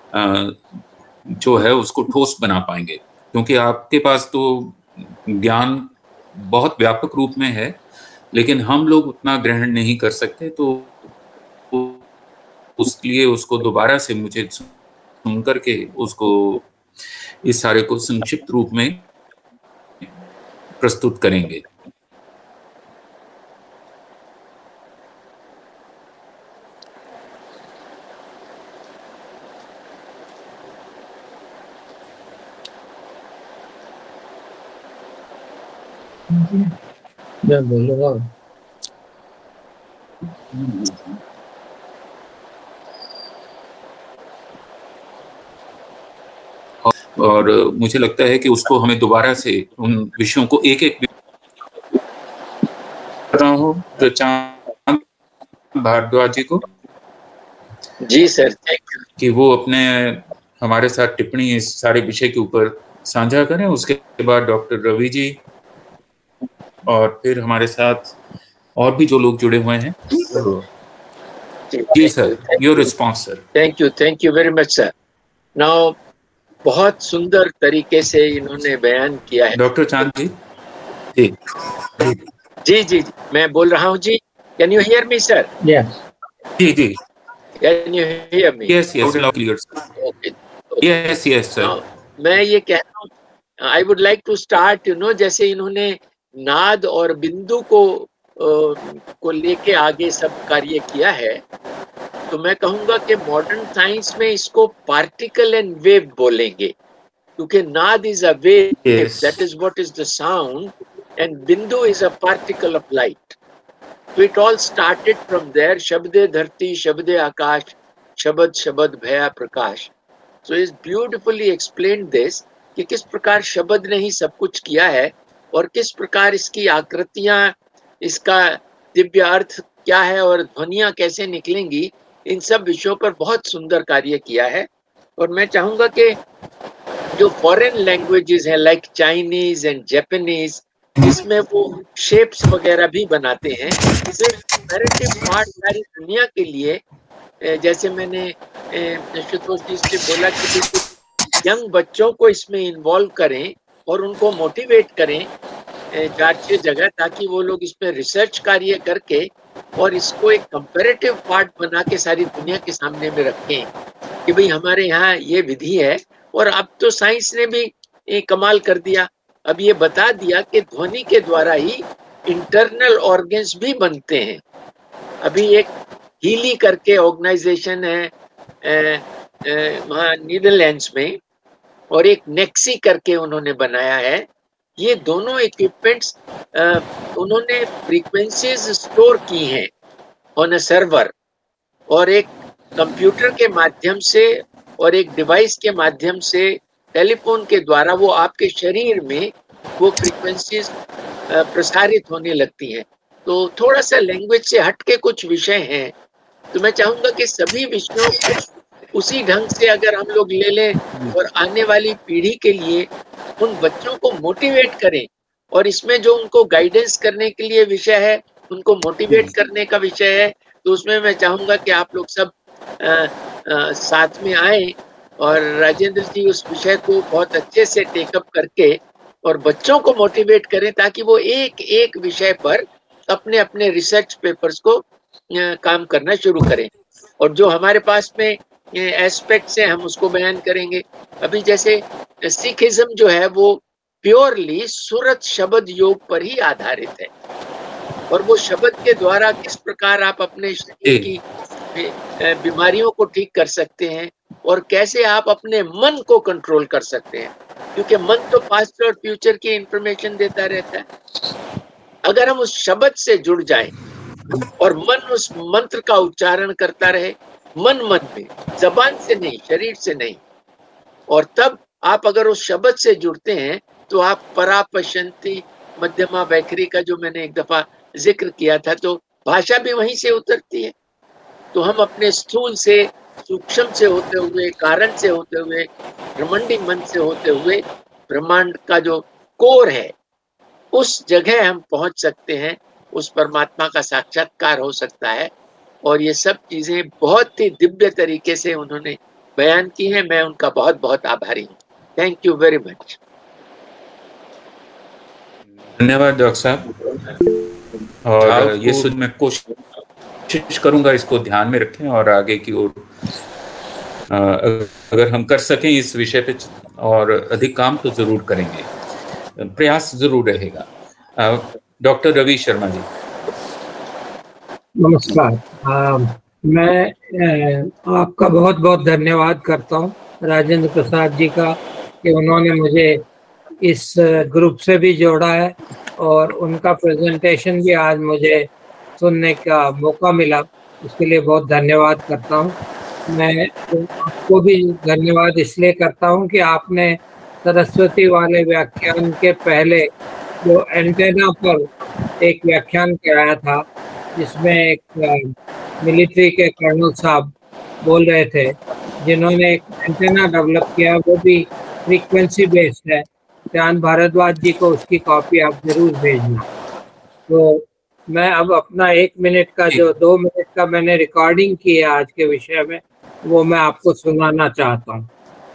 जो है उसको ठोस बना पाएंगे, क्योंकि आपके पास तो ज्ञान बहुत व्यापक रूप में है, लेकिन हम लोग उतना ग्रहण नहीं कर सकते। तो उसलिए उसको दोबारा से मुझे सुन करके उसको इस सारे को संक्षिप्त रूप में प्रस्तुत करेंगे। और मुझे लगता है कि उसको हमें दोबारा से उन विषयों को एक एक कर रहा हूँ प्रचार भारद्वाज जी को। जी सर, थैंक यू कि वो अपने हमारे साथ टिप्पणी इस सारे विषय के ऊपर साझा करें। उसके बाद डॉक्टर रवि जी और फिर हमारे साथ और भी जो लोग जुड़े हुए हैं। जी sir, your response sir. Thank you very much sir. Now बहुत सुंदर तरीके से इन्होंने बयान किया है। डॉक्टर चांद जी। जी जी जी जी, मैं बोल रहा हूँ जी। Can you hear me sir? जी जी, can you hear me? Yes yes, clear sir. Okay, yes yes sir. मैं ये कह रहा हूँ, I would like to start, जैसे इन्होंने नाद और बिंदु को लेके आगे सब कार्य किया है, तो मैं कहूंगा कि मॉडर्न साइंस में इसको पार्टिकल एंड वेव बोलेंगे, क्योंकि नाद is a wave, that is what is the sound, and बिंदु is a particle of light. So it all started from there. शब्दे धरती, शब्दे आकाश, शब्द शब्द भया प्रकाश। So it's beautifully explained this कि किस प्रकार शब्द ने ही सब कुछ किया है और किस प्रकार इसकी आकृतियां, इसका दिव्य अर्थ क्या है और ध्वनियां कैसे निकलेंगी, इन सब विषयों पर बहुत सुंदर कार्य किया है। और मैं चाहूंगा कि जो फॉरेन लैंग्वेजेस है लाइक चाइनीज एंड जापानीज, इसमें वो शेप्स वगैरह भी बनाते हैं। तो कंपैरेटिव पार्ट सारी दुनिया के लिए, जैसे मैंने शुतोष जी से बोला कि यंग बच्चों को इसमें इन्वॉल्व करें और उनको मोटिवेट करें 4-6 जगह, ताकि वो लोग इसमें रिसर्च कार्य करके और इसको एक कंपैरेटिव पार्ट बना के सारी दुनिया के सामने में रखें कि भाई हमारे यहाँ ये विधि है। और अब तो साइंस ने भी कमाल कर दिया, अब ये बता दिया कि ध्वनि के द्वारा ही इंटरनल ऑर्गन्स भी बनते हैं। अभी एक हीली करके ऑर्गेनाइजेशन है वहाँ नीदरलैंड्स में, और एक नेक्सी करके उन्होंने बनाया है। ये दोनों इक्विपमेंट्स उन्होंने फ्रीक्वेंसीज स्टोर की हैं ऑन अ सर्वर, और एक कंप्यूटर के माध्यम से और एक डिवाइस के माध्यम से टेलीफोन के द्वारा वो आपके शरीर में वो फ्रीक्वेंसीज प्रसारित होने लगती हैं। तो थोड़ा सा लैंग्वेज से हटके कुछ विषय हैं, तो मैं चाहूंगा कि सभी विषयों को उसी ढंग से अगर हम लोग ले लें और आने वाली पीढ़ी के लिए उन बच्चों को मोटिवेट करें, और इसमें जो उनको गाइडेंस करने के लिए विषय है, उनको मोटिवेट करने का विषय है, तो उसमें मैं चाहूंगा कि आप लोग सब साथ में आए और राजेंद्र जी उस विषय को बहुत अच्छे से टेकअप करके और बच्चों को मोटिवेट करें, ताकि वो एक एक विषय पर अपने अपने रिसर्च पेपर्स को काम करना शुरू करें। और जो हमारे पास में एस्पेक्ट्स हैं हम उसको बयान करेंगे। अभी जैसे सिखिज्म जो है वो प्योरली सूरत शब्द योग पर ही आधारित है, और वो शब्द के द्वारा किस प्रकार आप अपने शरीर की बीमारियों को ठीक कर सकते हैं और कैसे आप अपने मन को कंट्रोल कर सकते हैं, क्योंकि मन तो पास्ट और फ्यूचर की इंफॉर्मेशन देता रहता है। अगर हम उस शब्द से जुड़ जाएं और मन उस मंत्र का उच्चारण करता रहे, मन में, जबान से नहीं, शरीर से नहीं, और तब आप अगर उस शब्द से जुड़ते हैं तो आप परा पश्यंती मध्यमा वैखरी का जो मैंने एक दफा जिक्र किया था, तो भाषा भी वहीं से उतरती है। तो हम अपने स्थूल से, सूक्ष्म से होते हुए, कारण से होते हुए, ब्रह्मांडी मन से होते हुए ब्रह्मांड का जो कोर है उस जगह हम पहुंच सकते हैं, उस परमात्मा का साक्षात्कार हो सकता है। और ये सब चीजें बहुत ही दिव्य तरीके से उन्होंने बयान की है। मैं उनका बहुत बहुत आभारी हूँ। Thank you very much. धन्यवाद डॉक्टर साहब। और ये सुन मैं कोशिश करूंगा इसको ध्यान में रखें और आगे की ओर अगर हम कर सकें इस विषय पे और अधिक काम तो जरूर करेंगे, प्रयास जरूर रहेगा। डॉक्टर रवि शर्मा जी। नमस्कार। मैं आपका बहुत बहुत धन्यवाद करता हूँ राजेंद्र प्रसाद जी का कि उन्होंने मुझे इस ग्रुप से भी जोड़ा है और उनका प्रेजेंटेशन भी आज मुझे सुनने का मौका मिला, उसके लिए बहुत धन्यवाद करता हूँ। मैं आपको भी धन्यवाद इसलिए करता हूँ कि आपने सरस्वती वाले व्याख्यान के पहले जो एंटेना पर एक व्याख्यान कराया था, जिसमें एक मिलिट्री के कर्नल साहब बोल रहे थे, जिन्होंने एक एंटेना डेवलप किया, वो भी फ्रीक्वेंसी बेस्ड है। चांद भारद्वाज जी को उसकी कॉपी आप जरूर भेजना। तो मैं अब अपना 1 मिनट का, जो 2 मिनट का मैंने रिकॉर्डिंग की है आज के विषय में, वो मैं आपको सुनाना चाहता हूँ।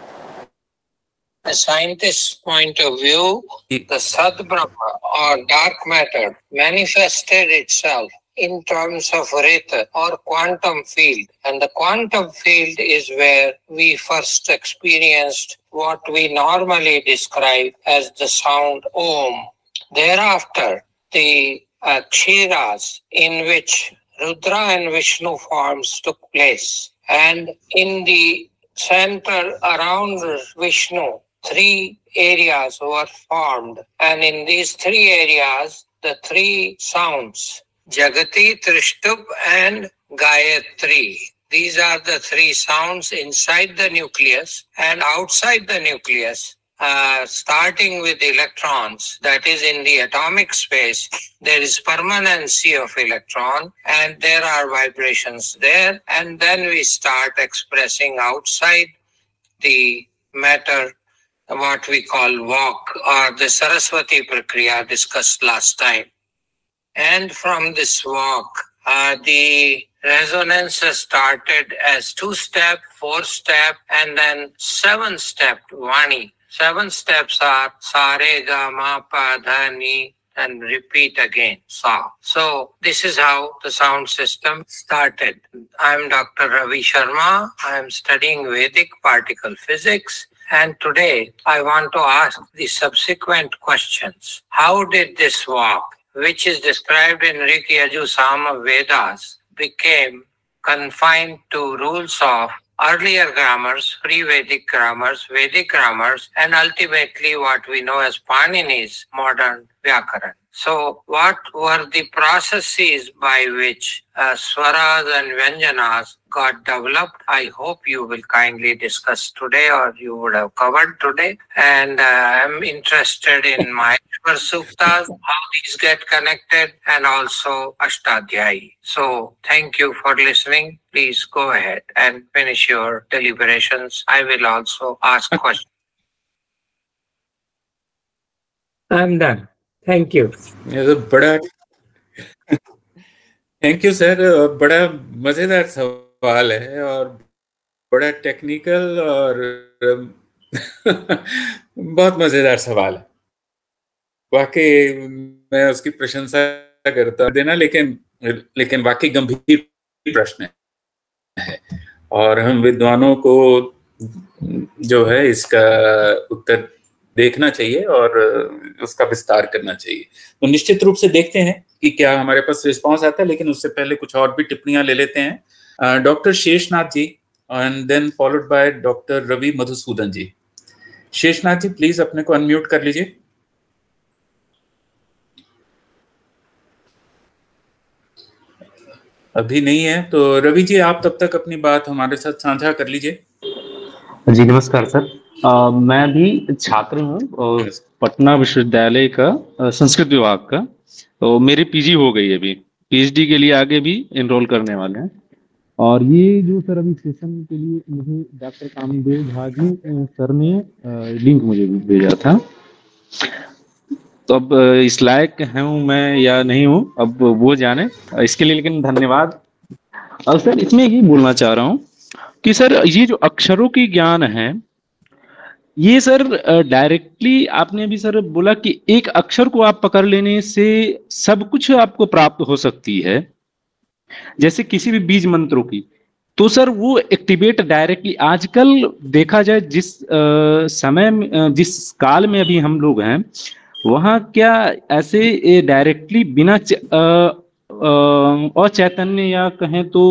A scientist's point of view, the Sad Brahma or dark matter manifested itself in terms of Reta or quantum field, and the quantum field is where we first experienced what we normally describe as the sound Om. Thereafter, the Kshiras, in which Rudra and Vishnu forms took place, and in the center around Vishnu, 3 areas were formed, and in these 3 areas, the 3 sounds, Jagati, Trishtup and Gayatri. These are the 3 sounds inside the nucleus, and outside the nucleus, starting with electrons, that is in the atomic space, there is permanency of electron and there are vibrations there, and then we start expressing outside the matter what we call walk, or the Saraswati Prakriya discussed last time. And from this walk, the resonance started as 2-step, 4-step, and then 7-step Vani. 7 steps are Sa Re Ga Ma Pa Dha Ni, and repeat again Sa. So this is how the sound system started. I am Dr. Ravi Sharma. I am studying Vedic particle physics. And today I want to ask the subsequent questions. How did this walk, which is described in Rig, Yajur, Sama Vedas, became confined to rules of earlier grammars, pre-Vedic grammars, Vedic grammars, and ultimately what we know as Panini's modern Vyakaran? So what were the processes by which swaras and vyanjanas got developed? I hope you will kindly discuss today, or you would have covered today. And I'm interested in Maheshwar Suktas, how these get connected, and also Ashtadhyayi. So thank you for listening. Please go ahead and finish your deliberations. I will also ask questions. I'm done. Thank you. बड़ा thank you sir. बड़ा मजेदार सवाल है और बड़ा technical और बहुत मजेदार सवाल है। वाकई मैं उसकी प्रशंसा करता देना, लेकिन वाकई गंभीर प्रश्न है और हम विद्वानों को जो है इसका उत्तर देखना चाहिए और उसका विस्तार करना चाहिए। तो निश्चित रूप से देखते हैं कि क्या हमारे पास रिस्पांस आता है, लेकिन उससे पहले कुछ और भी टिप्पणियां ले लेते हैं। Doctor Sheshnath ji and then followed by doctor Ravi Madhusudan ji. Sheshnath ji please अपने को अनम्यूट कर लीजिए। अभी नहीं है तो रवि जी आप तब तक अपनी बात हमारे साथ साझा कर लीजिए। जी नमस्कार सर। मैं भी छात्र हूँ पटना विश्वविद्यालय का संस्कृत विभाग का। तो मेरी पीजी हो गई है, अभी पीएचडी के लिए आगे भी एनरोल करने वाले हैं। और ये जो सर अभी सेशन के लिए मुझे डॉक्टर कामदेव झा जी सर ने लिंक मुझे भेजा था, तो अब इस लायक हूँ मैं या नहीं हूँ अब वो जाने, इसके लिए लेकिन धन्यवाद। और सर इसमें ही बोलना चाह रहा हूँ कि सर ये जो अक्षरों की ज्ञान है, ये सर डायरेक्टली आपने भी सर बोला कि एक अक्षर को आप पकड़ लेने से सब कुछ आपको प्राप्त हो सकती है, जैसे किसी भी बीज मंत्रों की। तो सर वो एक्टिवेट डायरेक्टली आजकल देखा जाए जिस समय में, जिस काल में अभी हम लोग हैं, वहाँ क्या ऐसे डायरेक्टली बिना अचैतन्य या कहें तो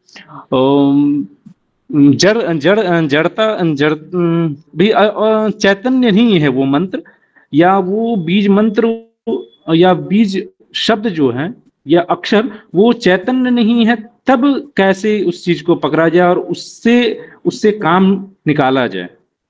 जड़ता भी चैतन्य नहीं है वो मंत्र या वो बीज मंत्र या बीज शब्द जो है या अक्षर वो चैतन्य नहीं है, तब कैसे उस चीज को पकड़ा जाए और उससे काम निकाला जाए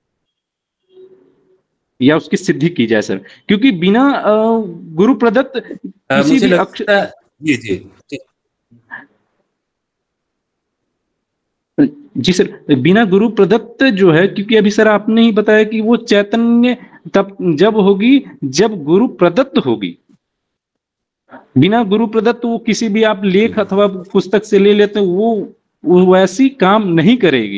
या उसकी सिद्धि की जाए सर? क्योंकि बिना गुरु प्रदत्त किसी भी अक्षर जी सर, बिना गुरु प्रदत्त जो है, क्योंकि अभी सर आपने ही बताया कि वो चैतन्य तब जब होगी जब गुरु प्रदत्त होगी। बिना गुरु प्रदत्त वो किसी भी आप लेख अथवा पुस्तक से ले लेते हैं, वो वैसी काम नहीं करेगी।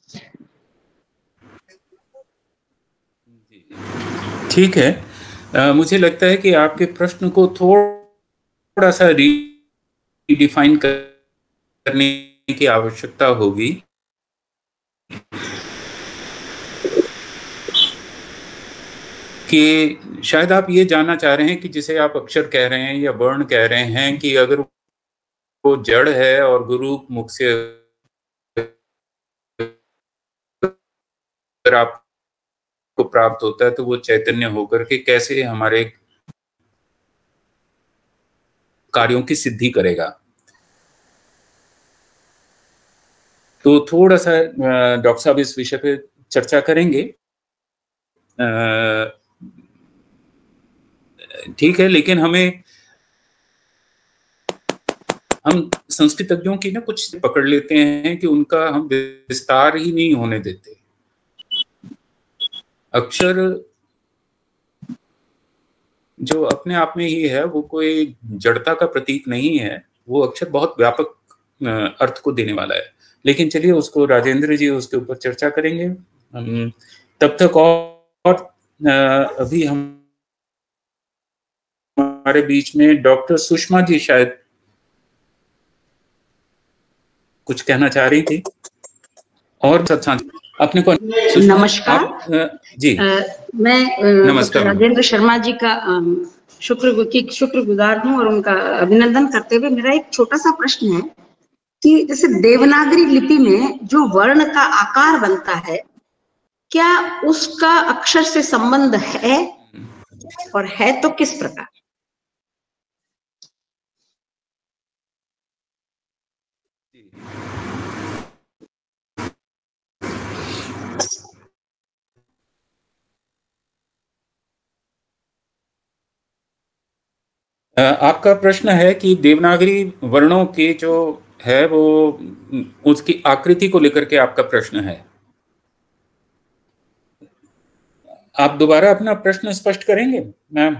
ठीक है, मुझे लगता है कि आपके प्रश्न को थोड़ा सा रीडिफाइन करने की आवश्यकता होगी। कि शायद आप ये जानना चाह रहे हैं कि जिसे आप अक्षर कह रहे हैं या वर्ण कह रहे हैं, कि अगर वो जड़ है और गुरु मुख से अगर आपको प्राप्त होता है तो वो चैतन्य होकर के कैसे हमारे कार्यों की सिद्धि करेगा। तो थोड़ा सा डॉक्टर साहब इस विषय पे चर्चा करेंगे। ठीक है, लेकिन हम संस्कृतज्ञों की ना कुछ पकड़ लेते हैं कि उनका हम विस्तार ही नहीं होने देते। अक्षर जो अपने आप में ही है, वो कोई जड़ता का प्रतीक नहीं है। वो अक्षर बहुत व्यापक अर्थ को देने वाला है। लेकिन चलिए उसको राजेंद्र जी उसके ऊपर चर्चा करेंगे। तब तक और अभी हमारे बीच में डॉक्टर सुषमा जी शायद कुछ कहना चाह रही थी। और अपने को नमस्कार जी। मैं नमस्कार राजेंद्र शर्मा जी का शुक्रगुजार हूँ और उनका अभिनंदन करते हुए मेरा एक छोटा सा प्रश्न है कि जैसे देवनागरी लिपि में जो वर्ण का आकार बनता है, क्या उसका अक्षर से संबंध है, और है तो किस प्रकार? आपका प्रश्न है कि देवनागरी वर्णों के जो है वो उसकी आकृति को लेकर के आपका प्रश्न है। आप दोबारा अपना प्रश्न स्पष्ट करेंगे मैम?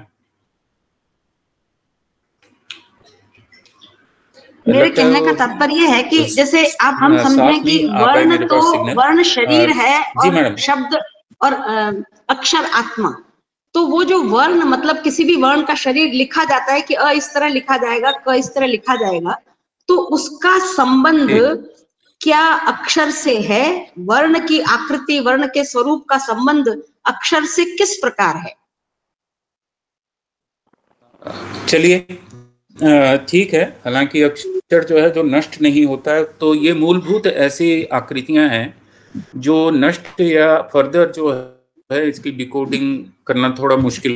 मेरे कहने का तात्पर्य है कि जैसे आप हम समझें कि वर्ण तो वर्ण शरीर है और शब्द और अक्षर आत्मा। तो वो जो वर्ण मतलब किसी भी वर्ण का शरीर लिखा जाता है कि अ इस तरह लिखा जाएगा, क इस तरह लिखा जाएगा, तो उसका संबंध क्या अक्षर से है? वर्ण की आकृति, वर्ण के स्वरूप का संबंध अक्षर से किस प्रकार है? चलिए ठीक है। हालांकि अक्षर जो है जो नष्ट नहीं होता है, तो ये मूलभूत ऐसी आकृतियां हैं जो नष्ट या फर्दर जो है इसकी डिकोडिंग करना थोड़ा मुश्किल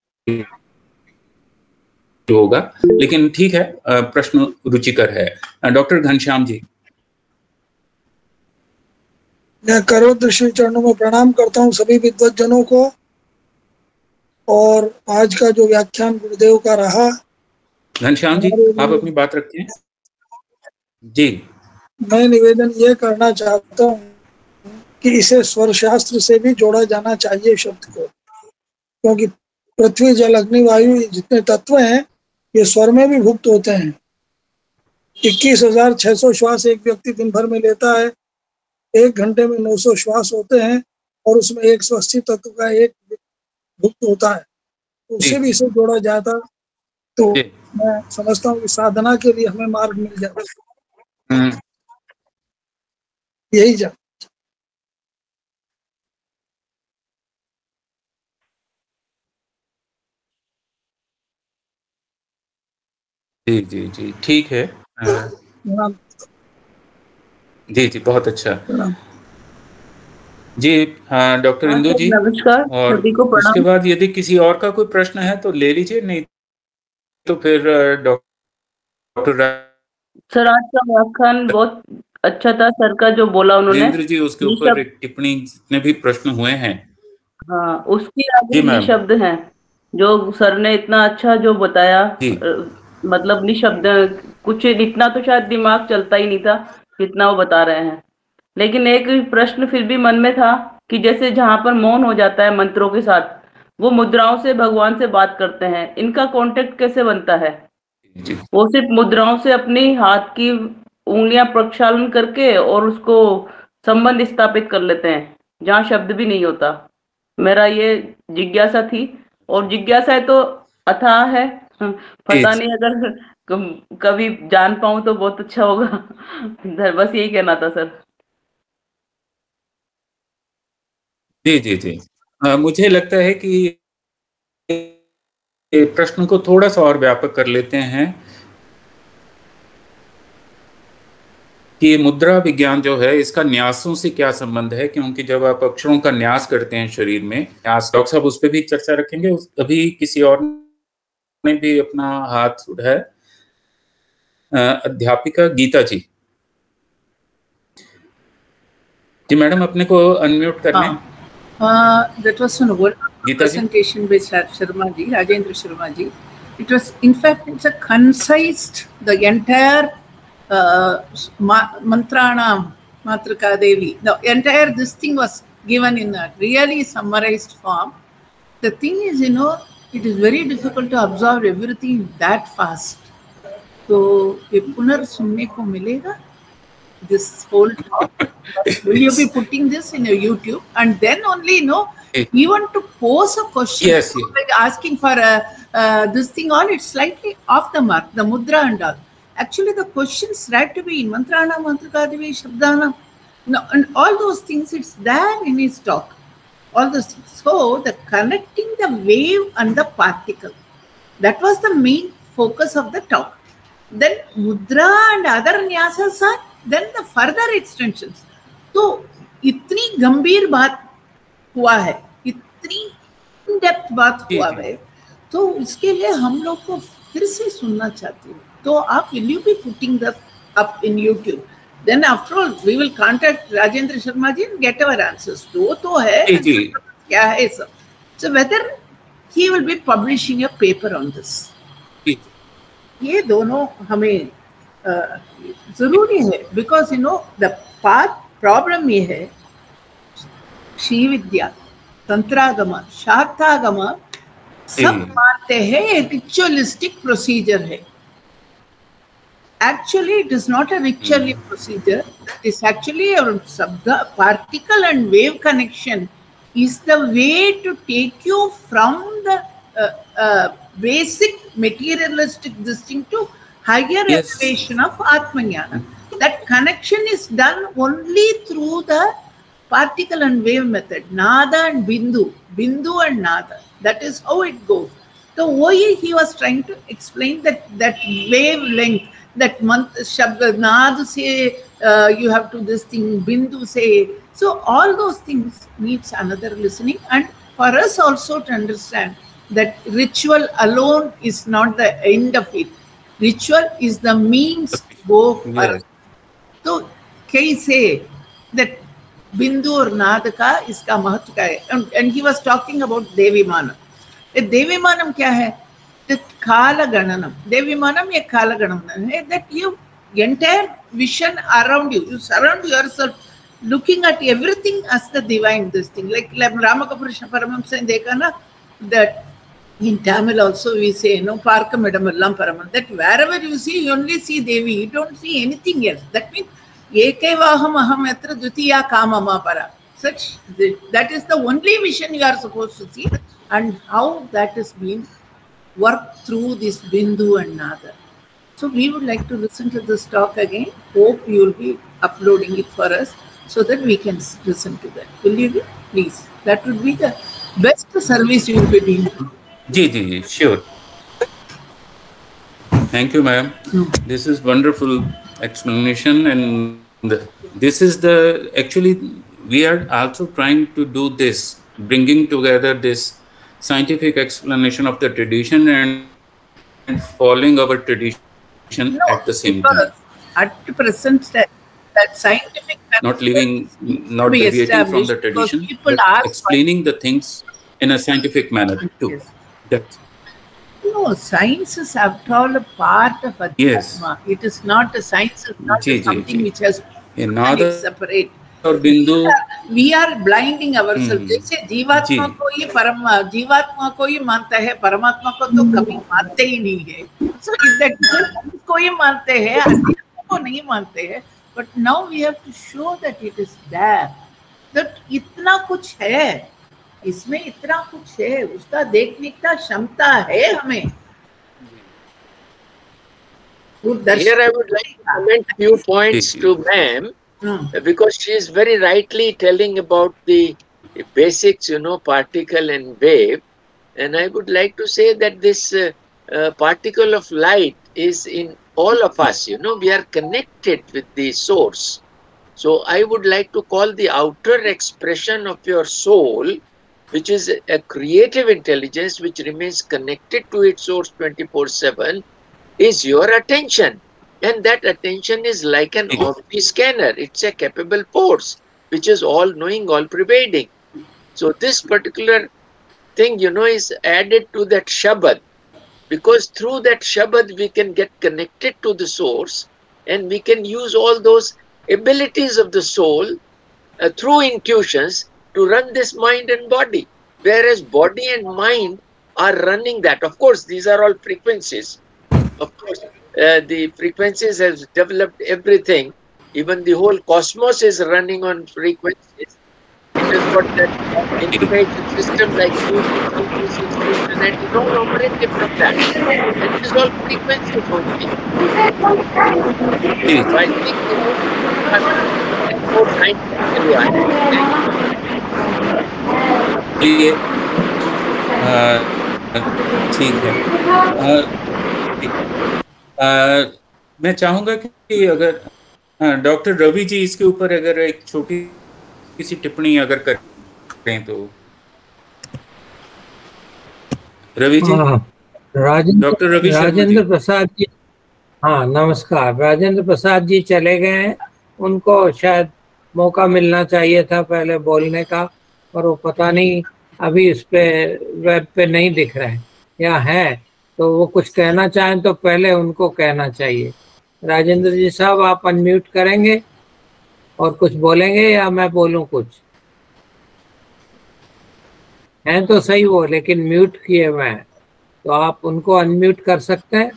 होगा। लेकिन ठीक है, प्रश्न रुचिकर है। डॉक्टर घनश्याम जी। मैं करोड़ श्री चरणों में प्रणाम करता हूँ सभी विद्वज्जनों को। और आज का जो व्याख्यान गुरुदेव का रहा, घनश्याम जी आप अपनी बात रखिए जी। मैं निवेदन ये करना चाहता हूँ कि इसे स्वर शास्त्र से भी जोड़ा जाना चाहिए शब्द को, क्योंकि पृथ्वी जल अग्नि वायु जितने तत्व हैं ये स्वर में भी भुक्त होते हैं। 21,600 श्वास एक व्यक्ति दिन भर में लेता है। 1 घंटे में 900 श्वास होते हैं और उसमें 180 तत्व का एक भुक्त होता है। उससे भी इसे जोड़ा जाता तो मैं समझता हूँ कि साधना के लिए हमें मार्ग मिल जाता। यही जा जी जी जी ठीक है। जी जी बहुत अच्छा जी। हाँ डॉक्टर इंदु जी नमस्कार। और उसके बाद यदि किसी और का कोई प्रश्न है तो ले लीजिए, नहीं तो फिर डॉक्टर सर आज का व्याख्यान बहुत अच्छा था। सर का जो बोला उन्होंने, राजेंद्र जी उसके ऊपर एक टिप्पणी, जितने भी प्रश्न हुए हैं हाँ उसकी आगे निशब्द हैं जो सर ने इतना अच्छा जो बताया। मतलब निशब्द कुछ इतना तो शायद दिमाग चलता ही नहीं था जितना वो बता रहे हैं। लेकिन एक प्रश्न फिर भी मन में था कि जैसे जहां पर मौन हो जाता है मंत्रों के साथ, वो मुद्राओं से भगवान से बात करते हैं, इनका कांटेक्ट कैसे बनता है? वो सिर्फ मुद्राओं से अपनी हाथ की उंगलियां प्रक्षालन करके और उसको संबंध स्थापित कर लेते हैं जहां शब्द भी नहीं होता। मेरा ये जिज्ञासा थी, और जिज्ञासा तो अथाह है, पता नहीं अगर कभी जान पाऊं तो बहुत अच्छा होगा। बस यही कहना था सर। जी जी जी, मुझे लगता है कि प्रश्न को थोड़ा सा और व्यापक कर लेते हैं कि मुद्रा विज्ञान जो है इसका न्यासों से क्या संबंध है, क्योंकि जब आप अक्षरों का न्यास करते हैं शरीर में, न्यास, डॉक्टर साहब उस पर भी चर्चा रखेंगे। अभी किसी और ने भी अपना हाथ उठाया, अध्यापिका गीता जी। जी मैडम, अपने को अनम्यूट करने। That was a wonderful presentation by Sharma ji, Rajendra Sharma ji. It was, in fact, it's a concise, the entire Mantranam, Matrika Devi, the entire this thing was given in a really summarized form. The thing is, you know, it is very difficult to absorb everything that fast. So, ये पुनर् सुनने को मिलेगा this whole talk. Will you be putting this in your YouTube? And then only, you know, even to pose a question, yes, like asking for this thing all, it's slightly off the mark, the mudra and all. Actually, the questions right to be in Mantrana, Mantrakadevi, Shabdana, no, and all those things, it's there in his talk. All those things. So, the connecting the wave and the particle, that was the main focus of the talk. Then mudra and other nyasas are then the further extensions. तो इतनी गंभीर बात हुआ है, इतनी in depth बात हुआ है, तो इसके लिए हम लोग को फिर से सुनना चाहते हैं। तो आप will you be putting that up in YouTube? Then after all we will contact Rajendra Sharma ji and get our answers. तो है क्या है सब. So whether he will be publishing a paper on this, ये दोनों हमें जरूरी है, because you know the path problem ये है, श्री विद्या, तंत्रागम, शाक्तागम सब मानते हैं एक रिचुअलिस्टिक प्रोसीजर है. Actually it is not a ritually procedure, it is actually शब्द particle and wave connection is the way to take you from the basic materialistic this thing to higher elevation of Atmajnana. That connection is done only through the particle and wave method, Nada and Bindu, Bindu and Nada. That is how it goes. So he was trying to explain that wavelength, that Shabda, Nada say you have to this thing, Bindu say. So all those things needs another listening, and for us also to understand that ritual alone is not the end of it. Ritual is the means to go further. So, कई say that Bindu और नाद का इसका महत्व क्या है? And he was talking about Devi Manam. Devi Manam क्या है? That Kala Gananam. Devi Manam ये Kala Gananam है. That you entire vision around you, you surround yourself looking at everything as the divine. This thing like Ramakapurusha Paramahamsa देखा ना, that in Tamil also we say, no, Parkamadam Paraman, that wherever you see, you only see Devi, you don't see anything else. That means, Ekevaham Ahamatra Dutiya Kamama Para. Such, that is the only vision you are supposed to see, and how that is being worked through this Bindu and Nada. So we would like to listen to this talk again. Hope you will be uploading it for us so that we can listen to that. Will you be? Please. That would be the best service you will be doing. Ji, sure. Thank you, ma'am. This is wonderful explanation, and this is actually we are also trying to do this, bringing together this scientific explanation of the tradition and following our tradition at the same time. At the present, that scientific not deviating from the tradition, but explaining the things in a scientific manner too. Yes. That. No, science is after all a part of Adhyatma. It is not a science, is not something which has to separate. और बिंदु we are blinding ourself. जैसे जीवात्मा को ही मानता है, परमात्मा को तो कभी मानते ही नहीं है। को ही मानते हैं, आत्मा को नहीं मानते हैं। But now we have to show that it is that इतना कुछ है, इसमें इतना कुछ है, उसका देखने का क्षमता है हमें। Here I would like to comment few points to ma'am, because she is very rightly telling about the basics, particle and wave. And I would like to say that this particle of light is in all of us. We are connected with the source. So I would like to call the outer expression of your soul, which is a creative intelligence which remains connected to its source 24/7, is your attention. And that attention is like an Omni scanner. It's a capable force which is all knowing, all pervading. So this particular thing, is added to that Shabad, because through that Shabad we can get connected to the source, and we can use all those abilities of the soul through intuitions to run this mind and body. Whereas body and mind are running that. Of course, these are all frequencies. Of course, the frequencies has developed everything. Even the whole cosmos is running on frequencies. It has got that information system like and it is all operative from that. And it is all frequencies only. So I think more ठीक है। मैं चाहूंगा कि अगर doctor Ravi ji इसके ऊपर अगर एक छोटी सी टिप्पणी अगर करें तो। रवि जी। डॉक्टर राजेंद्र प्रसाद जी, हाँ नमस्कार। राजेंद्र प्रसाद जी चले गए हैं, उनको शायद मौका मिलना चाहिए था पहले बोलने का, पर वो पता नहीं अभी उस पे वेब पे नहीं दिख रहे हैं या है, तो वो कुछ कहना चाहें तो पहले उनको कहना चाहिए। राजेंद्र जी साहब, आप अनम्यूट करेंगे और कुछ बोलेंगे या मैं बोलूं कुछ? हैं तो सही वो, लेकिन म्यूट किए हुए हैं, तो आप उनको अनम्यूट कर सकते हैं?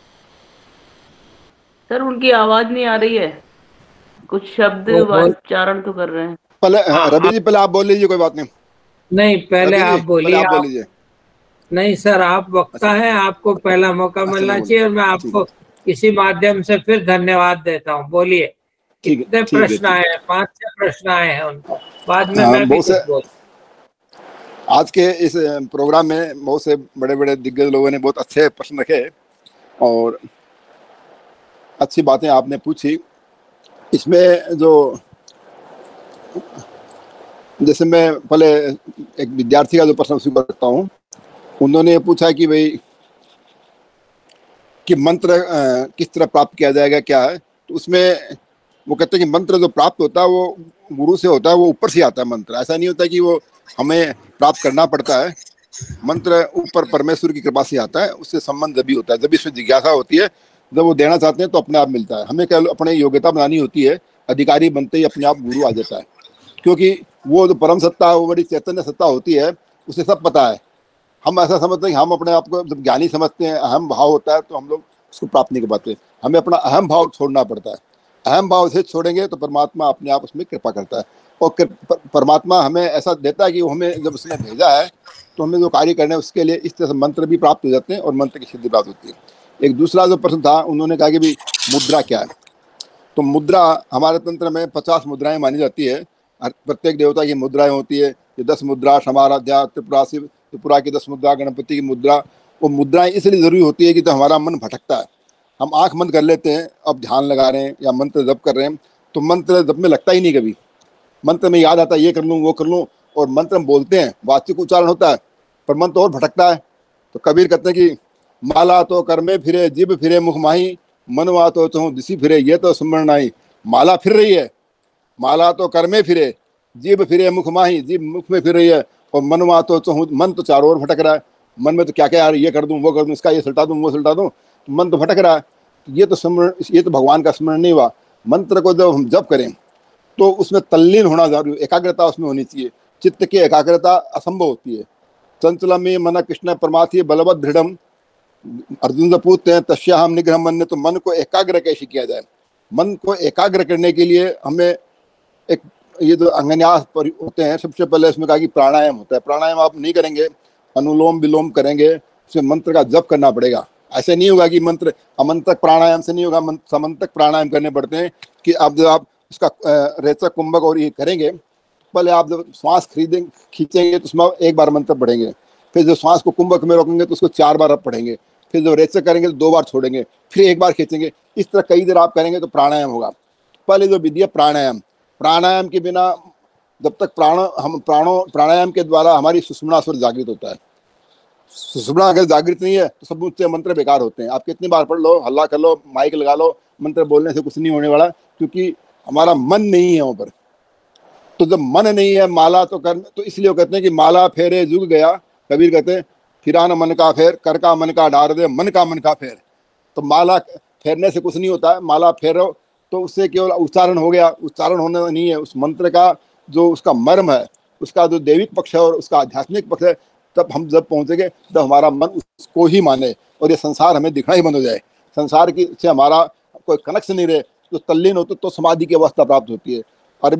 सर उनकी आवाज नहीं आ रही है, कुछ शब्द उच्चारण तो कर रहे हैं। पहले रवि जी पहले आप बोल लीजिए, कोई बात नहीं। नहीं पहले आप बोलिए। नहीं सर, आप वक्ता हैं, आपको पहला मौका मिलना चाहिए और मैं आपको इसी माध्यम से फिर धन्यवाद देता हूँ। बोलिए। कितने प्रश्न आए हैं? 5-6 प्रश्न आए हैं उनको, बाद में मैं भी कुछ बोल। आज के इस प्रोग्राम में बहुत से बड़े बड़े दिग्गज लोगों ने बहुत अच्छे प्रश्न रखे और अच्छी बातें आपने पूछी। इसमें जो जैसे मैं पहले एक विद्यार्थी का जो प्रश्न स्वीकार करता हूँ, उन्होंने पूछा कि भाई कि मंत्र किस तरह प्राप्त किया जाएगा, क्या है। तो उसमें वो कहते हैं कि मंत्र जो प्राप्त होता है वो गुरु से होता है, वो ऊपर से आता है मंत्र। ऐसा नहीं होता कि वो हमें प्राप्त करना पड़ता है। मंत्र ऊपर परमेश्वर की कृपा से आता है, उससे संबंध भी होता है। जब इसमें जिज्ञासा होती है, जब वो देना चाहते हैं तो अपने आप मिलता है। हमें क्या अपने योग्यता बनानी होती है, अधिकारी बनते ही अपने आप गुरु आ जाता है, क्योंकि वो जो परम सत्ता वो बड़ी चैतन्य सत्ता होती है, उसे सब पता है। हम ऐसा समझते हैं कि हम अपने आप को जब ज्ञानी समझते हैं, अहम भाव होता है, तो हम लोग उसको प्राप्त नहीं कर पाते। हमें अपना अहम भाव छोड़ना पड़ता है। अहम भाव से छोड़ेंगे तो परमात्मा अपने आप उसमें कृपा करता है, और परमात्मा हमें ऐसा देता है कि वो हमें जब उसने भेजा है तो हमें जो कार्य करना है उसके लिए इस तरह से मंत्र भी प्राप्त हो जाते हैं और मंत्र की सिद्धि प्राप्त होती है। एक दूसरा जो प्रश्न था, उन्होंने कहा कि भाई मुद्रा क्या है। तो मुद्रा हमारे तंत्र में 50 मुद्राएं मानी जाती है। प्रत्येक देवता की मुद्राएं होती है। ये 10 मुद्रा समाराध्या, त्रिपुरा शिव, त्रिपुरा की 10 मुद्रा, गणपति की मुद्रा। वो मुद्राएं इसलिए जरूरी होती है कि तो हमारा मन भटकता है। हम आंख बंद कर लेते हैं, अब ध्यान लगा रहे हैं या मंत्र जप कर रहे हैं, तो मंत्र जप में लगता ही नहीं कभी। मंत्र में याद आता है ये कर लूँ वो कर लूँ, और मंत्र हम बोलते हैं, वास्तविक उच्चारण होता है, पर मन तो और भटकता है। तो कबीर कहते हैं कि माला तो कर में फिरे, जिब फिरे मुख माही, मनवा तो चहूँ दिशी फिरे, ये तो सुमरण नाही। माला फिर रही है, माला तो कर में फिरे, जिब फिरे मुख माही, जिब मुख में फिर रही है, और मनवा तो चहूँ, मन तो चारों ओर भटक रहा है। मन में तो क्या क्या यार, ये कर दूं वो कर दूं, इसका ये सल्टा दूं वो सल्टा दूं, तो मन तो भटक रहा है। ये तो स्मरण, ये तो भगवान का स्मरण नहीं हुआ। मंत्र को जब हम जप करें तो उसमें तल्लीन होना जरूरी, एकाग्रता उसमें होनी चाहिए। चित्त की एकाग्रता असंभव होती है। चंचलमी मन कृष्ण परमार्थी बलवत दृढ़म, अर्जुन से पूछते हैं तस्या हम निग्रह मन, तो मन को एकाग्र कैसे किया जाए? मन को एकाग्र करने के लिए हमें एक ये जो अंगन्यास होते हैं, सबसे पहले इसमें कहा कि प्राणायाम होता है। प्राणायाम आप नहीं करेंगे, अनुलोम विलोम करेंगे, उसमें मंत्र का जप करना पड़ेगा। ऐसे नहीं होगा कि मंत्र अमंतक प्राणायाम से नहीं होगा, समंतक प्राणायाम करने पड़ते हैं कि आप जब आप उसका रेचक कुंभक और ये करेंगे, पहले आप जब श्वास खींचेंगे तो उसमें एक बार मंत्र पढ़ेंगे, फिर जो श्वास को कुंभक में रोकेंगे तो उसको 4 बार आप पढ़ेंगे, फिर जो रेचक करेंगे तो 2 बार छोड़ेंगे, फिर 1 बार खींचेंगे। इस तरह कई देर आप करेंगे तो प्राणायाम होगा। पहले जो विधि है प्राणायाम, प्राणायाम के बिना जब तक प्राणायाम के द्वारा हमारी सुषुम्ना स्वर जागृत होता है। सुषुम्ना अगर जागृत नहीं है तो सब ऊंचे मंत्र बेकार होते हैं। आप कितनी बार पढ़ लो, हल्ला कर लो, माइक लगा लो, मंत्र बोलने से कुछ नहीं होने वाला, क्योंकि हमारा मन नहीं है वहाँ पर। तो जब मन नहीं है माला तो कर, तो इसलिए वो कहते हैं कि माला फेरे जुग गया, कबीर कहते हैं फिरा न मन का फेर, कर का मन का डार दे, मन का फेर। तो माला फेरने से कुछ नहीं होता है, माला फेरो तो उससे केवल उच्चारण हो गया, उच्चारण होने नहीं है। उस मंत्र का जो उसका मर्म है, उसका जो दैविक पक्ष है और उसका आध्यात्मिक पक्ष है, तब हम जब पहुंचेंगे तब हमारा मन उसको ही माने और ये संसार हमें दिखना ही बंद हो जाए, संसार की से हमारा कोई कनेक्शन नहीं रहे। जो तल्लीन होते तो समाधि की अवस्था प्राप्त होती है।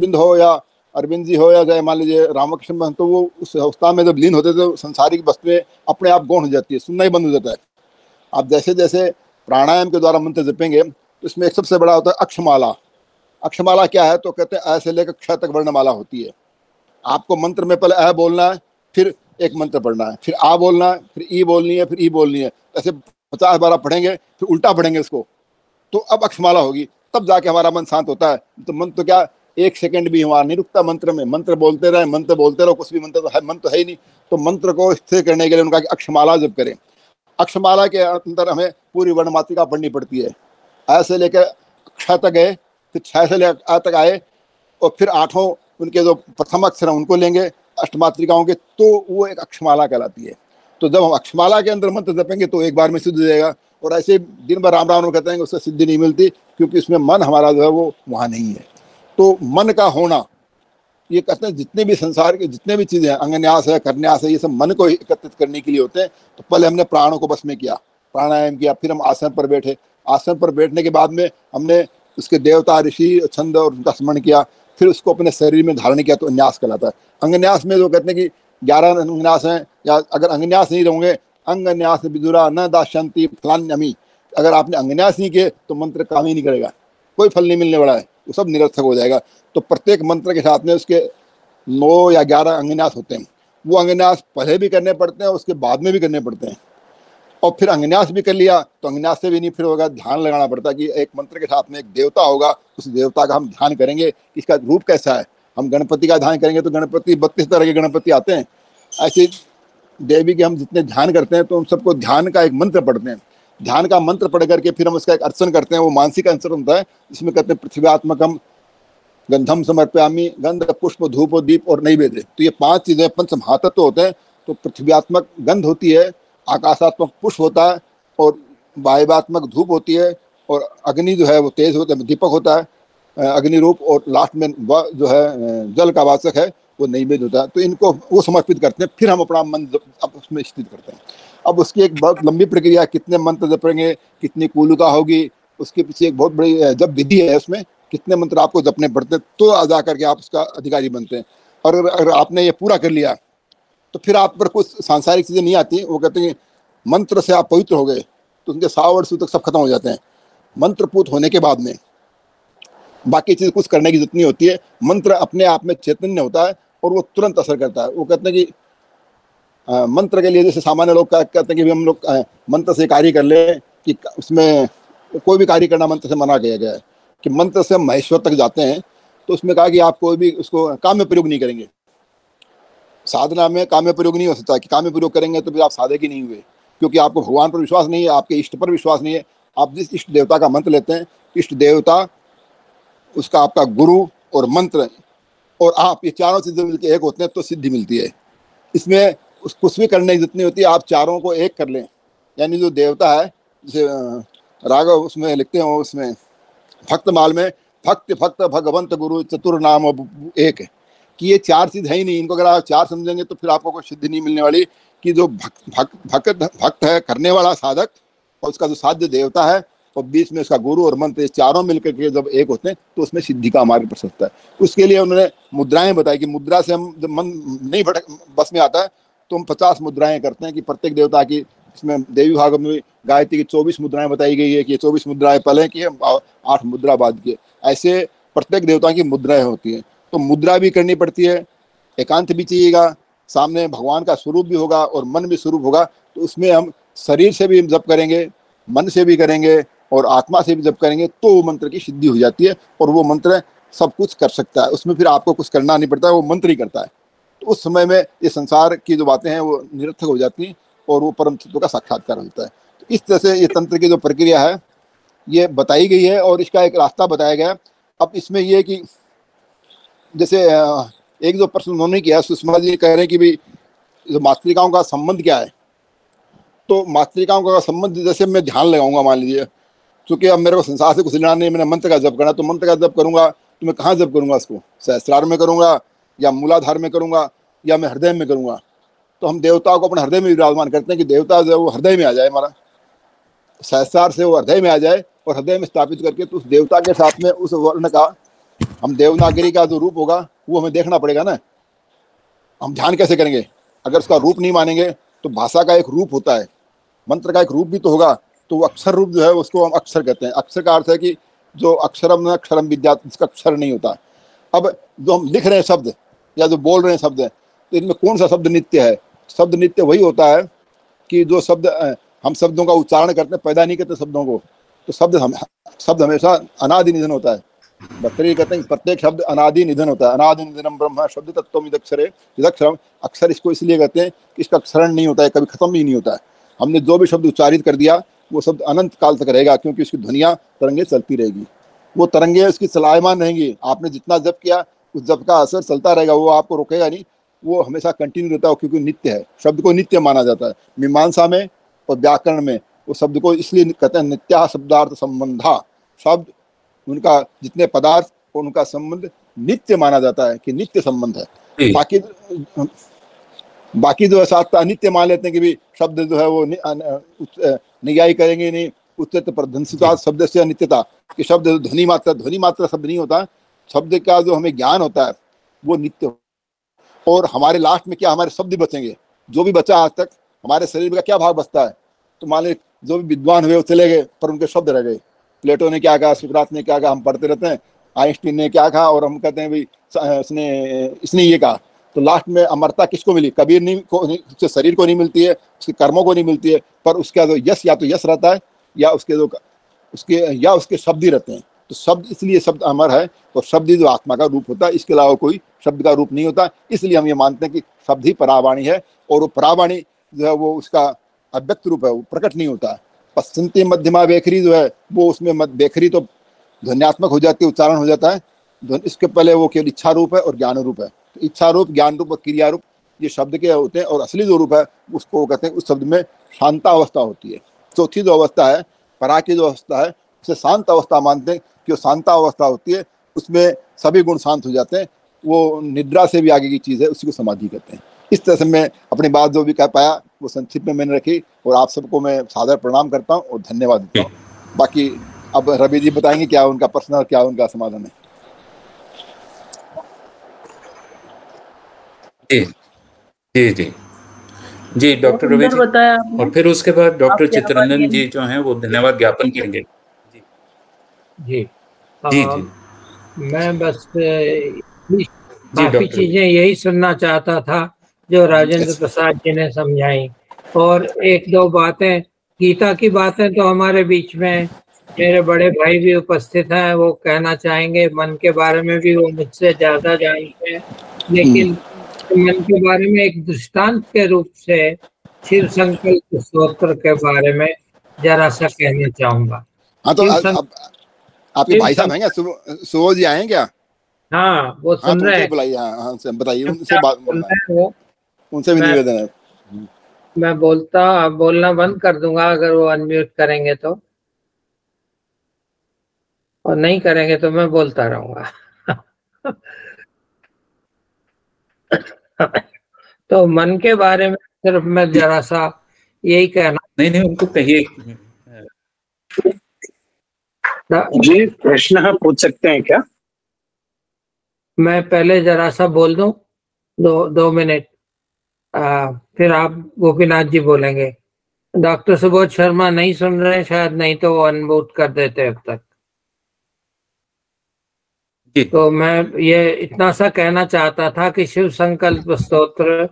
अरविंद जी हो या जय मान लीजिए रामकृष्ण महंत, तो वो उस अवस्था में जब लीन होते तो संसारिक वस्तुएं अपने आप गौण हो जाती है, सुनना ही बंद हो जाता है। आप जैसे जैसे प्राणायाम के द्वारा मंत्र जपेंगे तो इसमें एक सबसे बड़ा होता है अक्षमाला। अक्षमाला क्या है? तो कहते हैं ऐसे लेकर क्ष तक वर्णमाला होती है। आपको मंत्र में पहले अ बोलना है, फिर एक मंत्र पढ़ना है, फिर आ बोलना है, फिर ई बोलनी है, फिर ई बोलनी है। ऐसे 50 बार पढ़ेंगे, फिर उल्टा पढ़ेंगे इसको, तो अब अक्षमाला होगी, तब जाके हमारा मन शांत होता है। तो मन तो क्या 1 सेकंड भी हमारा नहीं रुकता मंत्र में, मंत्र बोलते रहो, कुछ भी मंत्र तो है, मन तो है ही नहीं। तो मंत्र को स्थिर करने के लिए उनका अक्षमाला जब करें। अक्षमाला के अंदर हमें पूरी वर्णमात्रिका पढ़नी पड़ती है। ऐसे लेकर क्ष तक गए, फिर 6 से लेकर आ तक आए, और फिर 8 उनके जो प्रथम अक्षर हैं उनको लेंगे अष्टमात्रिकाओं के, तो वो एक अक्षमाला कहलाती है। तो जब हम अक्षमाला के अंदर मंत्र जपेंगे तो एक बार में सिद्ध हो जाएगा। और ऐसे दिन भर राम राम कहते हैं, उससे सिद्धि नहीं मिलती, क्योंकि उसमें मन हमारा जो है वो वहाँ नहीं है। तो मन का होना, ये कहते हैं जितने भी संसार के जितने भी चीज़ें हैं, अंगन्यास है, करन्यास है, ये सब मन को एकत्रित करने के लिए होते हैं। तो पहले हमने प्राणों को बस में किया, प्राणायाम किया, फिर हम आसन पर बैठे, आसन पर बैठने के बाद में हमने उसके देवता ऋषि छंद और उनका स्मरण किया, फिर उसको अपने शरीर में धारण किया, तो अन्यास कहलाता है। अंगन्यास में जो कहते हैं कि 11 अंगन्यास हैं, या अगर अंगन्यास नहीं रहोगे, अंगन्यास विदुरा न दाशंति फलान्यमी, अगर आपने अंगन्यास नहीं किए तो मंत्र काम ही नहीं करेगा, कोई फल नहीं मिलने वाला है, वो सब निरर्थक हो जाएगा। तो प्रत्येक मंत्र के साथ में उसके 9 या 11 अंगन्यास होते हैं। वो अंगन्यास पहले भी करने पड़ते हैं, उसके बाद में भी करने पड़ते हैं। और फिर अंगन्यास भी कर लिया तो अंगन्यास से भी नहीं, फिर होगा ध्यान लगाना पड़ता है कि एक मंत्र के साथ में एक देवता होगा, उस देवता का हम ध्यान करेंगे, इसका रूप कैसा है। हम गणपति का ध्यान करेंगे तो गणपति 32 तरह के गणपति आते हैं। ऐसे देवी के हम जितने ध्यान करते हैं तो उन सबको ध्यान का एक मंत्र पढ़ते हैं। ध्यान का मंत्र पढ़ करके फिर हम उसका एक अर्चन करते हैं, वो मानसिक अर्चन होता है, जिसमें कहते हैं पृथ्व्यात्मकम गंधम समर्पयामि, गंध पुष्प धूप दीप और नैवेद्य। तो ये 5 चीजें पंच महातत्व होते हैं। तो पृथ्व्यात्मक गंध होती है, आकाशात्मक पुष्प होता है, और वायुवात्मक धूप होती है, और अग्नि जो है वो तेज होता है, दीपक होता है अग्नि रूप, और लास्ट में जो है जल का वाचक है वो नैवेद्य होता है। तो इनको वो समर्पित करते हैं, फिर हम अपना मन अब उसमें स्थित करते हैं। अब उसकी एक बहुत लंबी प्रक्रिया, कितने मंत्र जपेंगे, कितनी कूलता होगी, उसके पीछे एक बहुत बड़ी जब विधि है, उसमें कितने मंत्र आपको जपने पड़ते हैं, तो अदा करके आप उसका अधिकारी बनते हैं। और अगर आपने ये पूरा कर लिया तो फिर आप पर कुछ सांसारिक चीज़ें नहीं आती। वो कहते हैं मंत्र से आप पवित्र हो गए तो उनके 100 वर्ष तक सब खत्म हो जाते हैं। मंत्रपूत होने के बाद में बाकी चीज़ कुछ करने की जरूरत नहीं होती है। मंत्र अपने आप में चैतन्य होता है और वो तुरंत असर करता है। वो कहते हैं कि मंत्र के लिए जैसे सामान्य लोग कहते हैं कि हम लोग मंत्र से कार्य कर ले, कि उसमें कोई भी कार्य करना मंत्र से मना किया गया है, कि मंत्र से हम महेश्वर तक जाते हैं। तो उसमें कहा कि आप कोई भी उसको काम में प्रयोग नहीं करेंगे। साधना में काम में प्रयोग नहीं हो सकता, कि काम में प्रयोग करेंगे तो फिर आप साधक ही नहीं हुए, क्योंकि आपको भगवान पर विश्वास नहीं है, आपके इष्ट पर विश्वास नहीं है। आप जिस इष्ट देवता का मंत्र लेते हैं, इष्ट देवता उसका आपका गुरु और मंत्र और आप, ये चारों चीजें मिलकर एक होते हैं तो सिद्धि मिलती है। इसमें कुछ भी करने की जितनी होती है, आप चारों को एक कर लें। यानी जो देवता है, जैसे राघव उसमें लिखते हैं, उसमें भक्तमाल में भक्त भक्त भगवंत गुरु चतुर नाम एक, कि ये चार चीज है ही नहीं। इनको अगर आप चार समझेंगे तो फिर आपको कोई सिद्धि नहीं मिलने वाली। कि जो भक्त है, करने वाला साधक, और उसका जो साध्य देवता है, और बीच में उसका गुरु और मंत्र, ये चारों मिलकर के जब एक होते हैं तो उसमें सिद्धि का मार्ग प्रशस्त होता है। उसके लिए उन्होंने मुद्राएं बताई कि मुद्रा से हम जब मन नहीं भटक बस में आता है तो हम 50 मुद्राएं करते हैं कि प्रत्येक देवता की। इसमें देवी भागवत में गायत्री की 24 मुद्राएं बताई गई है कि 24 मुद्राएं पहले की, 8 मुद्रा बाद की। ऐसे प्रत्येक देवता की मुद्राएं होती है। तो मुद्रा भी करनी पड़ती है, एकांत भी चाहिएगा, सामने भगवान का स्वरूप भी होगा और मन भी स्वरूप होगा। तो उसमें हम शरीर से भी जप करेंगे, मन से भी करेंगे और आत्मा से भी जप करेंगे तो वो मंत्र की सिद्धि हो जाती है। और वो मंत्र सब कुछ कर सकता है, उसमें फिर आपको कुछ करना नहीं पड़ता है, वो मंत्र ही करता है। तो उस समय में ये संसार की जो बातें हैं वो निरर्थक हो जाती हैं और वो परम तत्व का साक्षात्कार होता है। तो इस तरह से ये तंत्र की जो प्रक्रिया है ये बताई गई है और इसका एक रास्ता बताया गया है। अब इसमें ये कि जैसे एक जो प्रश्न उन्होंने किया, सुषमा जी कह रहे हैं कि भाई जो मातृकाओं का संबंध क्या है। तो मातृकाओं का संबंध जैसे मैं ध्यान लगाऊंगा, मान लीजिए क्योंकि अब मेरे को संसार से कुछ लेना नहीं, मैंने मंत्र का जप करना, तो मंत्र का जप करूंगा तो मैं कहाँ जप करूंगा? उसको सहस्त्रार में करूंगा या मूलाधार में करूंगा या मैं हृदय में करूंगा? तो हम देवताओं को अपने हृदय में विराजमान करते हैं कि देवता जो है वो हृदय में आ जाए, हमारा सहस्त्रार से वो हृदय में आ जाए और हृदय में स्थापित करके तो उस देवता के साथ में उस वर्ण का, हम देवनागरी का जो रूप होगा वो हमें देखना पड़ेगा ना। हम ध्यान कैसे करेंगे अगर उसका रूप नहीं मानेंगे? तो भाषा का एक रूप होता है, मंत्र का एक रूप भी तो होगा। तो वो अक्षर रूप जो है उसको हम अक्षर कहते हैं। अक्षर का अर्थ है कि जो अक्षरम न अक्षरम विद्या, जिसका अक्षर नहीं होता। अब जो हम लिख रहे हैं शब्द या जो बोल रहे हैं शब्द, तो इनमें कौन सा शब्द नित्य है? शब्द नित्य वही होता है कि जो शब्द हम शब्दों का उच्चारण करते हैं, पैदा नहीं करते शब्दों को। तो शब्द हमेशा अनादि निधन होता है। भर्तृहरि कहते हैं प्रत्येक शब्द अनादि निधन होता है। अनादि निधनम ब्रह्म शब्द तत्त्वमिदक्षरे यदक्षरम। अक्षर इसको इसलिए कहते हैं कि इसका क्षरण नहीं होता है, कभी खत्म ही नहीं होता है। हमने जो भी शब्द उच्चारित कर दिया वो शब्द अनंत काल तक रहेगा, क्योंकि उसकी ध्वनियाँ तरंगे चलती रहेगी। वो तरंगे उसकी चलायमान रहेंगी। आपने जितना जप किया उस जप का असर चलता रहेगा, वो आपको रोकेगा नहीं, वो हमेशा कंटिन्यू रहता है, क्योंकि नित्य है। शब्द को नित्य माना जाता है। मीमांसा में और व्याकरण में वो शब्द को इसलिए कहते हैं नित्या शब्दार्थ संबंधा। शब्द उनका जितने पदार्थ और उनका संबंध नित्य माना जाता है कि नित्य संबंध है। बाकी जो है साथ अनित्य मान लेते हैं कि भी शब्द जो है वो नियाई करेंगे नहीं। उच्चत प्रध्वंसिता शब्द से अनित्यता, कि शब्द ध्वनि मात्र शब्द नहीं होता। शब्द का जो हमें ज्ञान होता है वो नित्य। और हमारे लास्ट में क्या, हमारे शब्द बचेंगे। जो भी बचा आज तक हमारे शरीर का क्या भाग बचता है? तो मान लीजिए जो भी विद्वान हुए वो चले गए पर उनके शब्द रह गए। प्लेटो ने क्या कहा, सुकरात ने क्या कहा, हम पढ़ते रहते हैं। आइंस्टीन ने क्या कहा और हम कहते हैं भाई इसने ये कहा। तो लास्ट में अमरता किसको मिली? कबीर नहीं को, उसके शरीर को नहीं मिलती है, उसके कर्मों को नहीं मिलती है, पर उसका जो यश या तो यश रहता है या उसके शब्द ही रहते हैं। तो शब्द इसलिए शब्द अमर है और शब्द ही जो आत्मा का रूप होता है, इसके अलावा कोई शब्द का रूप नहीं होता। इसलिए हम ये मानते हैं कि शब्द ही परावाणी है और वो परावाणी जो है वो उसका अव्यक्त रूप है, वो प्रकट नहीं होता है। पश्चिंती मध्यमा बेखरी जो है वो उसमें बेखरी तो ध्वन्यात्मक हो जाती है, उच्चारण हो जाता है। इसके पहले वो केवल इच्छा रूप है और ज्ञान रूप है। तो इच्छा रूप, ज्ञान रूप और क्रिया रूप ये शब्द के होते हैं। और असली जो रूप है उसको कहते हैं, उस शब्द में शांता अवस्था होती है। चौथी जो अवस्था है, परा की जो अवस्था है, उसे शांत अवस्था मानते हैं कि वो शांता अवस्था होती है। उसमें सभी गुण शांत हो जाते हैं। वो निद्रा से भी आगे की चीज़ है, उसी को समाधि कहते हैं। इस तरह से मैं अपनी बात जो भी कह पाया वो संक्षिप्त में मैंने रखी और आप सबको मैं सादर प्रणाम करता हूँ और धन्यवाद देता हूँ। बाकी अब रवि जी बताएंगे क्या उनका प्रश्न और क्या उनका समाधान है। जी डॉक्टर रवि जी, और फिर उसके बाद डॉक्टर चित्ररंजन जी जो हैं वो धन्यवाद ज्ञापन करेंगे। जी मैं बस काफी चीजें यही सुनना चाहता था जो राजेंद्र प्रसाद जी ने समझाई। और एक दो बातें, गीता की बातें तो हमारे बीच में मेरे बड़े भाई भी उपस्थित हैं, वो कहना चाहेंगे। मन के बारे में भी वो मुझसे ज्यादा जानते हैं, लेकिन मन के बारे में एक दृष्टांत के रूप से शिव संकल्प स्तोत्र के बारे में जरा सा कहना चाहूंगा। हाँ, तो आपके भाई साहब हैं क्या? सुबोध जी आए हैं क्या? हाँ, वो सुन रहे हैं। बुलाइए। हाँ, बताइए, उनसे बात उनसे भी निवेदन है। मैं बोलना बंद कर दूंगा अगर वो अनम्यूट करेंगे तो। और नहीं करेंगे तो मैं बोलता रहूंगा। तो मन के बारे में सिर्फ मैं जरा सा यही कहना। नहीं उनको कहिए। जी प्रश्न है, पूछ सकते हैं क्या? मैं पहले जरा सा बोल दूं, 2 मिनट, फिर आप गोपीनाथ जी बोलेंगे। डॉक्टर सुबोध शर्मा नहीं सुन रहे शायद, नहीं तो वो अनम्यूट कर देते अब तक। तो मैं ये इतना सा कहना चाहता था कि शिव संकल्प स्तोत्र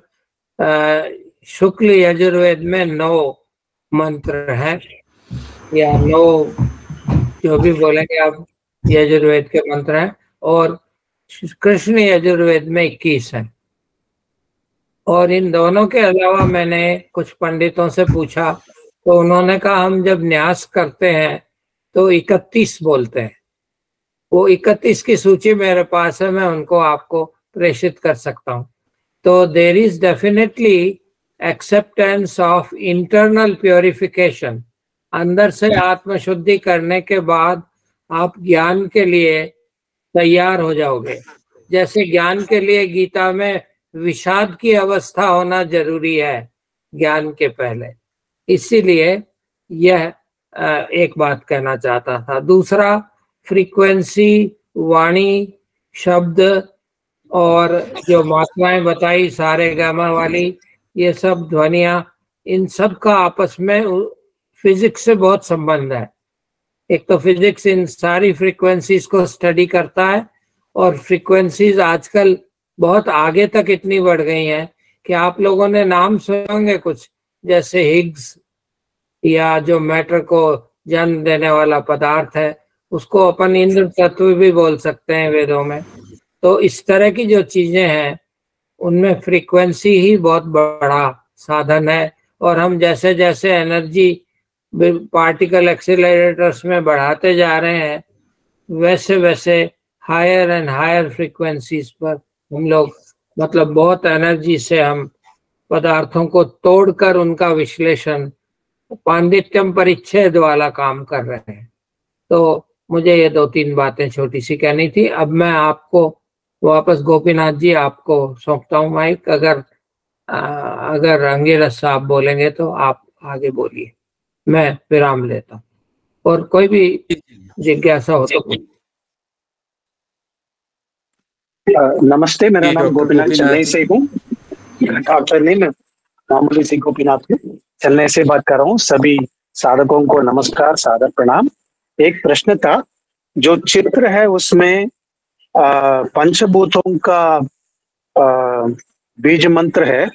शुक्ल यजुर्वेद में 9 मंत्र हैं, या 9 जो भी बोलेंगे आप यजुर्वेद के मंत्र हैं, और कृष्ण यजुर्वेद में 21 हैं। और इन दोनों के अलावा मैंने कुछ पंडितों से पूछा तो उन्होंने कहा हम जब न्यास करते हैं तो 31 बोलते हैं। वो 31 की सूची मेरे पास है, मैं उनको आपको प्रेषित कर सकता हूँ। तो there is definitely acceptance of internal purification. अंदर से आत्मशुद्धि करने के बाद आप ज्ञान के लिए तैयार हो जाओगे। जैसे ज्ञान के लिए गीता में विषाद की अवस्था होना जरूरी है ज्ञान के पहले, इसीलिए यह एक बात कहना चाहता था। दूसरा, फ्रीक्वेंसी, वाणी, शब्द और जो मात्राएं बताई सारे गामा वाली, ये सब ध्वनियां, इन सब का आपस में फिजिक्स से बहुत संबंध है। एक तो फिजिक्स इन सारी फ्रीक्वेंसीज को स्टडी करता है, और फ्रीक्वेंसीज आजकल बहुत आगे तक इतनी बढ़ गई हैं कि आप लोगों ने नाम सुनेंगे कुछ, जैसे हिग्स, या जो मैटर को जन्म देने वाला पदार्थ है उसको अपन इंद्र तत्व भी बोल सकते हैं वेदों में। तो इस तरह की जो चीजें हैं उनमें फ्रीक्वेंसी ही बहुत बड़ा साधन है। और हम जैसे जैसे एनर्जी पार्टिकल एक्सीलरेटर्स में बढ़ाते जा रहे हैं, वैसे वैसे हायर एंड हायर फ्रीक्वेंसीज पर हम लोग, मतलब बहुत एनर्जी से हम पदार्थों को तोड़कर उनका विश्लेषण, पांडित्यम परिच्छेद वाला काम कर रहे हैं। तो मुझे ये 2-3 बातें छोटी सी कहनी थी। अब मैं आपको वापस, गोपीनाथ जी, आपको सौंपता हूँ माइक। अगर अंगिरस साहब बोलेंगे तो आप आगे बोलिए, मैं विराम लेता हूँ, और कोई भी जिज्ञासा हो तो। नमस्ते, मेरा नाम गोपीनाथ, चेन्नई से हूँ। डॉक्टर नहीं, मैं मामूली से गोपीनाथ हूँ, चेन्नई से बात कर रहा हूँ। सभी साधकों को नमस्कार, सादर प्रणाम। एक प्रश्न था, जो चित्र है उसमें पंचभूतों का बीज मंत्र है,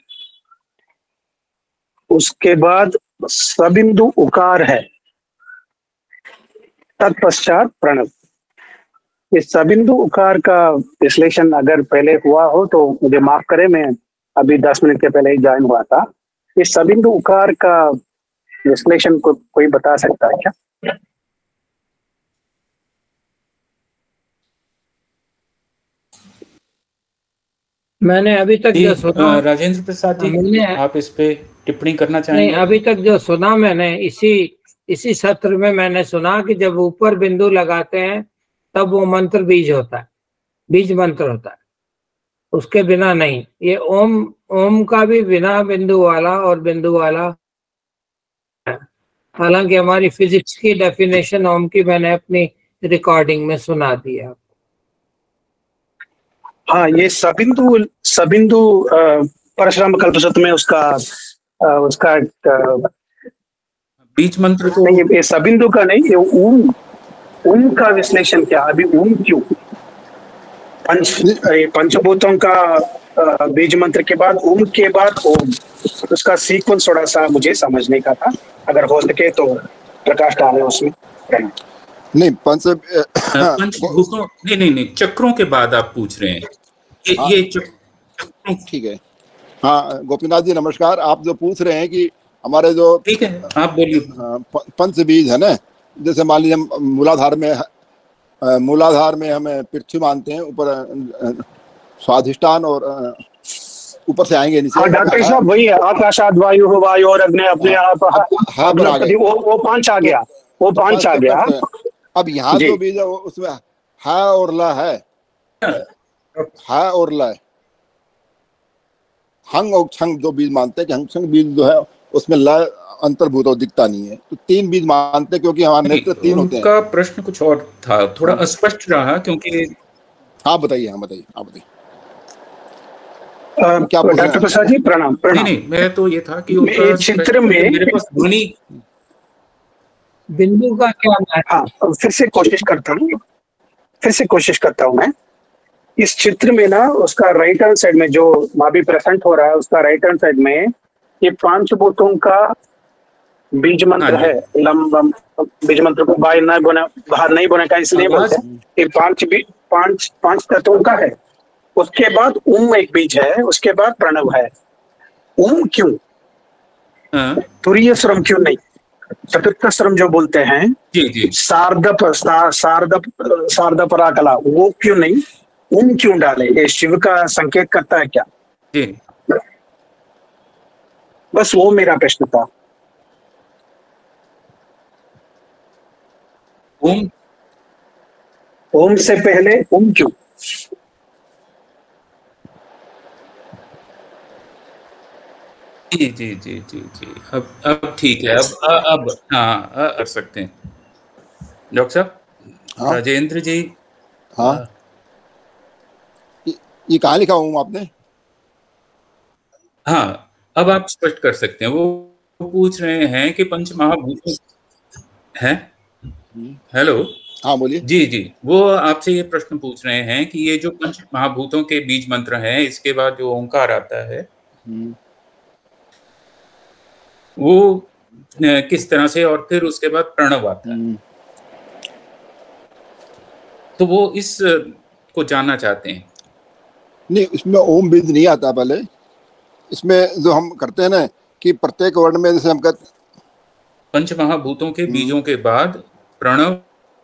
उसके बाद सबिंदु उकार है, तत्पश्चात प्रणव। इस सबिंदु उकार का विश्लेषण अगर पहले हुआ हो तो मुझे माफ करें, मैं अभी 10 मिनट के पहले ही ज्वाइन हुआ था। इस सबिंदु उकार का विश्लेषण को कोई बता सकता है क्या? मैंने अभी तक जो सुना, राजेंद्र प्रसाद जी, आप इस पे टिप्पणी करना चाहेंगे? नहीं, अभी तक जो सुना मैंने, इसी सत्र में मैंने सुना कि जब ऊपर बिंदु लगाते हैं तब वो मंत्र बीज होता है, बीज मंत्र होता है, उसके बिना नहीं। ये ओम का भी बिना बिंदु वाला और बिंदु वाला, हालांकि हमारी फिजिक्स की डेफिनेशन ओम की मैंने अपनी रिकॉर्डिंग में सुना दी है। हाँ, ये सबिंदु परशुराम कल्पसूत्र में उसका बीज मंत्र को नहीं, ये सबिंदु का नहीं, ये ओम का विश्लेषण क्या? अभी ओम क्यों? पंचभूतों का बीज मंत्र के बाद ओम के बाद ओम, उसका सीक्वेंस थोड़ा सा मुझे समझने का था, अगर हो सके तो प्रकाश डालें उसमें। नहीं, पंचभूतों नहीं, चक्रों के बाद आप पूछ रहे हैं। ये चक्रों, ठीक है। हाँ गोपीनाथ जी नमस्कार। आप जो पूछ रहे हैं कि हमारे जो, ठीक है आप बोलिए, पंच बीज है ना, जैसे मान लीजिए हम मूलाधार में हमें पृथ्वी मानते हैं, ऊपर स्वाधिष्ठान और ऊपर से आएंगे नीचे। डॉक्टर साहब वही है, आकाशाद वायु वायु और अग्नि अपने आप। वो 5 आ गया, वो 5 आ गया। अब यहाँ जो बीज है उसमें है और ल है, और ल, हंग और छंग जो बीज मानते हैं कि हंग छंग बीज जो है उसमें ल अंतर्भूत और दिखता नहीं है, तो 3 बीज मानते हैं क्योंकि हमारे नेत्र 3 होते हैं। उनका प्रश्न कुछ और था, थोड़ा अस्पष्ट रहा क्योंकि। हाँ बताइए, हाँ बताइए, हाँ बताइए। क्या डॉक्टर प्रसाद जी प्रणाम। नहीं, मैं तो ये था कि उनका चित्र में मेरे पास ध्वनि बिंदु का क्या है। हाँ, फिर से कोशिश करता हूँ मैं। इस चित्र में ना उसका राइट हैंड साइड में जो अभी प्रेजेंट हो रहा है, उसका राइट हैंड साइड में ये 5 भूतों का बीज मंत्र है। लम बीज मंत्र को बाहर नहीं बोने का इसलिए बोलते हैं। ये 5 तत्वों का है। उसके बाद ओम एक बीज है, उसके बाद प्रणव है। ओम क्यों? तुरीय स्वरम क्यों नहीं? चतुर्थ स्वरम जो बोलते हैं, सार्ध पराकला, वो क्यों नहीं? ओम क्यों डाले? ये शिव का संकेत करता है क्या? बस वो मेरा प्रश्न था। ओम से पहले ओम क्यों? जी जी जी जी जी अब ठीक है। अब हाँ कर सकते हैं डॉक्टर साहब। हाँ? राजेंद्र जी। हाँ, ये कहाँ लिखा हूँ आपने? हाँ, अब आप स्पष्ट कर सकते हैं। वो पूछ रहे हैं कि पंच महाभूत हैं। हेलो, हाँ बोलिए। जी जी, वो आपसे ये प्रश्न पूछ रहे हैं कि ये जो पंच महाभूतों के बीज मंत्र हैं, इसके बाद जो ओंकार आता है वो किस तरह से, और फिर उसके बाद प्रणव आता है, तो वो इस को जानना चाहते हैं। नहीं, इसमें ओम बीज नहीं आता। पहले इसमें जो हम करते हैं ना कि प्रत्येक वर्ण में जैसे हम कहते पंच महाभूतों के बीजों के बाद प्रणव,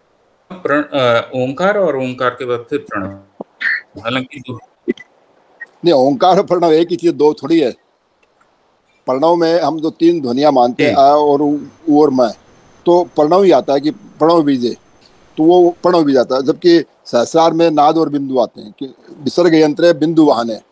ओंकार, और ओंकार के बाद फिर प्रणव। हालांकि नहीं, ओंकार और प्रणव एक ही चीज, दो थोड़ी है। प्रणव में हम जो 3 ध्वनियां मानते हैं, आ और उ और मैं, तो प्रणव ही आता है कि प्रणव बीज है, तो वो प्रणव बीज आता है। जबकि सहस्रार में नाद और बिंदु आते हैं कि विसर्ग यंत्र बिंदु वाहन है।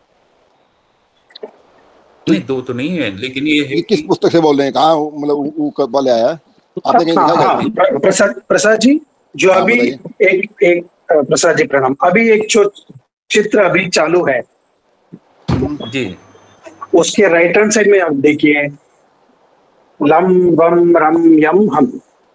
नहीं, 2 तो नहीं है, लेकिन ये किस पुस्तक से बोल रहे हैं? कहाँ मतलब वाले आया है आपने कहीं लिखा है? प्रसाद जी जो अभी एक प्रसाद जी प्रणाम। अभी एक जो चित्र अभी चालू है जी, उसके राइट हैंड साइड में आप देखिए, लम वम रम यम हम,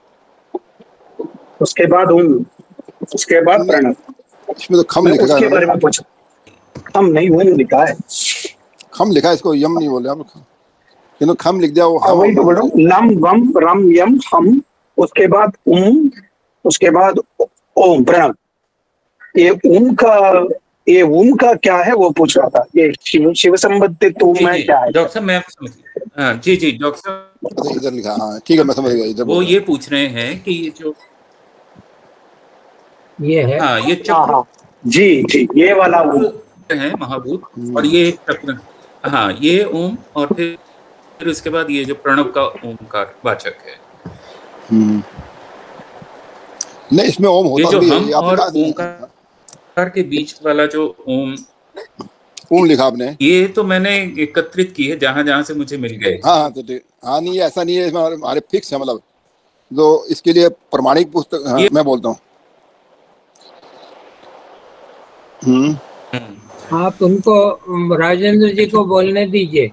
उसके बाद ओम, उसके बाद प्रणव। इसमें तो खम लिखा है। उसके बारे में पूछा। खम नहीं, ओम लिखा है। खम लिखा है, इसको यम नहीं बोले हम लोग। खम लिख दिया वो। वही तो बोल रहा हूँ, लम वम रम यम हम, उसके बाद ओम, उसके बाद ओम प्रणव। ये ओम का क्या है वो पूछ रहा था। ये शिव संबंधित ओम में क्या है? डॉक्टर साहब मैं समझ गया। जी जी डॉक्टर साहब, इधर लिखा। हाँ ठीक है, मैं समझ गया। इधर वो ये पूछ रहे हैं कि ये जो ये है, हाँ ये चक्र, जी जी, ये वाला ओम है महाभूत, और ये चक्र, हाँ ये ओम, और फिर उसके बाद ये जो प्रणव का ओमकार वाचक है। नहीं, इसमें ओम होता जो हम और ओमकार के बीच वाला जो ओम लिखा आपने, ये तो मैंने एकत्रित की है जहां से मुझे मिल गए। हाँ तो हाँ, नहीं ऐसा नहीं है, इसमें हमारे फिक्स है। मतलब जो इसके लिए प्रमाणिक पुस्तक, हाँ, मैं बोलता हूँ। आप उनको राजेंद्र जी को बोलने दीजिए।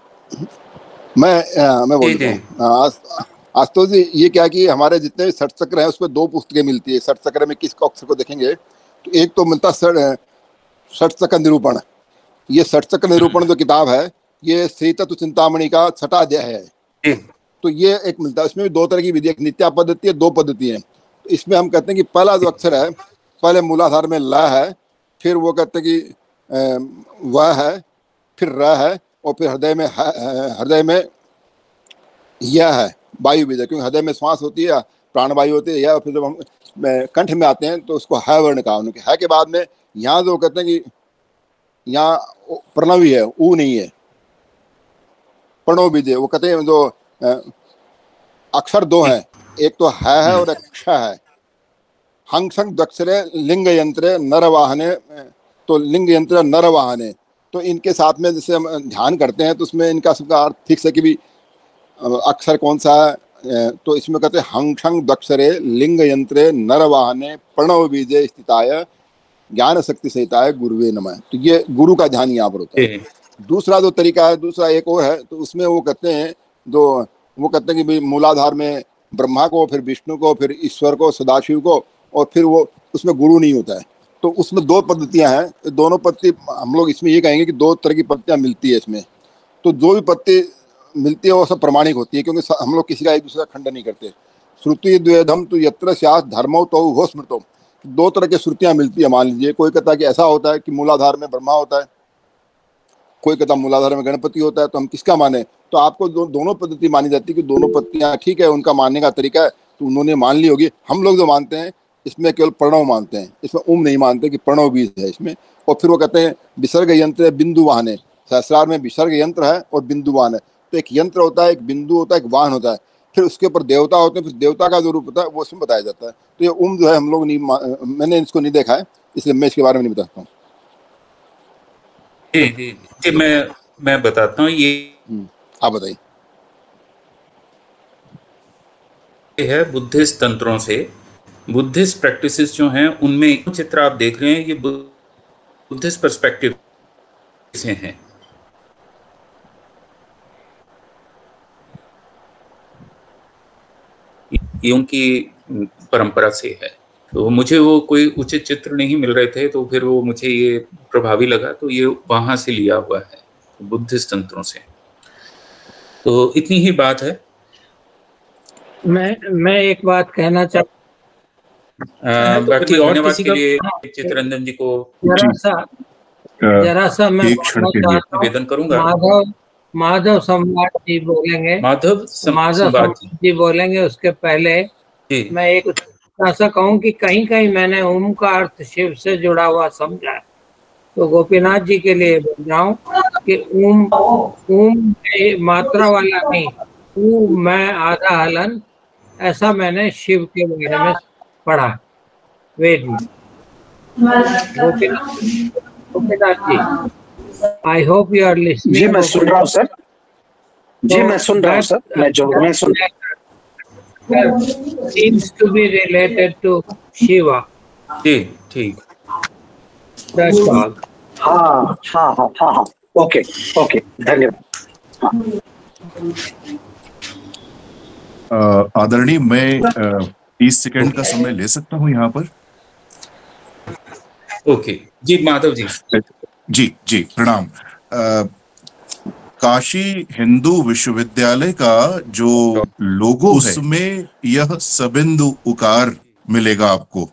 मैं बोलता हूँ। आशुतोष जी, ये क्या कि हमारे जितने षट चक्र हैं उसमें 2 पुस्तकें मिलती है। षट चक्र में किस अक्षर को देखेंगे तो एक तो मिलता षट चक्र निरूपण। ये षट चक्र निरूपण जो किताब है, ये श्री तत्व चिंतामणि का 6वां अध्याय है। तो ये एक मिलता है। इसमें भी 2 तरह की विधि, एक नित्या पद्धति है, 2 पद्धति है। तो इसमें हम कहते हैं कि पहला जो अक्षर है, पहले मूलाधार में ल है, फिर वो कहते हैं कि वह है, फिर र है, और फिर हृदय में यह है, वायु बीज है। क्योंकि हृदय में श्वास होती है, प्राणवायु होती है, या फिर जब हम कंठ में आते हैं तो उसको है वर्ण का। उनके है के बाद में यहाँ जो कहते हैं कि यहाँ प्रणव ही है, ऊ नहीं है, प्रणव बीज है। वो कहते हैं जो अक्षर 2 हैं, एक तो है और एक क्ष है। हंसंग दक्षरे लिंग यंत्रे नरवाहने, तो लिंग यंत्र नरवाहने, तो इनके साथ में जैसे हम ध्यान करते हैं तो उसमें इनका सबका अर्थ ठीक से कि भी अक्षर कौन सा है, तो इसमें कहते हैं हंसंग दक्षरे लिंग यंत्रे नरवाहने प्रणव बीजे स्थिताय ज्ञान शक्ति सहिताय गुरुवे नमः। तो ये गुरु का ध्यान यहाँ पर होता है। दूसरा जो तरीका है, दूसरा एक और है, तो उसमें वो कहते हैं कि भाई मूलाधार में ब्रह्मा को, फिर विष्णु को, फिर ईश्वर को, सदाशिव को, और फिर वो उसमें गुरु नहीं होता है। तो उसमें दो पद्धतियां हैं। दोनों पद्धति हम लोग इसमें ये कहेंगे कि दो तरह की पद्धतियां मिलती है इसमें। तो जो भी पद्धति मिलती है वो सब प्रमाणिक होती है, क्योंकि हम लोग किसी का एक दूसरे का खंडन नहीं करते। श्रुति द्वेधम तो यत्र स्यात् धर्मो तो हो स्मृतो, दो तरह की श्रुतियां मिलती है। मान लीजिए कोई कहता है कि ऐसा होता है कि मूलाधार में ब्रह्मा होता है, कोई कहता है मूलाधार में गणपति होता है, तो हम किसका माने? तो आपको दोनों पद्धति मानी जाती है कि दोनों पद्धतियां ठीक है, उनका मानने का तरीका है, तो उन्होंने मान ली होगी। हम लोग जो मानते हैं इसमें केवल प्रणव मानते हैं, इसमें ओम नहीं मानते कि प्रणव बीज है इसमें। और फिर वो कहते हैं विसर्ग यंत्र बिंदु वाहन है, सहस्रार में विसर्ग यंत्र है और बिंदु वाहन है। तो एक यंत्र होता है, एक बिंदु होता है, एक वाहन होता है, फिर उसके ऊपर देवता होते हैं, फिर देवता का जो रूप होता है वो इसमें बताया जाता है। तो ये ओम जो है हम लोग नहीं, मैंने इसको नहीं देखा है, इसलिए मैं इसके बारे में नहीं बता सकता हूँ। जी मैं बताता हूँ। ये आप बताइए। है बुद्धिस्ट तंत्रों से, बुद्धिस्ट प्रैक्टिसेस जो हैं उनमें चित्र आप देख रहे हैं, ये बुद्धिस्ट पर्सपेक्टिव से हैं। ये उनकी परंपरा से है। तो मुझे वो कोई उचित चित्र नहीं मिल रहे थे, तो फिर वो मुझे ये प्रभावी लगा, तो ये वहां से लिया हुआ है बुद्धिस्ट तंत्रों से। तो इतनी ही बात है। मैं एक बात कहना चाहता, बाकी धन्यवाद के लिए चित्ररंजन जी को जरा सा मैं निवेदन करूंगा। माधव संवाद जी बोलेंगे, माधव संवाद जी बोलेंगे। उसके पहले मैं एक ऐसा कहूँ कि कहीं कहीं मैंने ओम का अर्थ शिव से जुड़ा हुआ समझा, तो गोपीनाथ जी के लिए बोल रहा हूँ कि ओम मात्रा वाला नहीं, ओम मैं आधा हलन, ऐसा मैंने शिव के बारे में पढ़ा वेद में। Gopinath ji, I hope you are listening. जी मैं सुन रहा हूँ सर, जी मैं सुन रहा हूँ सर, मैं सुन seems to be related to Shiva. जी ठीक। That's all. हाँ, ओके, धन्यवाद। आदरणीय, मैं 30 सेकंड का समय ले सकता हूँ यहाँ पर? ओके जी माधव जी। जी प्रणाम। काशी हिंदू विश्वविद्यालय का जो लोगो है उसमें यह सबिंदु उकार मिलेगा आपको।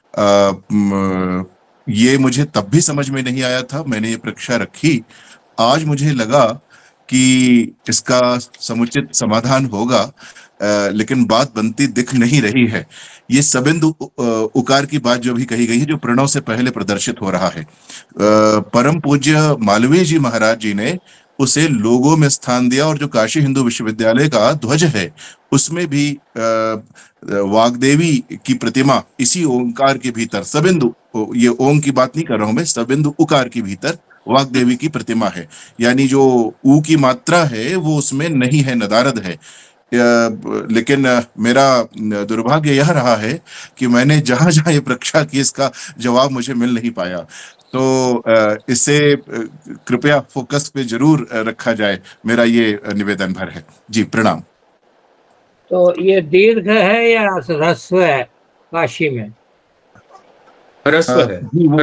ये मुझे तब भी समझ में नहीं आया था, मैंने ये परीक्षा रखी, आज मुझे लगा कि इसका समुचित समाधान होगा, लेकिन बात बनती दिख नहीं रही है। ये सबिंदु उकार की बात जो भी कही गई है, जो प्रणव से पहले प्रदर्शित हो रहा है, परम पूज्य मालवीय जी महाराज जी ने उसे लोगो में स्थान दिया, और जो काशी हिंदू विश्वविद्यालय का ध्वज है उसमें भी वाग्देवी की प्रतिमा इसी ओंकार के भीतर, सबिंदु, ये ओम की बात नहीं कर रहा हूं मैं, सबिंदु उकार के भीतर वाग्देवी की प्रतिमा है। यानी जो ऊ की मात्रा है वो उसमें नहीं है, नदारद है। लेकिन मेरा दुर्भाग्य यह रहा है कि मैंने जहां जहां ये परीक्षा की इसका जवाब मुझे मिल नहीं पाया। तो इसे कृपया फोकस पे जरूर रखा जाए, मेरा ये निवेदन भर है। जी प्रणाम। तो ये दीर्घ है या ह्रस्व है? काशी में ह्रस्व है,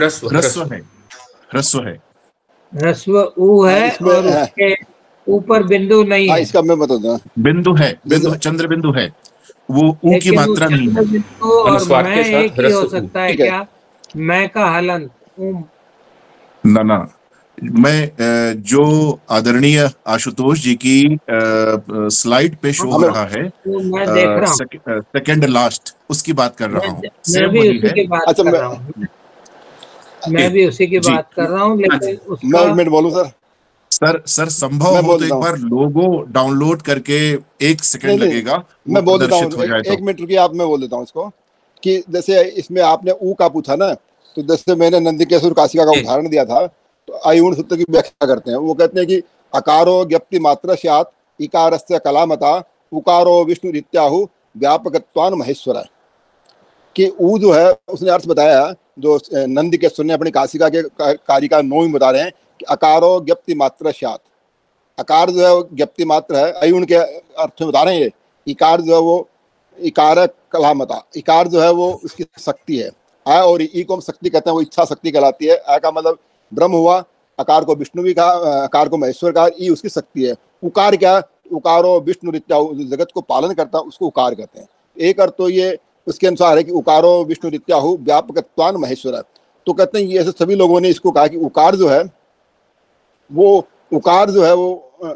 ह्रस्व ऊ है, और उसके ऊपर बिंदु नहीं है। इसका मैं बता दूं, बिंदु है, चंद्र बिंदु है, वो ऊ की मात्रा नहीं है। और मैं एक ही हो सकता है क्या? मैं का हलन ना, मैं जो आदरणीय आशुतोष जी की स्लाइड पे शो हो रहा है, सेकंड लास्ट, उसकी बात कर रहा हूँ। मैं भी उसी की बात कर रहा हूँ, मैं भी उसी की बात कर रहा हूँ। लेकिन मैं एक मिनट बोलूं सर संभव हो तो एक बार लोगो डाउनलोड करके 1 सेकंड लगेगा, मैं बोल देता हूँ, 1 मिनट रुकिए आप, मैं बोल देता हूँ इसको। कि जैसे इसमें आपने ऊ का पूछा ना, तो जैसे मैंने नंदिकेश्वर काशिका का उदाहरण दिया था, तो अयूण सूत्र की व्याख्या करते हैं, वो कहते हैं कि अकारो ज्ञप्ति मात्र स्यात् इकारस्य कलामता उकारो विष्णु रित्याहु व्यापकत्वान महेश्वर। कि ऊ जो है उसने अर्थ बताया, जो नंदिकेश्वर ने अपनी काशिका के कारिका 9 में बता रहे हैं कि अकारो ज्ञप्ति मात्र स्यात्, अकार जो है ज्ञप्ति मात्र है, अयूण के अर्थ में बता रहे हैं ये। इकार जो है वो इकार कलामता, इकार जो है वो उसकी शक्ति है, आ और ई को हम शक्ति कहते हैं, वो इच्छा शक्ति कहलाती है। आ का मतलब ब्रह्म हुआ, अकार को विष्णु भी कहा, अकार को महेश्वर कहा, ई उसकी शक्ति है। उकार क्या, उकारो विष्णु रित्या, जगत को पालन करता है उसको उकार कहते हैं। एक अर्थ तो ये उसके अनुसार है कि उकारो विष्णु रित्याहु व्यापकत्वान महेश्वर। तो कहते हैं ये ऐसे सभी लोगों ने इसको कहा कि उकार जो है वो, उकार जो है वो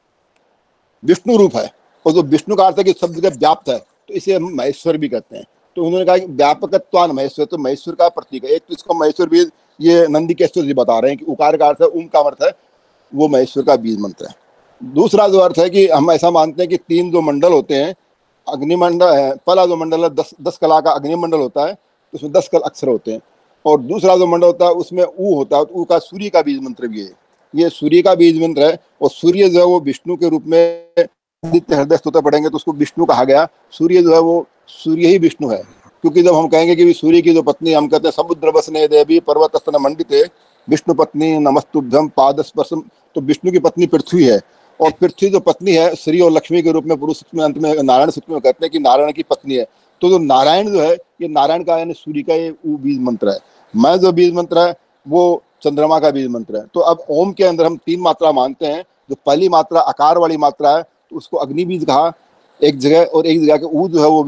विष्णु रूप है, और जो विष्णु का अर्थ है कि सब जगह व्याप्त है, तो इसे हम महेश्वर भी कहते हैं। तो उन्होंने कहा कि व्यापकत्वान महेश्वर, तो महेश्वर का प्रतीक है। एक तो इसको महेश्वर बीज ये नंदिकेश्वर जी बता रहे हैं कि उकार का अर्थ है, उम का अर्थ है वो महेश्वर का बीज मंत्र है। दूसरा जो अर्थ है कि हम ऐसा मानते हैं कि 3 जो मंडल होते हैं, अग्निमंडल है, पहला जो मंडल है 10 कला का अग्निमंडल होता है, उसमें 10 कल अक्षर होते हैं, और दूसरा जो मंडल होता है उसमें ऊ होता है, तो ऊ का सूर्य का बीज मंत्र भी है, ये सूर्य का बीज मंत्र है। और सूर्य जो है वो विष्णु के रूप में, आदित्य हृदय स्तोत्र पढ़ेंगे तो उसको विष्णु कहा गया। सूर्य जो है वो सूर्य ही विष्णु है, क्योंकि जब हम कहेंगे कि सूर्य की जो पत्नी, हम कहते हैं समुद्र वसने देवी पर्वत स्तन मंडिते विष्णु पत्नी नमस्तुभ्यम पाद स्पर्शम, तो विष्णु की पत्नी पृथ्वी है, और पृथ्वी जो पत्नी है श्री और लक्ष्मी के रूप में पुरुष में अंत में नारायण सूत्र में कहते हैं कि नारायण की पत्नी है। तो जो नारायण जो है ये नारायण का यानी सूर्य का ये बीज मंत्र है। मैं जो बीज मंत्र है वो चंद्रमा का बीज मंत्र है। तो अब ओम के अंदर हम 3 मात्रा मानते हैं। जो पहली मात्रा आकार वाली मात्रा है तो उसको अग्नि बीज कहा एक जगह, और एक जगह के ऊ जो है वो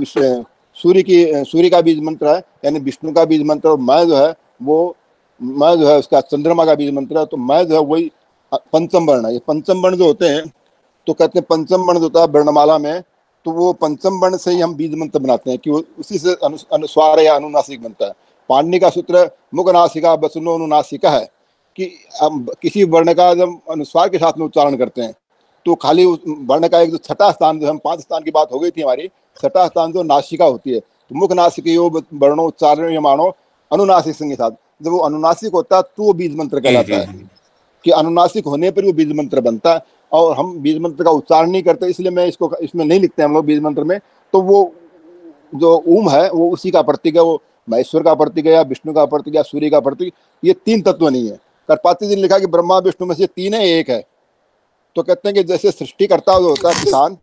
सूर्य का बीज मंत्र है यानी विष्णु का बीज मंत्र, और मैं जो है वो, मैं जो है उसका चंद्रमा का बीज मंत्र है। तो मैं जो है वही पंचम वर्ण है। ये पंचम वर्ण जो होते हैं तो कहते हैं पंचम वर्ण जो होता है वर्णमाला में, तो वो पंचम वर्ण से ही हम बीज मंत्र बनाते हैं कि वो उसी से अनुस्वार या अनुनासिक बनता है। पाणिनि का सूत्र मुख नासिका बसनो अनुनासिका है कि किसी वर्ण का जब अनुस्वार के साथ में उच्चारण करते हैं तो खाली उस वर्ण का एक जो छठा स्थान, जो हम 5 स्थान की बात हो गई थी हमारी, छठा स्थान जो नासिका होती है, तो मुख नासिको वर्णो उच्चारण मानो अनुनासिक संग के साथ, जब वो अनुनासिक होता है तो वो बीज मंत्र कहलाता है कि अनुनासिक होने पर वो बीज मंत्र बनता है। और हम बीज मंत्र का उच्चारण नहीं करते, इसलिए मैं इसको इसमें नहीं लिखते हम लोग बीज मंत्र में। तो वो जो ओम है वो उसी का प्रतीक है, वो महेश्वर का प्रतीक है या विष्णु का प्रतीक या सूर्य का प्रतीक। ये 3 तत्व नहीं है। करपाती जी ने लिखा कि ब्रह्मा विष्णु में से 3 है, एक है। तो कहते हैं कि जैसे सृष्टिकर्ता जो होता है किसान,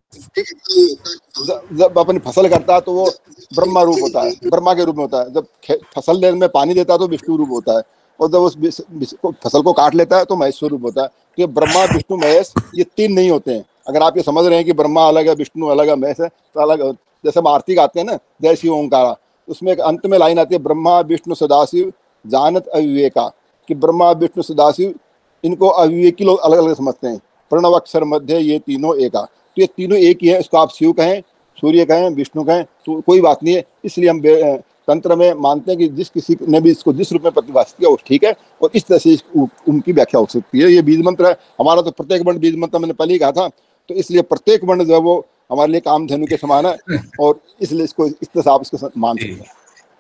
जब अपनी फसल करता है तो वो ब्रह्मा रूप होता है, ब्रह्मा के रूप में होता है। जब फसल में पानी देता है तो विष्णु रूप होता है, और जब उस फसल को काट लेता है तो महेश्वर रूप होता है। तो ये ब्रह्मा विष्णु महेश ये 3 नहीं होते हैं। अगर आप ये समझ रहे हैं कि ब्रह्मा अलग है, विष्णु अलग है, महेश है, तो अलग। जैसे हम आरती गाते हैं ना, जय शिव ओंकारा, उसमें एक अंत में लाइन आती है ब्रह्मा विष्णु सदाशिव जानत अविवेका, कि ब्रह्मा विष्णु सदाशिव इनको अविवेकी लोग अलग अलग समझते हैं। प्रणव अक्षर मध्य ये तीनों एका, तो ये तीनों एक ही है। इसको आप शिव कहें, सूर्य कहें, विष्णु कहें, तो कोई बात नहीं है। इसलिए हम तंत्र में मानते हैं कि जिस किसी ने भी इसको जिस रूप में प्रतिभाषित किया वो ठीक है, और इस तरह से उनकी व्याख्या हो सकती है। ये बीज मंत्र है हमारा, तो प्रत्येक वर्ण बीज मंत्र मैंने पहले ही कहा था, तो इसलिए प्रत्येक वर्ण जो है वो हमारे लिए कामधेनु के समान है, और इसलिए इसको इस तरह से आप इसको मान सकते हैं।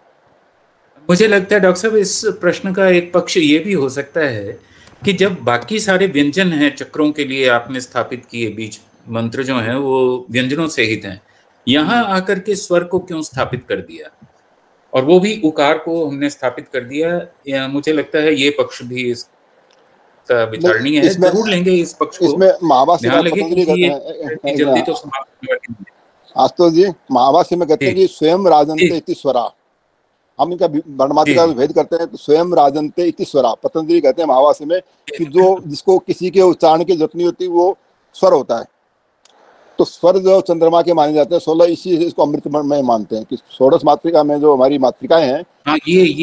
मुझे लगता है डॉक्टर साहब इस प्रश्न का एक पक्ष ये भी हो सकता है कि जब बाकी सारे व्यंजन हैं चक्रों के लिए आपने स्थापित किए, बीज मंत्र जो हैं वो व्यंजनों से हित हैं, यहाँ आकर के स्वर को क्यों स्थापित कर दिया, और वो भी उकार को हमने स्थापित कर दिया? या मुझे लगता है ये पक्ष भी इसका विचारणीय है। जरूर लेंगे इस पक्ष को, ध्यान लगे कि जल्दी तो समाप्त। आशुतोष जी महाभाष्य में कहते हैं कि स्वयं राजन्ते इति स्वरा, हम इनका वर्णमात्रा का भेद करते हैं तो स्वयं राजन्ते इति स्वरा। पतंजलि कहते हैं महाभाष्य में कि जो जिसको किसी के उच्चारण की जरूरत नहीं होती वो स्वर होता है। तो स्वर जो चंद्रमा के माने जाते हैं 16, इसी से इसको अमृत में मानते हैं कि 16 मातृका में जो हमारी मातृकाएं हैं। हाँ,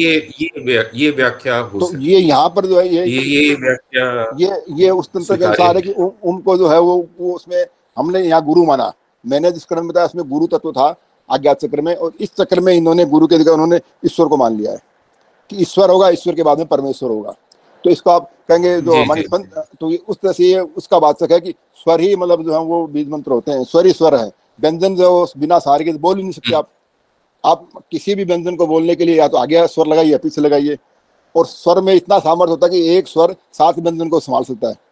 ये व्याख्या हो तो ये यहाँ पर जो है ये व्याख्या ये उस तंत्र के अनुसार है कि उनको जो है वो उसमें हमने यहाँ गुरु माना। मैंने जिस क्रम बताया उसमें गुरु तत्व था आज्ञा चक्र में, और इस चक्र में इन्होंने गुरु के जगह उन्होंने ईश्वर को मान लिया है कि ईश्वर होगा, ईश्वर के बाद में परमेश्वर होगा। तो इसको आप कहेंगे जो हमारी तो उस तरह से ये उसका वाचक है कि स्वर ही मतलब जो है वो बीज मंत्र होते हैं। स्वर ही स्वर है, व्यंजन जो बिना सहारे के बोल ही नहीं सकते आप। आप किसी भी व्यंजन को बोलने के लिए या तो आगे स्वर लगाइए या पीछे लगाइए, और स्वर में इतना सामर्थ्य होता है कि एक स्वर 7 व्यंजन को संभाल सकता है।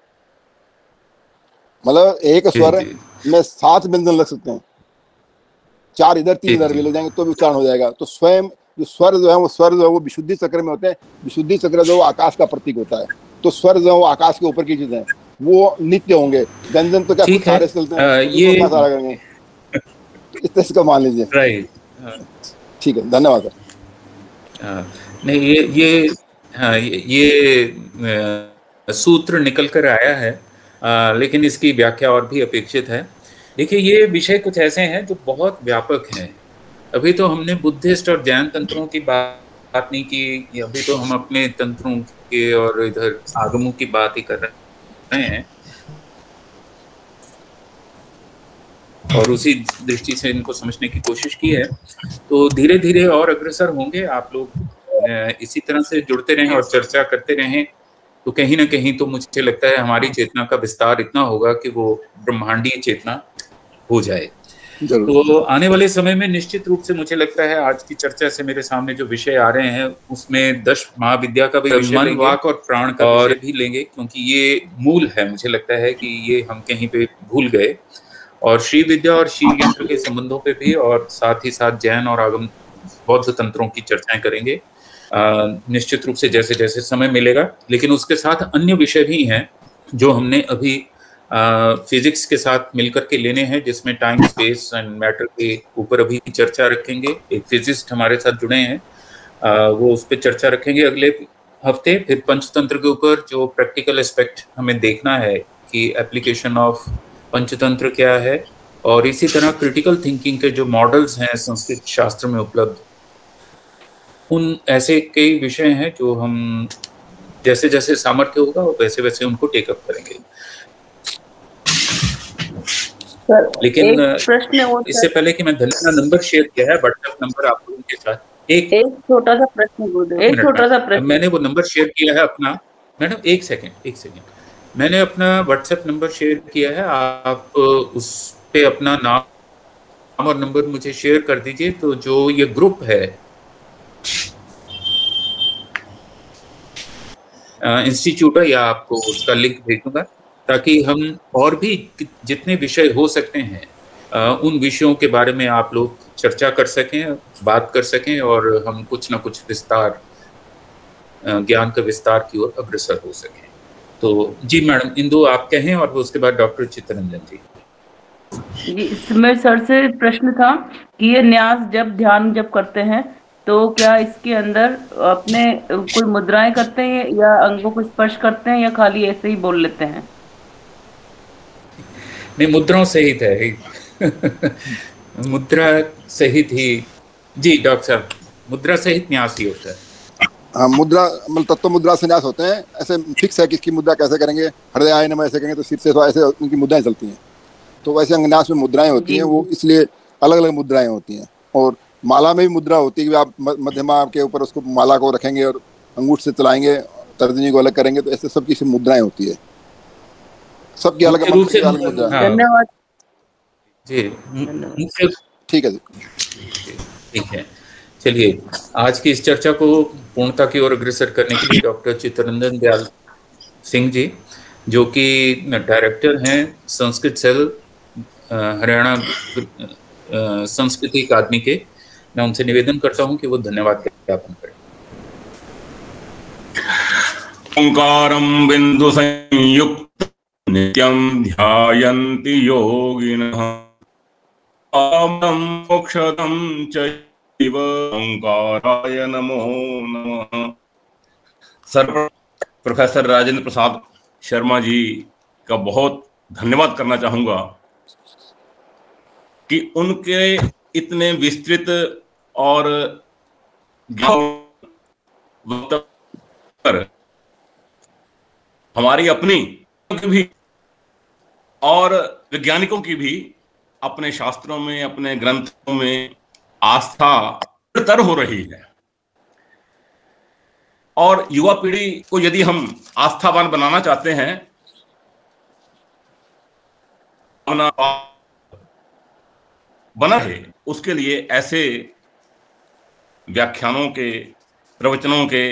मतलब एक स्वर में 7 व्यंजन लग सकते हैं, 4 इधर 3 इधर भी ले जाएंगे तो भी उच्चारण हो जाएगा। तो स्वयं जो स्वर जो है वो विशुद्धि चक्र में होते हैं। विशुद्धि चक्र जो आकाश का प्रतीक होता है, तो स्वर जो है वो आकाश के ऊपर की चीज है, वो नित्य होंगे। व्यंजन तो क्या कुछ सारे चलते हैं, ये सारा करेंगे, इस तरह से मान लीजिए। राइट, ठीक है, धन्यवाद सर। नहीं, ये सूत्र निकल कर आया है, लेकिन इसकी व्याख्या और भी अपेक्षित है। देखिए, ये विषय कुछ ऐसे हैं जो बहुत व्यापक हैं। अभी तो हमने बुद्धिस्ट और जैन तंत्रों की बात नहीं की, अभी तो हम अपने तंत्रों के और इधर आगमों की बात ही कर रहे हैं, और उसी दृष्टि से इनको समझने की कोशिश की है। तो धीरे धीरे और अग्रसर होंगे। आप लोग इसी तरह से जुड़ते रहें और चर्चा करते रहें, तो कहीं ना कहीं तो मुझे लगता है हमारी चेतना का विस्तार इतना होगा कि वो ब्रह्मांडीय चेतना हो जाए। तो आने वाले समय में निश्चित रूप से मुझे लगता है आज की चर्चा से मेरे सामने जो विषय आ रहे हैं उसमें 10 महाविद्या का भी विषय, मन, वाक और प्राण का और भी लेंगे, क्योंकि ये मूल है। मुझे लगता है कि ये हम कहीं पे भूल गए, और श्री विद्या और शील यंत्र के संबंधों पे भी, और साथ ही साथ जैन और आगम बौद्ध तंत्रों की चर्चाएं करेंगे निश्चित रूप से जैसे जैसे समय मिलेगा। लेकिन उसके साथ अन्य विषय भी हैं जो हमने अभी फिजिक्स के साथ मिलकर के लेने हैं, जिसमें टाइम, स्पेस एंड मैटर के ऊपर अभी चर्चा रखेंगे। एक फिजिस्ट हमारे साथ जुड़े हैं, वो उस पर चर्चा रखेंगे अगले हफ्ते। फिर पंचतंत्र के ऊपर जो प्रैक्टिकल एस्पेक्ट हमें देखना है कि एप्लीकेशन ऑफ पंचतंत्र क्या है, और इसी तरह क्रिटिकल थिंकिंग के जो मॉडल्स हैं संस्कृत शास्त्र में उपलब्ध, उन ऐसे कई विषय हैं जो हम जैसे जैसे सामर्थ्य होगा वैसे वैसे उनको टेकअप करेंगे। लेकिन इससे पहले कि मैं धन्यवाद नंबर शेयर किया है, व्हाट्सएप नंबर आप लोगों के साथ, एक छोटा सा प्रश्न, मैंने वो नंबर शेयर किया है अपना। मैडम एक सेकेंड, मैंने अपना व्हाट्सएप नंबर शेयर किया है, आप उस पे अपना नाम और नंबर मुझे शेयर कर दीजिए। तो जो ये ग्रुप है इंस्टीट्यूट है, या आपको उसका लिंक भेजूंगा, ताकि हम और भी जितने विषय हो सकते हैं उन विषयों के बारे में आप लोग चर्चा कर सकें, बात कर सकें, और हम कुछ ना कुछ विस्तार, ज्ञान का विस्तार की ओर अग्रसर हो सकें। तो जी मैडम, इंदु आप कहें, और उसके बाद डॉक्टर चित्तरंजन जी। इसमें सर से प्रश्न था कि ये न्यास जब ध्यान जब करते हैं तो क्या इसके अंदर अपने कोई मुद्राएं करते हैं या अंगों को स्पर्श करते हैं, या खाली ऐसे ही बोल लेते हैं? नहीं, मुद्राओं सहित है मुद्रा सहित ही। जी डॉक्टर साहब, मुद्रा सहित न्यास ही होता है। हाँ, मुद्रा मतलब तत्व मुद्रा से न्यास होते हैं। ऐसे फिक्स है कि इसकी मुद्रा कैसे करेंगे, हृदय नमः ऐसे करेंगे तो सिर से तो ऐसे उनकी मुद्राएं चलती हैं। तो वैसे अंगन्यास में मुद्राएं होती हैं, वो इसलिए अलग अलग मुद्राएं होती हैं। और माला में भी मुद्रा होती है कि आप मध्यमा के ऊपर उसको माला को रखेंगे और अंगूठ से चलाएंगे, तर्जनी को अलग करेंगे, तो ऐसे सबकी मुद्राएं होती है, सबकी अलग अलग मुद्रा। धन्यवाद जी, ठीक है जी, ठीक है। चलिए, आज की इस चर्चा को पूर्णता की ओर अग्रसर करने के लिए डॉक्टर चित्तरंजन दयाल सिंह जी, जो कि डायरेक्टर हैं संस्कृत सेल हरियाणा संस्कृति अकादमी के, मैं उनसे निवेदन करता हूं कि वो धन्यवाद ज्ञापन करें। ओंकारं बिंदु संयुक्त नित्यं ध्यायन्ति योगिनः आमं मोक्षदं चैव ओंकाराय नमो नमः। सर प्रोफेसर राजेंद्र प्रसाद शर्मा जी का बहुत धन्यवाद करना चाहूंगा कि उनके इतने विस्तृत और पर हमारी अपनी भी और वैज्ञानिकों की भी अपने शास्त्रों में, अपने ग्रंथों में आस्था तर हो रही है। और युवा पीढ़ी को यदि हम आस्थावान बनाना चाहते हैं, बना है, उसके लिए ऐसे व्याख्यानों के, प्रवचनों के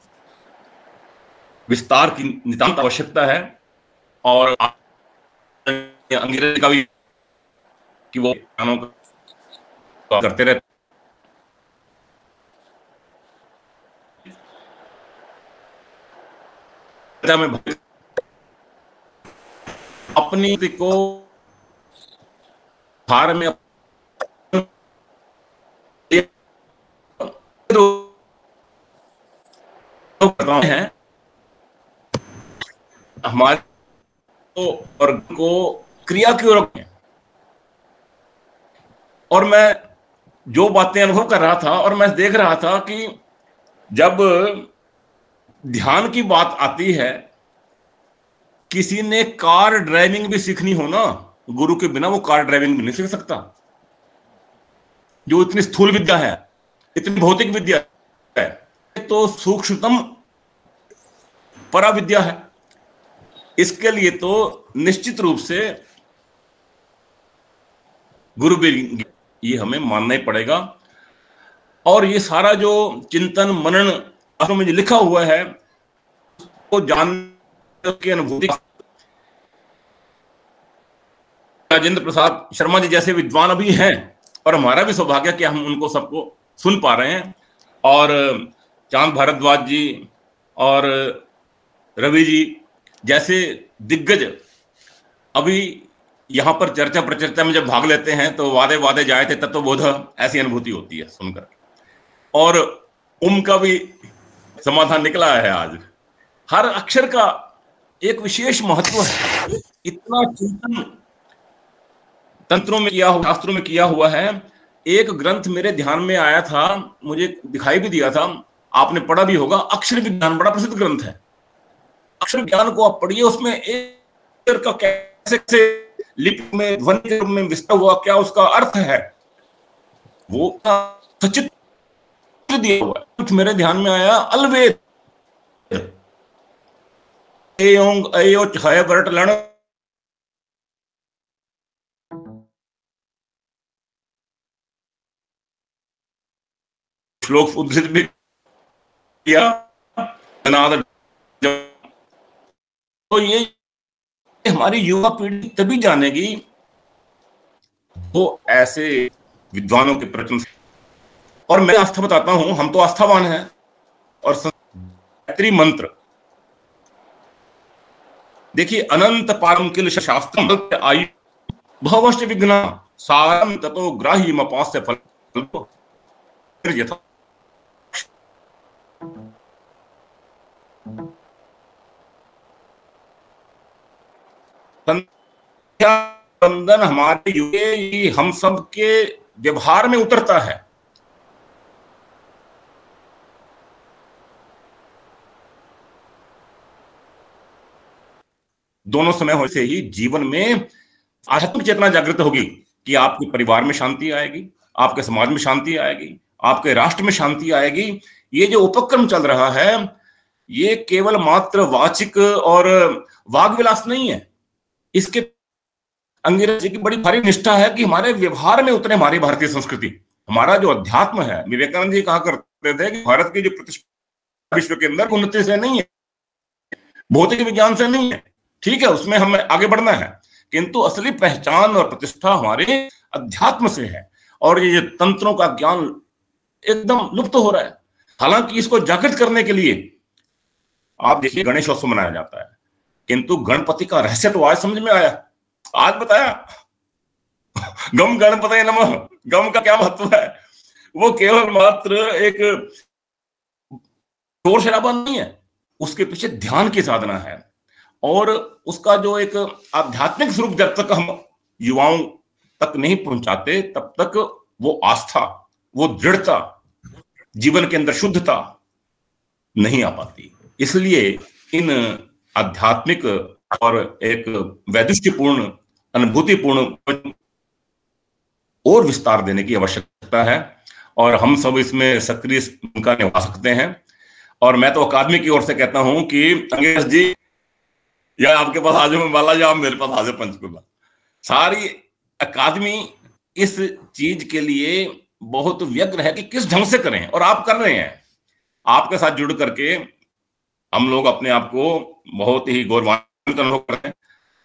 विस्तार की नितांत आवश्यकता है। और अंग्रेजी का भी कि वो व्याख्यानों का करते रहते में अपनी को भार में हैं हमारे वर्ग को क्रिया की ओर। और मैं जो बातें अनुभव कर रहा था और मैं देख रहा था कि जब ध्यान की बात आती है, किसी ने कार ड्राइविंग भी सीखनी हो ना, गुरु के बिना वो कार ड्राइविंग भी नहीं सीख सकता। जो इतनी स्थूल विद्या है, इतनी भौतिक विद्या है, तो सूक्ष्मतम पराविद्या है। इसके लिए तो निश्चित रूप से गुरु भी ये हमें मानना ही पड़ेगा। और ये सारा जो चिंतन मनन में जो लिखा हुआ है वो जानने की अनुभूति, राजेंद्र प्रसाद शर्मा जी जैसे विद्वान अभी हैं और हमारा भी सौभाग्य कि हम उनको सबको सुन पा रहे हैं। और चांद भारद्वाज जी और रवि जी जैसे दिग्गज अभी यहाँ पर चर्चा प्रचर्चा में जब भाग लेते हैं तो वादे वादे जाए थे तत्वबोध, ऐसी अनुभूति होती है सुनकर। और का भी समाधान निकला है आज। हर अक्षर का एक विशेष महत्व है। इतना चिंतन तंत्रों में किया हुआ, शास्त्रों में किया हुआ है। एक ग्रंथ मेरे ध्यान में आया था, मुझे दिखाई भी दिया था, आपने पढ़ा भी होगा, अक्षर विज्ञान, बड़ा प्रसिद्ध ग्रंथ है। अक्षर विज्ञान को आप पढ़िए, उसमें एक का कैसे लिपि में, ध्वनि के रूप में विस्तार हुआ, क्या उसका अर्थ है, वो सचित्र दिया हुआ है। मेरे ध्यान में आया अलवेद श्लोक उद्धृत भी किया। तो ये हमारी युवा पीढ़ी तभी जानेगी वो ऐसे विद्वानों के प्रवचन। और मैं आस्था बताता हूं, हम तो आस्थावान हैं। और गायत्री मंत्र देखिए, अनंत पारम किल शास्त्रम आयु भवश्च विघ्ना सारम ततो ग्राही मपास्य फल यथा। बंधन हमारे युग हम सब के व्यवहार में उतरता है। दोनों समय हो से ही जीवन में आध्यात्मिक चेतना जागृत होगी कि आपके परिवार में शांति आएगी, आपके समाज में शांति आएगी, आपके राष्ट्र में शांति आएगी। ये जो उपक्रम चल रहा है ये केवल मात्र वाचिक और वाग विलास नहीं है। इसके अंग्रेज जी की बड़ी भारी निष्ठा है कि हमारे व्यवहार में उतरे हमारी भारतीय संस्कृति, हमारा जो अध्यात्म है। विवेकानंद जी कहा करते थे कि भारत की जो प्रतिष्ठा विश्व के अंदर उन्नति से नहीं है, भौतिक विज्ञान से नहीं है। ठीक है, उसमें हमें आगे बढ़ना है, किंतु असली पहचान और प्रतिष्ठा हमारे अध्यात्म से है। और ये तंत्रों का ज्ञान एकदम लुप्त हो रहा है। हालांकि इसको जागृत करने के लिए आप देखिए गणेशोत्सव मनाया जाता है, किंतु गणपति का रहस्य तो आज समझ में आया, आज बताया। गम गणपतये नमः, गम का क्या महत्व है? वो केवल मात्र एक शोर शराबा नहीं है, उसके पीछे ध्यान की साधना है। और उसका जो एक आध्यात्मिक स्वरूप जब तक हम युवाओं तक नहीं पहुंचाते तब तक वो आस्था, वो दृढ़ता, जीवन के अंदर शुद्धता नहीं आ पाती। इसलिए इन आध्यात्मिक और एक वैदुष्यपूर्ण, अनुभूतिपूर्ण और विस्तार देने की आवश्यकता है और हम सब इसमें सक्रिय भूमिका निभा सकते हैं। और मैं तो अकादमी की ओर से कहता हूं कि अंग्रेज जी या आपके पास आ जाओ, मैं बालाजी आप मेरे पास आ जाओ, पंचकुला, सारी अकादमी इस चीज के लिए बहुत व्यग्र है कि किस ढंग से करें, और आप कर रहे हैं। आपके साथ जुड़ करके हम लोग अपने आप को बहुत ही गौरवान्वित अनुभव कर रहे हैं।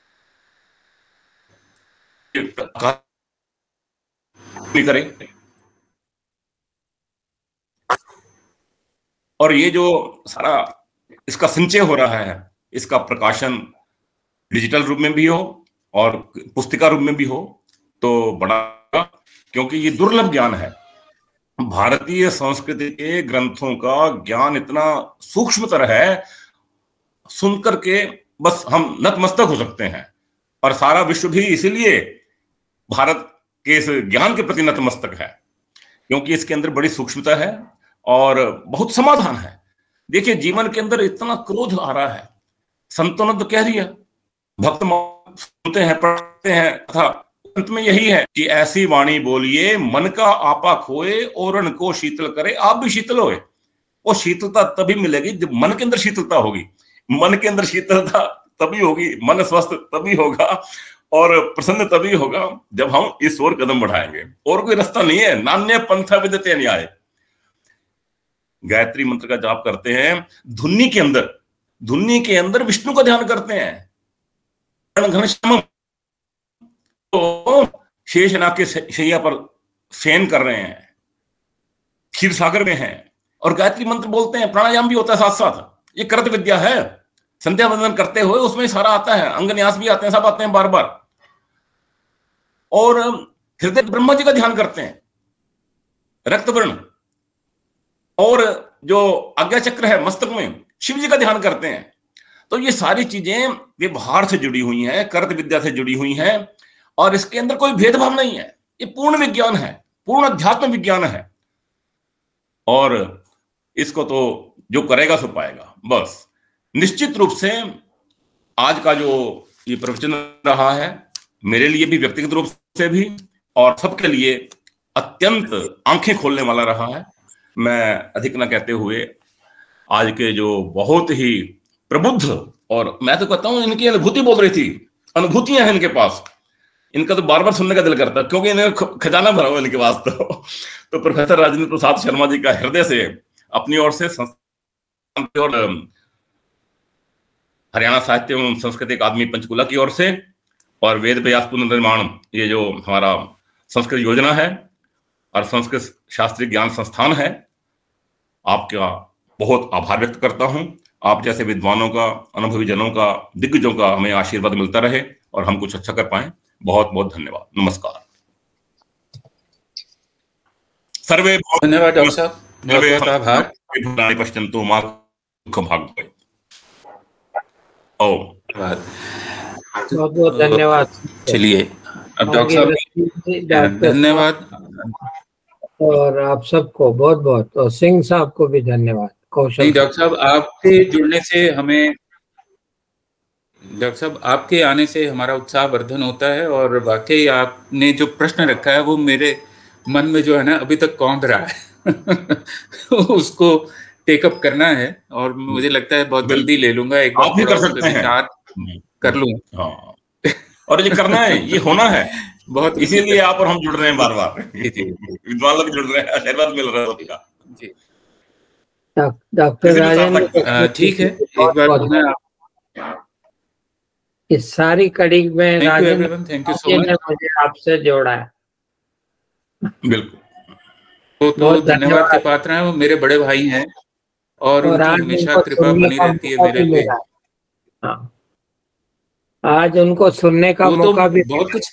करें और ये जो सारा इसका संचय हो रहा है, इसका प्रकाशन डिजिटल रूप में भी हो और पुस्तिका रूप में भी हो तो बड़ा, क्योंकि ये दुर्लभ ज्ञान है। भारतीय संस्कृति के ग्रंथों का ज्ञान इतना सूक्ष्मतर है, सुनकर के बस हम नतमस्तक हो सकते हैं, और सारा विश्व भी इसीलिए भारत के इस ज्ञान के प्रति नतमस्तक है, क्योंकि इसके अंदर बड़ी सूक्ष्मता है और बहुत समाधान है। देखिए, जीवन के अंदर इतना क्रोध आ रहा है, संतों ने तो कह दिया, भक्त सुनते हैं, पढ़ते हैं, तथा अंत में यही है कि ऐसी वाणी बोलिए मन का आपा खोए और अन्न को शीतल करे, आप भी शीतल होए। वो शीतलता तभी मिलेगी जब मन के अंदर शीतलता होगी। मन के अंदर शीतलता तभी होगी, मन स्वस्थ तभी होगा और प्रसन्न तभी होगा जब हम इस ओर कदम बढ़ाएंगे। और कोई रास्ता नहीं है, नान्य पंथा विदते न्याय। गायत्री मंत्र का जाप करते हैं, धुन्नी के अंदर विष्णु का ध्यान करते हैं, घनश्याम तो शेषनाग के शैया पर शयन कर रहे हैं, क्षीर सागर में हैं, और गायत्री मंत्र बोलते हैं, प्राणायाम भी होता है साथ साथ। ये कृत विद्या है, संध्या वंदन करते हुए उसमें सारा आता है, अंगन्यास भी आते हैं, सब आते हैं बार बार। और हृदय ब्रह्मा जी का ध्यान करते हैं, रक्तवर्ण, और जो आज्ञा चक्र है मस्तक में, शिव जी का ध्यान करते हैं। तो ये सारी चीजें व्यवहार से जुड़ी हुई हैं, कृत विद्या से जुड़ी हुई हैं, और इसके अंदर कोई भेदभाव नहीं है। ये पूर्ण विज्ञान है, पूर्ण अध्यात्म विज्ञान है, और इसको तो जो करेगा सो पाएगा। बस निश्चित रूप से आज का जो ये प्रवचन रहा है, मेरे लिए भी व्यक्तिगत रूप से भी और सबके लिए अत्यंत आंखें खोलने वाला रहा है। मैं अधिक न कहते हुए आज के जो बहुत ही प्रबुद्ध, और मैं तो कहता हूं इनकी अनुभूति बोल रही थी, अनुभूतियां हैं इनके पास, इनका तो बार बार सुनने का दिल करता है, क्योंकि इन्हें खजाना भरा हुआ इनके पास। तो प्रोफेसर राजेंद्र प्रसाद शर्मा जी का हृदय से अपनी ओर से और हरियाणा साहित्य एवं संस्कृति अकादमी पंचकुला की ओर से, और वेद व्यास पुनर्निर्माण, ये जो हमारा संस्कृत योजना है और संस्कृत शास्त्रीय ज्ञान संस्थान है, आपका बहुत आभार व्यक्त करता हूं। आप जैसे विद्वानों का, अनुभवी जनों का, दिग्गजों का हमें आशीर्वाद मिलता रहे और हम कुछ अच्छा कर पाए। बहुत बहुत धन्यवाद, नमस्कार। सर्वे धन्यवाद डॉक्टर साहब, बहुत बहुत आभार। पश्यन्तु मा दुःखं भाग्यं। बहुत बहुत धन्यवाद। चलिए अब डॉक्टर साहब धन्यवाद, और आप सबको बहुत बहुत, और सिंह साहब को भी धन्यवाद। कौशल डॉक्टर साहब, आपके जुड़ने से हमें, डॉक्टर साहब आपके आने से हमारा उत्साह वर्धन होता है, और वाकई आपने जो प्रश्न रखा है वो मेरे मन में जो है ना अभी तक कौंध रहा है उसको टेकअप करना है, और मुझे लगता है बहुत जल्दी ले लूंगा, एक आप भी कर सकते हैं, कर लूँ। और ये करना है, ये होना है बहुत, इसीलिए आप और हम जुड़ रहे हैं बार बार, विद्वान लोग जुड़ रहे हैं, आशीर्वाद मिल रहा है सबका। डॉक्टर राजेंद्र, ठीक है, एक बार इस सारी कड़ी में Rajendra, thank you so much, मुझे आपसे जोड़ा है। बिल्कुल, तो धन्यवाद के पात्र हैं, वो मेरे बड़े भाई हैं, और उनकी हमेशा कृपा बनी रहती है मेरे पे। आज उनको सुनने का मौका भी बहुत कुछ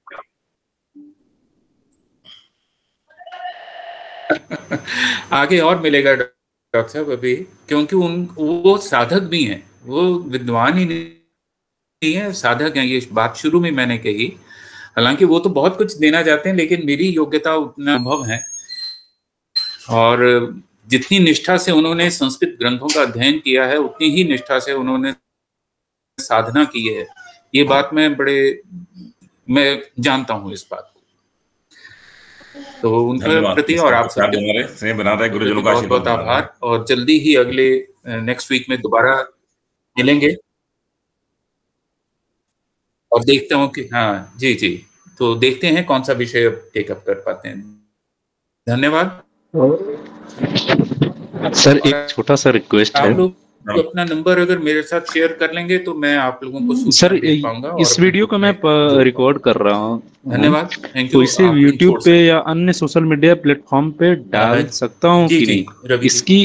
आगे और मिलेगा डॉक्टर साहब अभी, क्योंकि वो साधक भी हैं, वो विद्वान ही नहीं है, साधक हैं। ये बात शुरू में मैंने कही, हालांकि वो तो बहुत कुछ देना चाहते हैं, लेकिन मेरी योग्यता उतना अनुभव है, और जितनी निष्ठा से उन्होंने संस्कृत ग्रंथों का अध्ययन किया है, उतनी ही निष्ठा से उन्होंने साधना की है। ये बात मैं जानता हूँ इस बात को, तो उनके प्रति और आप सबके बना रहे गुरुजनों का बहुत आभार, और जल्दी ही अगले नेक्स्ट वीक में दोबारा मिलेंगे, और देखता हूँ कि हाँ जी, तो देखते हैं कौन सा विषय टेकअप कर पाते हैं। धन्यवाद सर। एक छोटा सा रिक्वेस्ट है, आप लोग तो अपना नंबर अगर मेरे साथ शेयर कर लेंगे तो मैं आप लोगों को सर इस वीडियो को मैं रिकॉर्ड कर रहा हूँ। धन्यवाद, थैंक यू। तो इसे यूट्यूब पे या अन्य सोशल मीडिया प्लेटफॉर्म पे डाल सकता हूँ कि नहीं? इसकी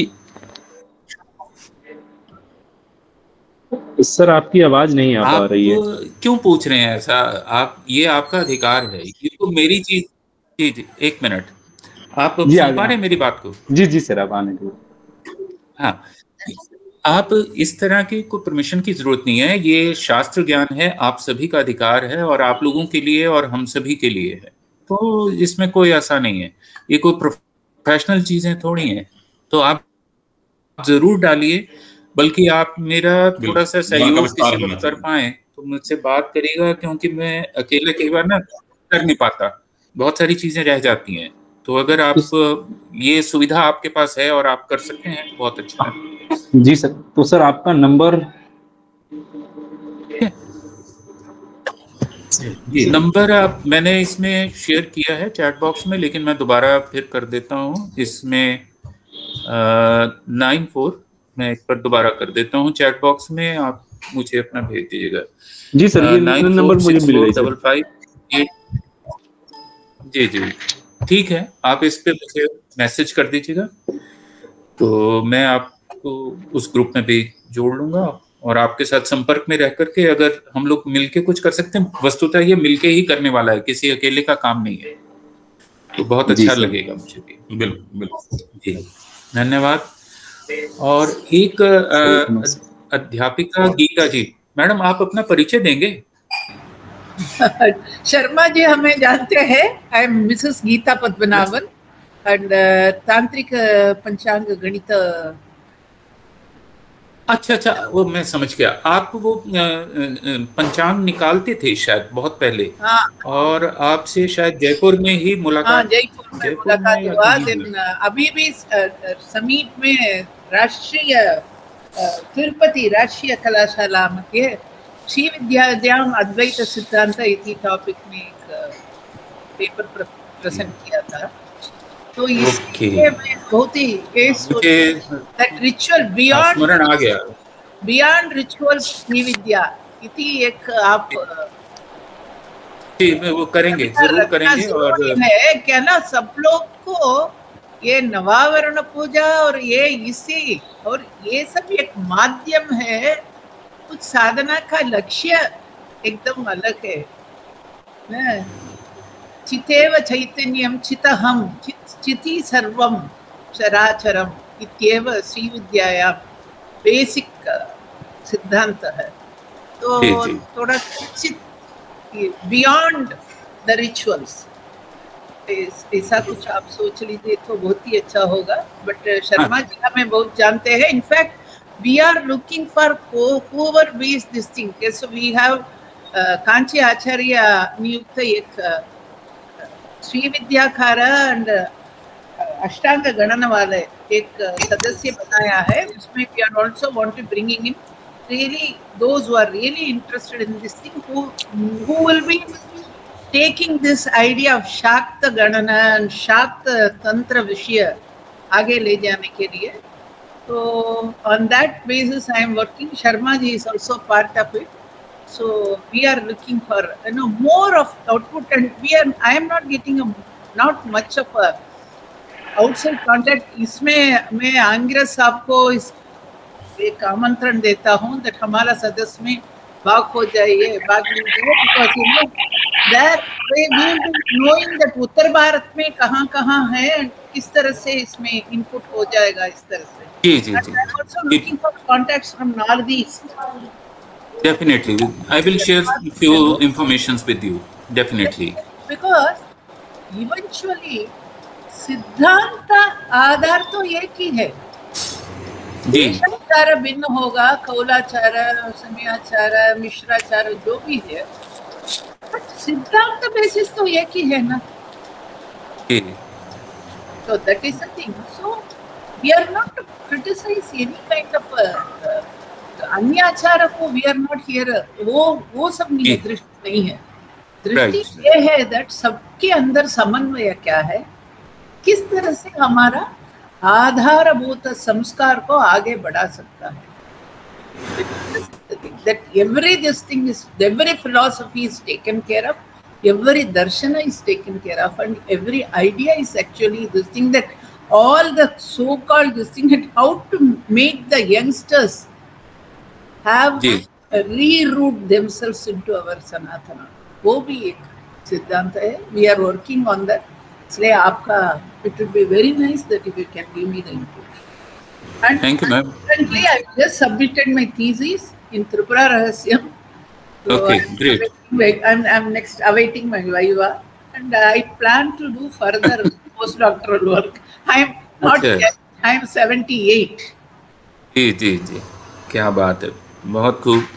सर आपकी आवाज नहीं आ पा रही है। क्यों पूछ रहे हैं ऐसा? आप, ये आपका अधिकार है, ये तो मेरी चीज। जी, एक मिनट, आप सुन पा रहे हैं मेरी बात को? जी सर, आप आने दो। हाँ, आप इस तरह की कोई परमिशन की जरूरत नहीं है। ये शास्त्र ज्ञान है, आप सभी का अधिकार है और आप लोगों के लिए और हम सभी के लिए है, तो इसमें कोई ऐसा नहीं है। ये कोई प्रोफेशनल चीजें थोड़ी हैं, तो आप जरूर डालिए। बल्कि आप मेरा थोड़ा सा सहयोग किसी वक्त कर पाए तो मुझसे बात करिएगा, क्योंकि मैं अकेले कई बार ना कर नहीं पाता, बहुत सारी चीजें रह जाती हैं। तो अगर आप ये सुविधा आपके पास है और आप कर सकते हैं तो बहुत अच्छा है। जी सर, तो सर आपका नंबर? जी, नंबर आप मैंने इसमें शेयर किया है चैट बॉक्स में, लेकिन मैं दोबारा फिर कर देता हूँ। इसमें 94 मैं एक बार दोबारा कर देता हूँ चैट बॉक्स में, आप मुझे अपना भेज दीजिएगा। जी सर, ये नंबर मुझे मिल गया 946455। जी ठीक है, आप इस पे मुझे मैसेज कर दीजिएगा तो मैं आपको उस ग्रुप में भी जोड़ लूंगा और आपके साथ संपर्क में रह करके अगर हम लोग मिलके कुछ कर सकते हैं, वस्तुतः ये मिलके ही करने वाला है, किसी अकेले का काम नहीं है, तो बहुत अच्छा लगेगा मुझे भी। बिल्कुल जी, धन्यवाद। और एक अध्यापिका गीता जी, मैडम आप अपना परिचय देंगे? शर्मा जी हमें जानते हैं, I am Mrs Geeta Padmanabhan and तांत्रिक पंचांग गणित। अच्छा, वो मैं समझ गया। आप वो पंचांग निकालते थे शायद बहुत पहले। हाँ। और आपसे शायद जयपुर में ही मुलाकात। हाँ, जयपुर में मुलाकात हुआ। अभी भी समीप में राष्ट्रीय तिरुपति राष्ट्रीय कलाशाला मध्ये श्री विद्यायाम अद्वैत सिद्धांत इति टॉपिक में एक पेपर प्रेजेंट किया था। तो इसके में बहुत ही that ritual beyond ritual Shri Vidya इति एक आप वो करेंगे, जरूर करेंगे। और है क्या ना, सब लोग को ये नवावरण पूजा और ये इसी और ये सब एक माध्यम है, कुछ साधना का लक्ष्य एकदम अलग है। चितेव चैतन्यम चितहम चिति सर्वम चराचरम इत्येव श्री विद्याया बेसिक सिद्धांत है। तो थोड़ा बियॉन्ड द रिचुअल्स ऐसा कुछ आप सोच लीजिए तो बहुत ही अच्छा होगा। बट शर्मा जी हमें बहुत जानते हैं। In fact we are looking for whoever is this thing. So we have Kanchi Acharya नियुक्त एक श्री विद्याकारा एंड अष्टांग गणन वाले एक सदस्य बनाया है। उसमें we are also want to bringing in really those who are really interested in this thing, who will be taking this idea of Shakta Ganana and Shakta Tantra विषय आगे ले जाने के लिए। So on that basis I am working. Sharma ji is also part of it. So we are looking for more of output, and I am not getting not much of a outside contact. इसमें मैं आंगिरस साहब को एक आमंत्रण देता हूँ that हमारा सदस्य में भाग हो जाइए, भाग लीजिए, because that way we will be knowing that उत्तर भारत में कहाँ है, किस तरह से इसमें इनपुट हो जाएगा इस तरह से। जी। I'm also looking for contacts from Northeast. Definitely, I will share few informations with you. Definitely. Because eventually सिद्धांत आधार तो एक ही है। देशाचार भिन्न होगा, कौलाचार, समयाचार, मिश्राचार जो भी है, बट सिद्धांत बेसिस तो एक ही है ना। So that is the thing. So we are not to criticize any kind of अन्य आचार को, we are not here, वो सब नहीं है, दृष्टि नहीं है। दृष्टि ये है that सबके अंदर समन्वय क्या है, किस तरह से हमारा आधारभूत संस्कार को आगे बढ़ा सकता है. That every philosophy is taken care of, every darshana is taken care of, and every idea is actually this thing, that all the so-called this thing, that how to make the youngsters have reroot themselves into our Sanatana. वो भी एक सिद्धांत है. We are working on that. इसलिए आपका it would be very nice that if you can give me the input. And thank you, ma'am. Currently, I just submitted my thesis in Tripura Rahasyam. So okay, great. I'm next awaiting my viva, and I plan to do further postdoctoral work. I'm not yet. I'm 78. जी जी जी, क्या बात है, बहुत खूब.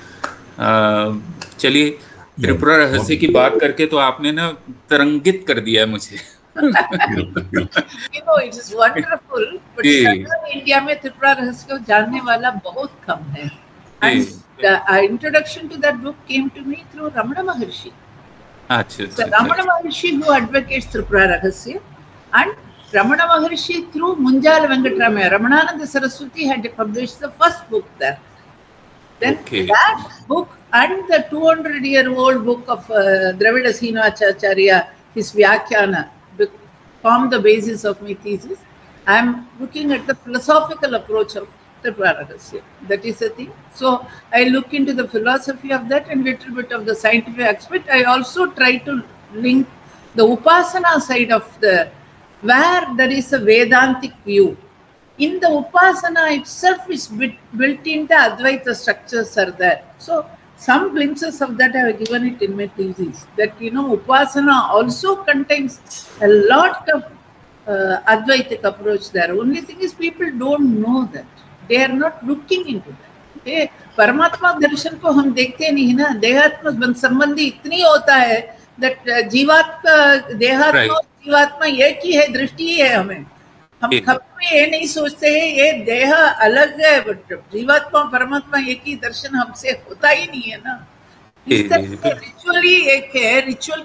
चलिए, त्रिपुरा रहस्य की बात करके तो आपने ना तरंगित कर दिया मुझे. You know, it is wonderful, but Southern India में त्रिपुरा रहस्य को जानने वाला बहुत कम है. And the introduction to that book came to me through Ramana Maharshi. So Ramana Maharshi, who advocates Tripura Rahasya, and Ramana Maharshi through Munjal Venkatramaya, Ramanananda Saraswati had published the first book there. Then that book and the 200-year-old book of Dravida Srinivasacharya, his Vyakhyana, formed the basis of my thesis. I am looking at the philosophical approach of Tripura Rahasya. That is the thing. So I look into the philosophy of that and little bit of the scientific aspect. I also try to link the Upasana side of where there is a Vedantic view. In the Upasana itself is built in the Advaita structures are there. So some glimpses of that I have given it in my thesis. That, you know, Upasana also contains a lot of Advaitic approach there. Only thing is people don't know that. They are not looking into that. परमात्मा दर्शन को हम देखते नहीं ना. देहात्म संबंधी इतनी होता है that जीवात्मा देहात्मा जीवात्मा एक ही है, दृष्टि ही है. हमें हम कभी ये नहीं सोचते हैं ये देह अलग है, बट जीवात्मा परमात्मा एक ही दर्शन हमसे होता ही नहीं है ना. इस तरह से रिचुअली एक है, रिचुअल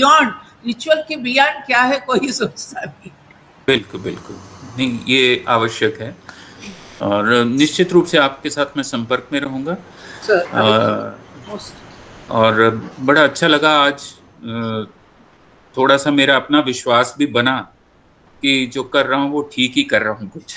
के बियॉन्ड क्या है कोई सोचता नहीं. बिल्कुल बिल्कुल नहीं, ये आवश्यक है और निश्चित रूप से आपके साथ मैं संपर्क में रहूंगा. और बड़ा अच्छा लगा आज. थोड़ा सा मेरा अपना विश्वास भी बना कि जो कर रहा हूँ वो ठीक ही कर रहा हूँ कुछ.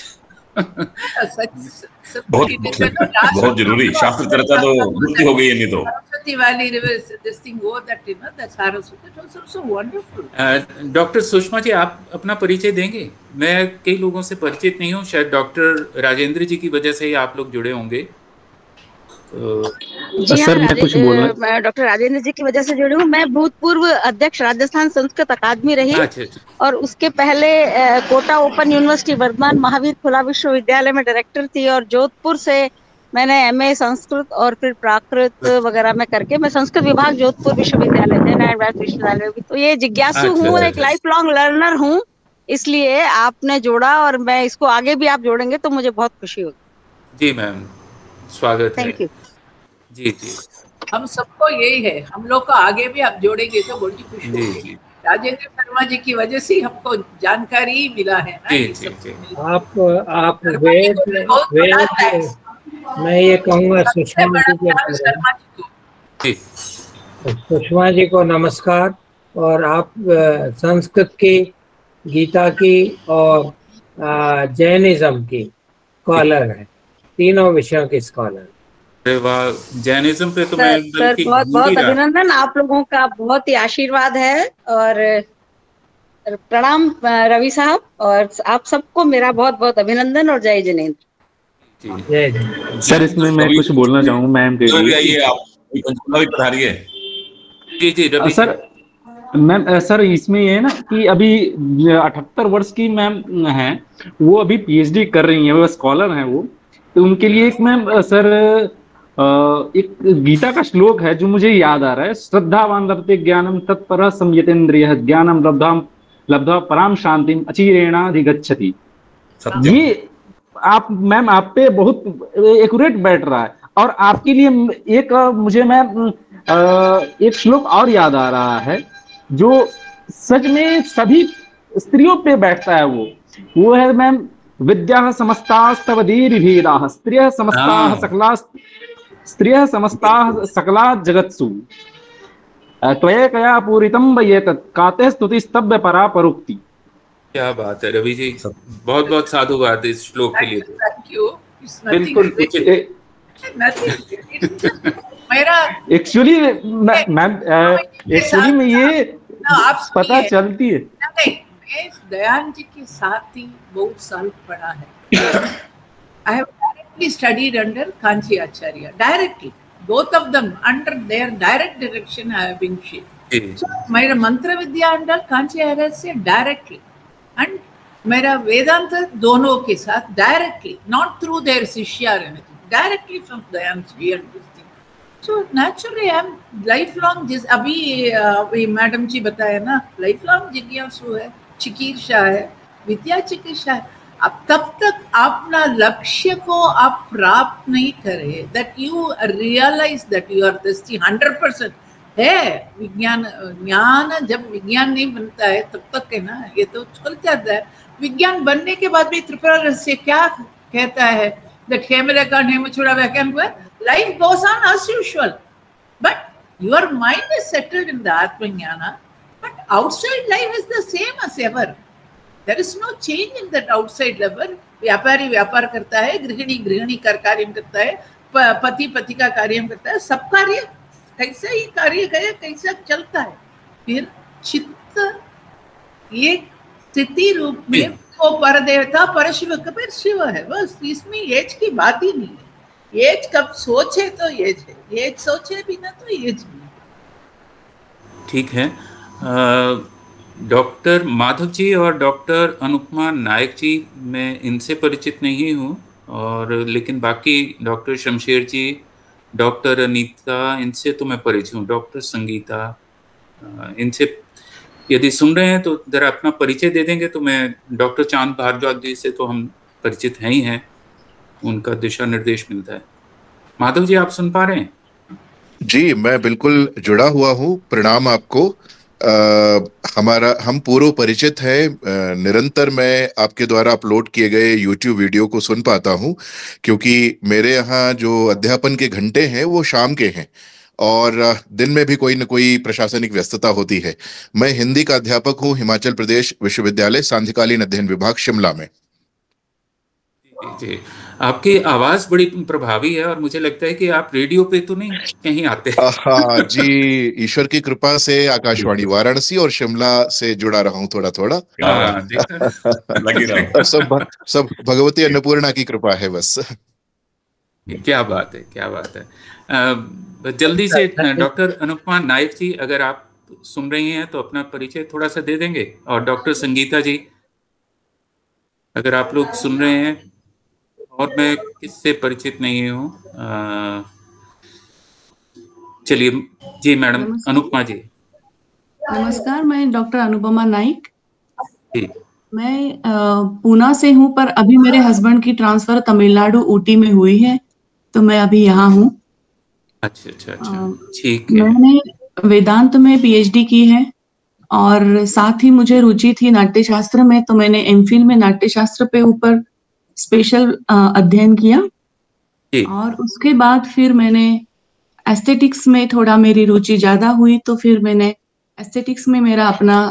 बहुत जरूरी. शास्त्र चर्चा तो मुक्ति हो गई है. नहीं तो सरस्वती वाली this thing वो that you know that's Saraswati, it was also wonderful. Doctor Sushma ji, आप अपना परिचय देंगे? मैं कई लोगों से परिचित नहीं हूँ, शायद डॉक्टर राजेंद्र जी की वजह से ही आप लोग जुड़े होंगे. जी हाँ, मैं डॉक्टर राजेंद्र जी की वजह से जुड़ी हूँ. मैं भूतपूर्व अध्यक्ष राजस्थान संस्कृत अकादमी रही. और उसके पहले कोटा ओपन यूनिवर्सिटी वर्धमान महावीर खुला विश्वविद्यालय में डायरेक्टर थी. और जोधपुर से मैंने MA संस्कृत और फिर प्राकृत वगैरह में करके मैं संस्कृत विभाग जोधपुर विश्वविद्यालय थे, नारायण विश्वविद्यालय. तो ये जिज्ञासु हूँ, एक लाइफ लॉन्ग लर्नर हूँ, इसलिए आपने जोड़ा और मैं इसको आगे भी आप जोड़ेंगे तो मुझे बहुत खुशी होगी. जी मैम, स्वागत है. Thank you. जी जी, हम सबको यही है, हम लोग को आगे भी आप जोड़ेंगे तो बड़ी खुशी होगी. राजेंद्र शर्मा जी की वजह से हमको जानकारी मिला है ना. जी जी जी. आप वेद मैं ये कहूँगा सुषमा जी को नमस्कार. और आप संस्कृत की, गीता की और जैनिज्म की स्कॉलर है, तीनों विषयों की स्कॉलर. जैनिज्म पे तो मैं सर बहुत बहुत अभिनंदन. आप लोगों का बहुत ही आशीर्वाद है. और प्रणाम रवि साहब, और आप सबको मेरा बहुत बहुत अभिनंदन और जय जिनेंद्र. सर इसमें मैं कुछ बोलना चाहूँगा मैम के लिए. जी जी रवि सर. मैम सर इसमें ये है ना कि अभी 78 वर्ष की मैम हैं, वो अभी PhD कर रही हैं, वो स्कॉलर हैं वो. तो उनके लिए एक मैम सर एक गीता का श्लोक है जो मुझे याद आ रहा है. श्रद्धावान लभते ज्ञानम तत्पर संयतेन्द्रियः ज्ञानम लब्ध्वा पराम शांतिम अचिरेणाधिगच्छति. ये आप मैम आप पे बहुत एक्यूरेट बैठ रहा है. और आपके लिए एक मुझे मैम एक श्लोक और याद आ रहा है जो सच में सभी स्त्रियों पे बैठता है वो है मैम, विद्या समस्तास्तव दीर्घेदाः स्त्रियः समस्ताः सकला स्त्रियः समस्ताः सकला जगत्सु त्वयैकया पूरितं वयेतत् काते स्तुतिस्तव्य परा परोक्ति। क्या बात है रवि जी, बहुत बहुत साधुवाद इस श्लोक के लिए। बिल्कुल एक्चुअली मैम एक्चुअली में ये पता चलती है। दयान जी के साथ ही बहुत साल पढ़ा है। I have directly studied under Kanchi Acharya, directly. Both of them under their direct direction I have been shaped. So मेरा मंत्र विद्या under Kanchi Acharya से directly, and मेरा वेदांत दोनों के साथ directly, not through their शिष्या or anything, directly from Dayan ji and this thing. So naturally I am lifelong जिस अभी मैडम जी बताया ना, lifelong जिज्ञासु है, चिकीर्षा है, विद्या चिकित्सा है। अब तब तक अपना लक्ष्य को आप प्राप्त नहीं करे, that you realize that you are this 100% है विज्ञान। ज्ञान जब विज्ञान नहीं बनता है तब तक है ना, ये तो चल जाता है। विज्ञान बनने के बाद भी त्रिपुरा रहस्य क्या कहता है, that हेमरेखा हेमचूड़ा व्याख्यान हुआ, life goes on as usual, but your mind is settled in the Atmajnana, but outside life is the same as ever. There is no change in that outside level. व्यापारी व्यापार करता है, गृहिणी गृहिणी कार्य करता है, पति पति का कार्य करता है, सब कार्य कैसे ही कार्य करे कैसा चलता है। फिर चित्त ये स्थिति रूप में वो पर देवता पर शिव कबीर शिव है, बस इसमें एज की बात ही नहीं है। एज कब सोचे तो एज है, एज सोचे बिना तो एज नहीं। ठीक है, डॉक्टर माधव जी और डॉक्टर अनुपमा नायक जी, मैं इनसे परिचित नहीं हूँ, और लेकिन बाकी डॉक्टर शमशेर जी, डॉक्टर अनीता, इनसे तो मैं परिचित हूँ। डॉक्टर संगीता, इनसे यदि सुन रहे हैं तो जरा अपना परिचय दे देंगे तो मैं, डॉक्टर चांद भारद्वाज जी से तो हम परिचित हैं ही हैं, उनका दिशा निर्देश मिलता है। माधव जी, आप सुन पा रहे हैं? जी, मैं बिल्कुल जुड़ा हुआ हूँ। प्रणाम आपको। हम पूर्व परिचित है। निरंतर मैं आपके द्वारा अपलोड किए गए YouTube वीडियो को सुन पाता हूँ, क्योंकि मेरे यहाँ जो अध्यापन के घंटे हैं वो शाम के हैं और दिन में भी कोई न कोई प्रशासनिक व्यस्तता होती है। मैं हिंदी का अध्यापक हूँ, हिमाचल प्रदेश विश्वविद्यालय सांध्यकालीन अध्ययन विभाग शिमला में। जी, आपकी आवाज बड़ी प्रभावी है और मुझे लगता है कि आप रेडियो पे तो नहीं कहीं आते। हाँ जी, ईश्वर की कृपा से आकाशवाणी वाराणसी और शिमला से जुड़ा रहा हूँ थोड़ा थोड़ा। सब भगवती अन्नपूर्णा की कृपा है बस। क्या बात है, क्या बात है। जल्दी से डॉक्टर अनुपमा नायक जी, अगर आप सुन रही हैं तो अपना परिचय थोड़ा सा दे देंगे, और डॉक्टर संगीता जी अगर आप लोग सुन रहे हैं, और मैं किससे परिचित नहीं हूँ। चलिए जी मैडम अनुपमा जी। नमस्कार, मैं डॉक्टर अनुपमा नाइक। मैं पूना से हूँ, पर अभी मेरे हस्बैंड की ट्रांसफर तमिलनाडु ऊटी में हुई है, तो मैं अभी यहाँ हूँ। अच्छा, ठीक है। मैंने वेदांत में PhD की है और साथ ही मुझे रुचि थी नाट्य शास्त्र में, तो मैंने MPhil में नाट्य शास्त्र पे ऊपर स्पेशल अध्ययन किया, और उसके बाद फिर मैंने एस्थेटिक्स में थोड़ा मेरी रुचि ज्यादा हुई, तो फिर मैंने एस्थेटिक्स में मेरा अपना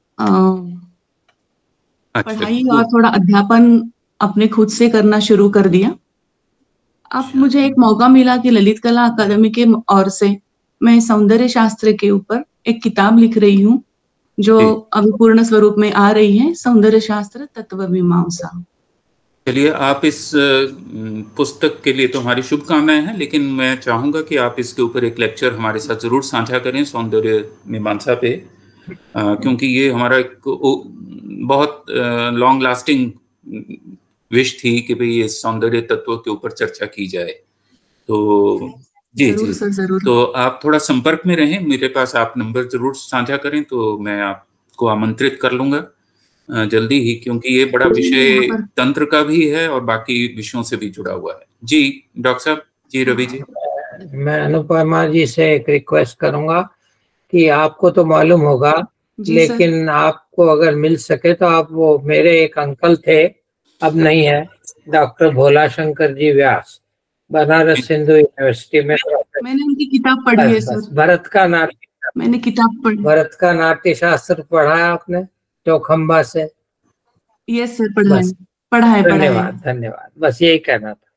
पढ़ाई और थोड़ा अध्यापन अपने खुद से करना शुरू कर दिया। अब मुझे एक मौका मिला कि ललित कला अकादमी के ओर से मैं सौंदर्य शास्त्र के ऊपर एक किताब लिख रही हूँ, जो अभी पूर्ण स्वरूप में आ रही है, सौंदर्य शास्त्र तत्व मीमांसा। चलिए, आप इस पुस्तक के लिए तो हमारी शुभकामनाएं हैं, लेकिन मैं चाहूंगा कि आप इसके ऊपर एक लेक्चर हमारे साथ जरूर साझा करें, सौंदर्य मीमांसा पे, क्योंकि ये हमारा एक बहुत लॉन्ग लास्टिंग विश थी कि भाई इस सौंदर्य तत्व के ऊपर चर्चा की जाए। तो जी, तो आप थोड़ा संपर्क में रहें, मेरे पास आप नंबर जरूर साझा करें तो मैं आपको आमंत्रित कर लूंगा जल्दी ही, क्योंकि ये बड़ा विषय तंत्र का भी है और बाकी विषयों से भी जुड़ा हुआ है। जी डॉक्टर साहब। जी रवि जी। मैं अनुपमा जी से एक रिक्वेस्ट करूंगा कि आपको तो मालूम होगा लेकिन आपको अगर मिल सके तो आप, वो मेरे एक अंकल थे, अब नहीं है, डॉक्टर भोला शंकर जी व्यास, बनारस हिंदू यूनिवर्सिटी में। मैंने उनकी किताब पढ़ी है सर। भरत का नाट्य, मैंने किताब पढ़ी। भरत का नाट्य शास्त्र पढ़ा है आपने चौखंबा से? यस सर, पढ़ा है। धन्यवाद धन्यवाद, बस यही कहना था।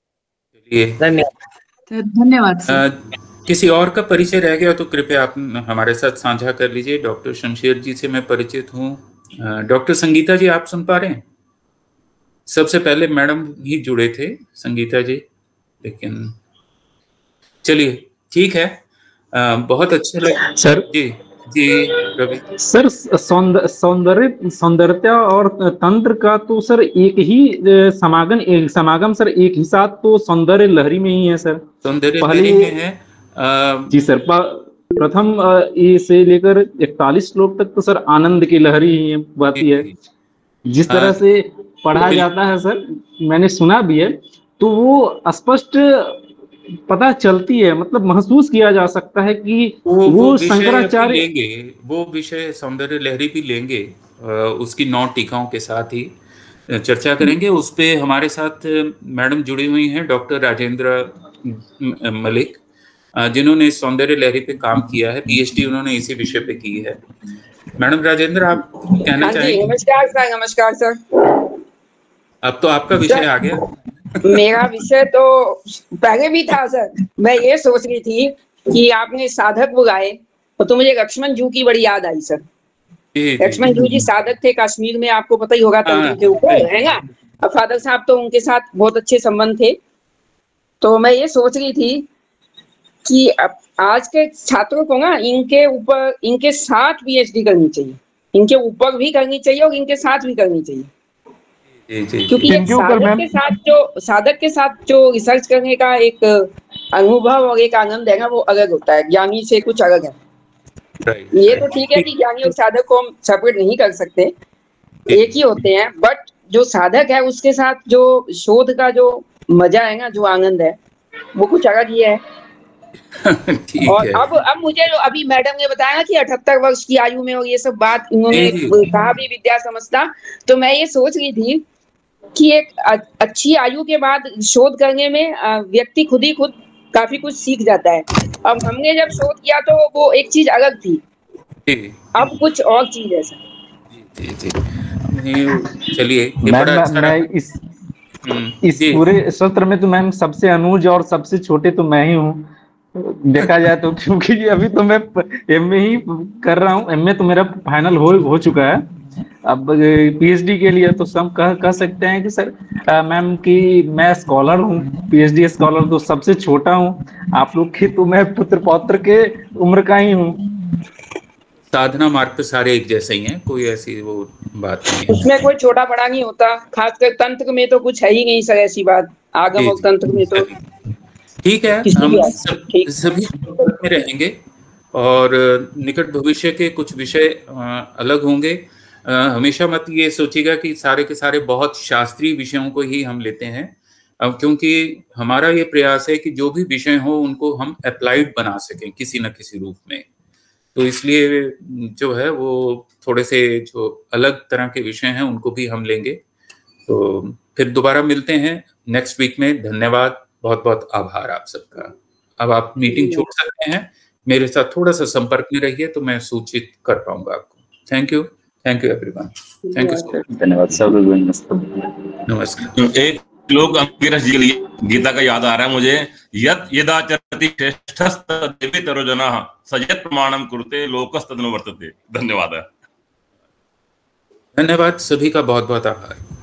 धन्यवाद सर। किसी और का परिचय रह गया तो कृपया आप हमारे साथ साझा कर लीजिए। डॉक्टर शमशेर जी से मैं परिचित हूँ। डॉक्टर संगीता जी, आप सुन पा रहे हैं? सबसे पहले मैडम ही जुड़े थे, संगीता जी, लेकिन चलिए ठीक है। बहुत अच्छे लगे सर। जी रवि सर, सौंदर्यता और तंत्र का तो सर एक ही समागम सर, एक ही साथ तो सौंदर्य लहरी में ही है सर। सौंदर्य लहरी में है। जी सर, प्रथम ए से लेकर 41 श्लोक तक तो सर आनंद की लहरी ही बाती है। जिस तरह से पढ़ा जाता है सर, मैंने सुना भी है, तो वो स्पष्ट पता चलती है, मतलब महसूस किया जा सकता है कि वो शंकराचार्य लेंगे, वो विषय सौंदर्य लहरी भी लेंगे, उसकी 9 टीकाओं के साथ ही चर्चा करेंगे। उस पे हमारे साथ मैडम जुड़ी हुई हैं, डॉक्टर राजेंद्र मलिक, जिन्होंने सौंदर्य लहरी पे काम किया है, पीएचडी उन्होंने इसी विषय पे की है। मैडम राजेंद्र, आप कहना चाहेंगे? नमस्कार सर। नमस्कार सर। अब तो आपका विषय आ गया। मेरा विषय तो पहले भी था सर। मैं ये सोच रही थी कि आपने साधक बुलाए तो मुझे लक्ष्मण जू की बड़ी याद आई सर। लक्ष्मण जू जी साधक थे कश्मीर में, आपको पता ही होगा, तंत्र के ऊपर है ना। अब फादर साहब तो उनके साथ बहुत अच्छे संबंध थे। तो मैं ये सोच रही थी कि आज के छात्रों को ना इनके साथ पीएचडी करनी चाहिए, इनके ऊपर भी करनी चाहिए और इनके साथ भी करनी चाहिए। क्योंकि साधक के साथ जो रिसर्च करने का एक अनुभव और एक आनंद है ना, वो अलग होता है, ज्ञानी से कुछ अलग है। ये तो ठीक है कि ज्ञानी और साधक को हम सेपरेट नहीं कर सकते, एक ही होते हैं, बट जो साधक है उसके साथ जो शोध का जो मजा है ना, जो आनंद है, वो कुछ अलग ही है। और अब मुझे अभी मैडम ने बताया कि 78 वर्ष की आयु में और ये सब बात उन्होंने कहा भी विद्या समझता, तो मैं ये सोच रही थी कि एक अच्छी आयु के बाद शोध करने में व्यक्ति खुद काफी कुछ सीख जाता है। अब हमने जब शोध किया तो वो एक चीज अलग थी, अब कुछ और चीज है सर। चलिए, मैं इस पूरे सत्र में तो मैम सबसे अनुज और सबसे छोटे तो मैं ही हूँ देखा जाए तो, क्योंकि अभी तो मैं एमए ही कर रहा हूँ। एमए तो मेरा फाइनल हो चुका है। अब पीएचडी के लिए तो सब कह सकते हैं कि सर मैम कि मैं स्कॉलर हूँ, पीएचडी स्कॉलर तो सबसे छोटा हूँ। आप लोग की तो मैं पुत्र पौत्र के उम्र का ही हूँ। साधना मार्ग पे सारे एक जैसे ही हैं, कोई ऐसी वो बात नहीं है। उसमें कोई छोटा बड़ा नहीं होता, खासकर तंत्र में तो कुछ है ही नहीं सर ऐसी बात। आगम और तंत्र में तो ठीक है, हम सभी में रहेंगे और निकट भविष्य के कुछ विषय अलग होंगे। हमेशा मत ये सोचिएगा कि सारे के सारे बहुत शास्त्रीय विषयों को ही हम लेते हैं, क्योंकि हमारा ये प्रयास है कि जो भी विषय हो उनको हम अप्लाइड बना सकें किसी न किसी रूप में। तो इसलिए जो है वो थोड़े से जो अलग तरह के विषय हैं उनको भी हम लेंगे। तो फिर दोबारा मिलते हैं नेक्स्ट वीक में। धन्यवाद, बहुत बहुत आभार आप सबका। अब आप मीटिंग छोड़ सकते हैं, मेरे साथ थोड़ा सा संपर्क में रहिए तो मैं सूचित कर पाऊंगा आपको। Thank you everyone. Thank you so much. धन्यवाद सर। नमस्कार। एक श्लोक अंगिरस जी के लिए गीता का याद आ रहा है मुझे, यत् यदाचरति श्रेष्ठस्तदेवेतरो जनाः सयत् प्रमाणम कुरुते लोकस्तदनुवर्तते। धन्यवाद। धन्यवाद, सभी का बहुत बहुत आभार।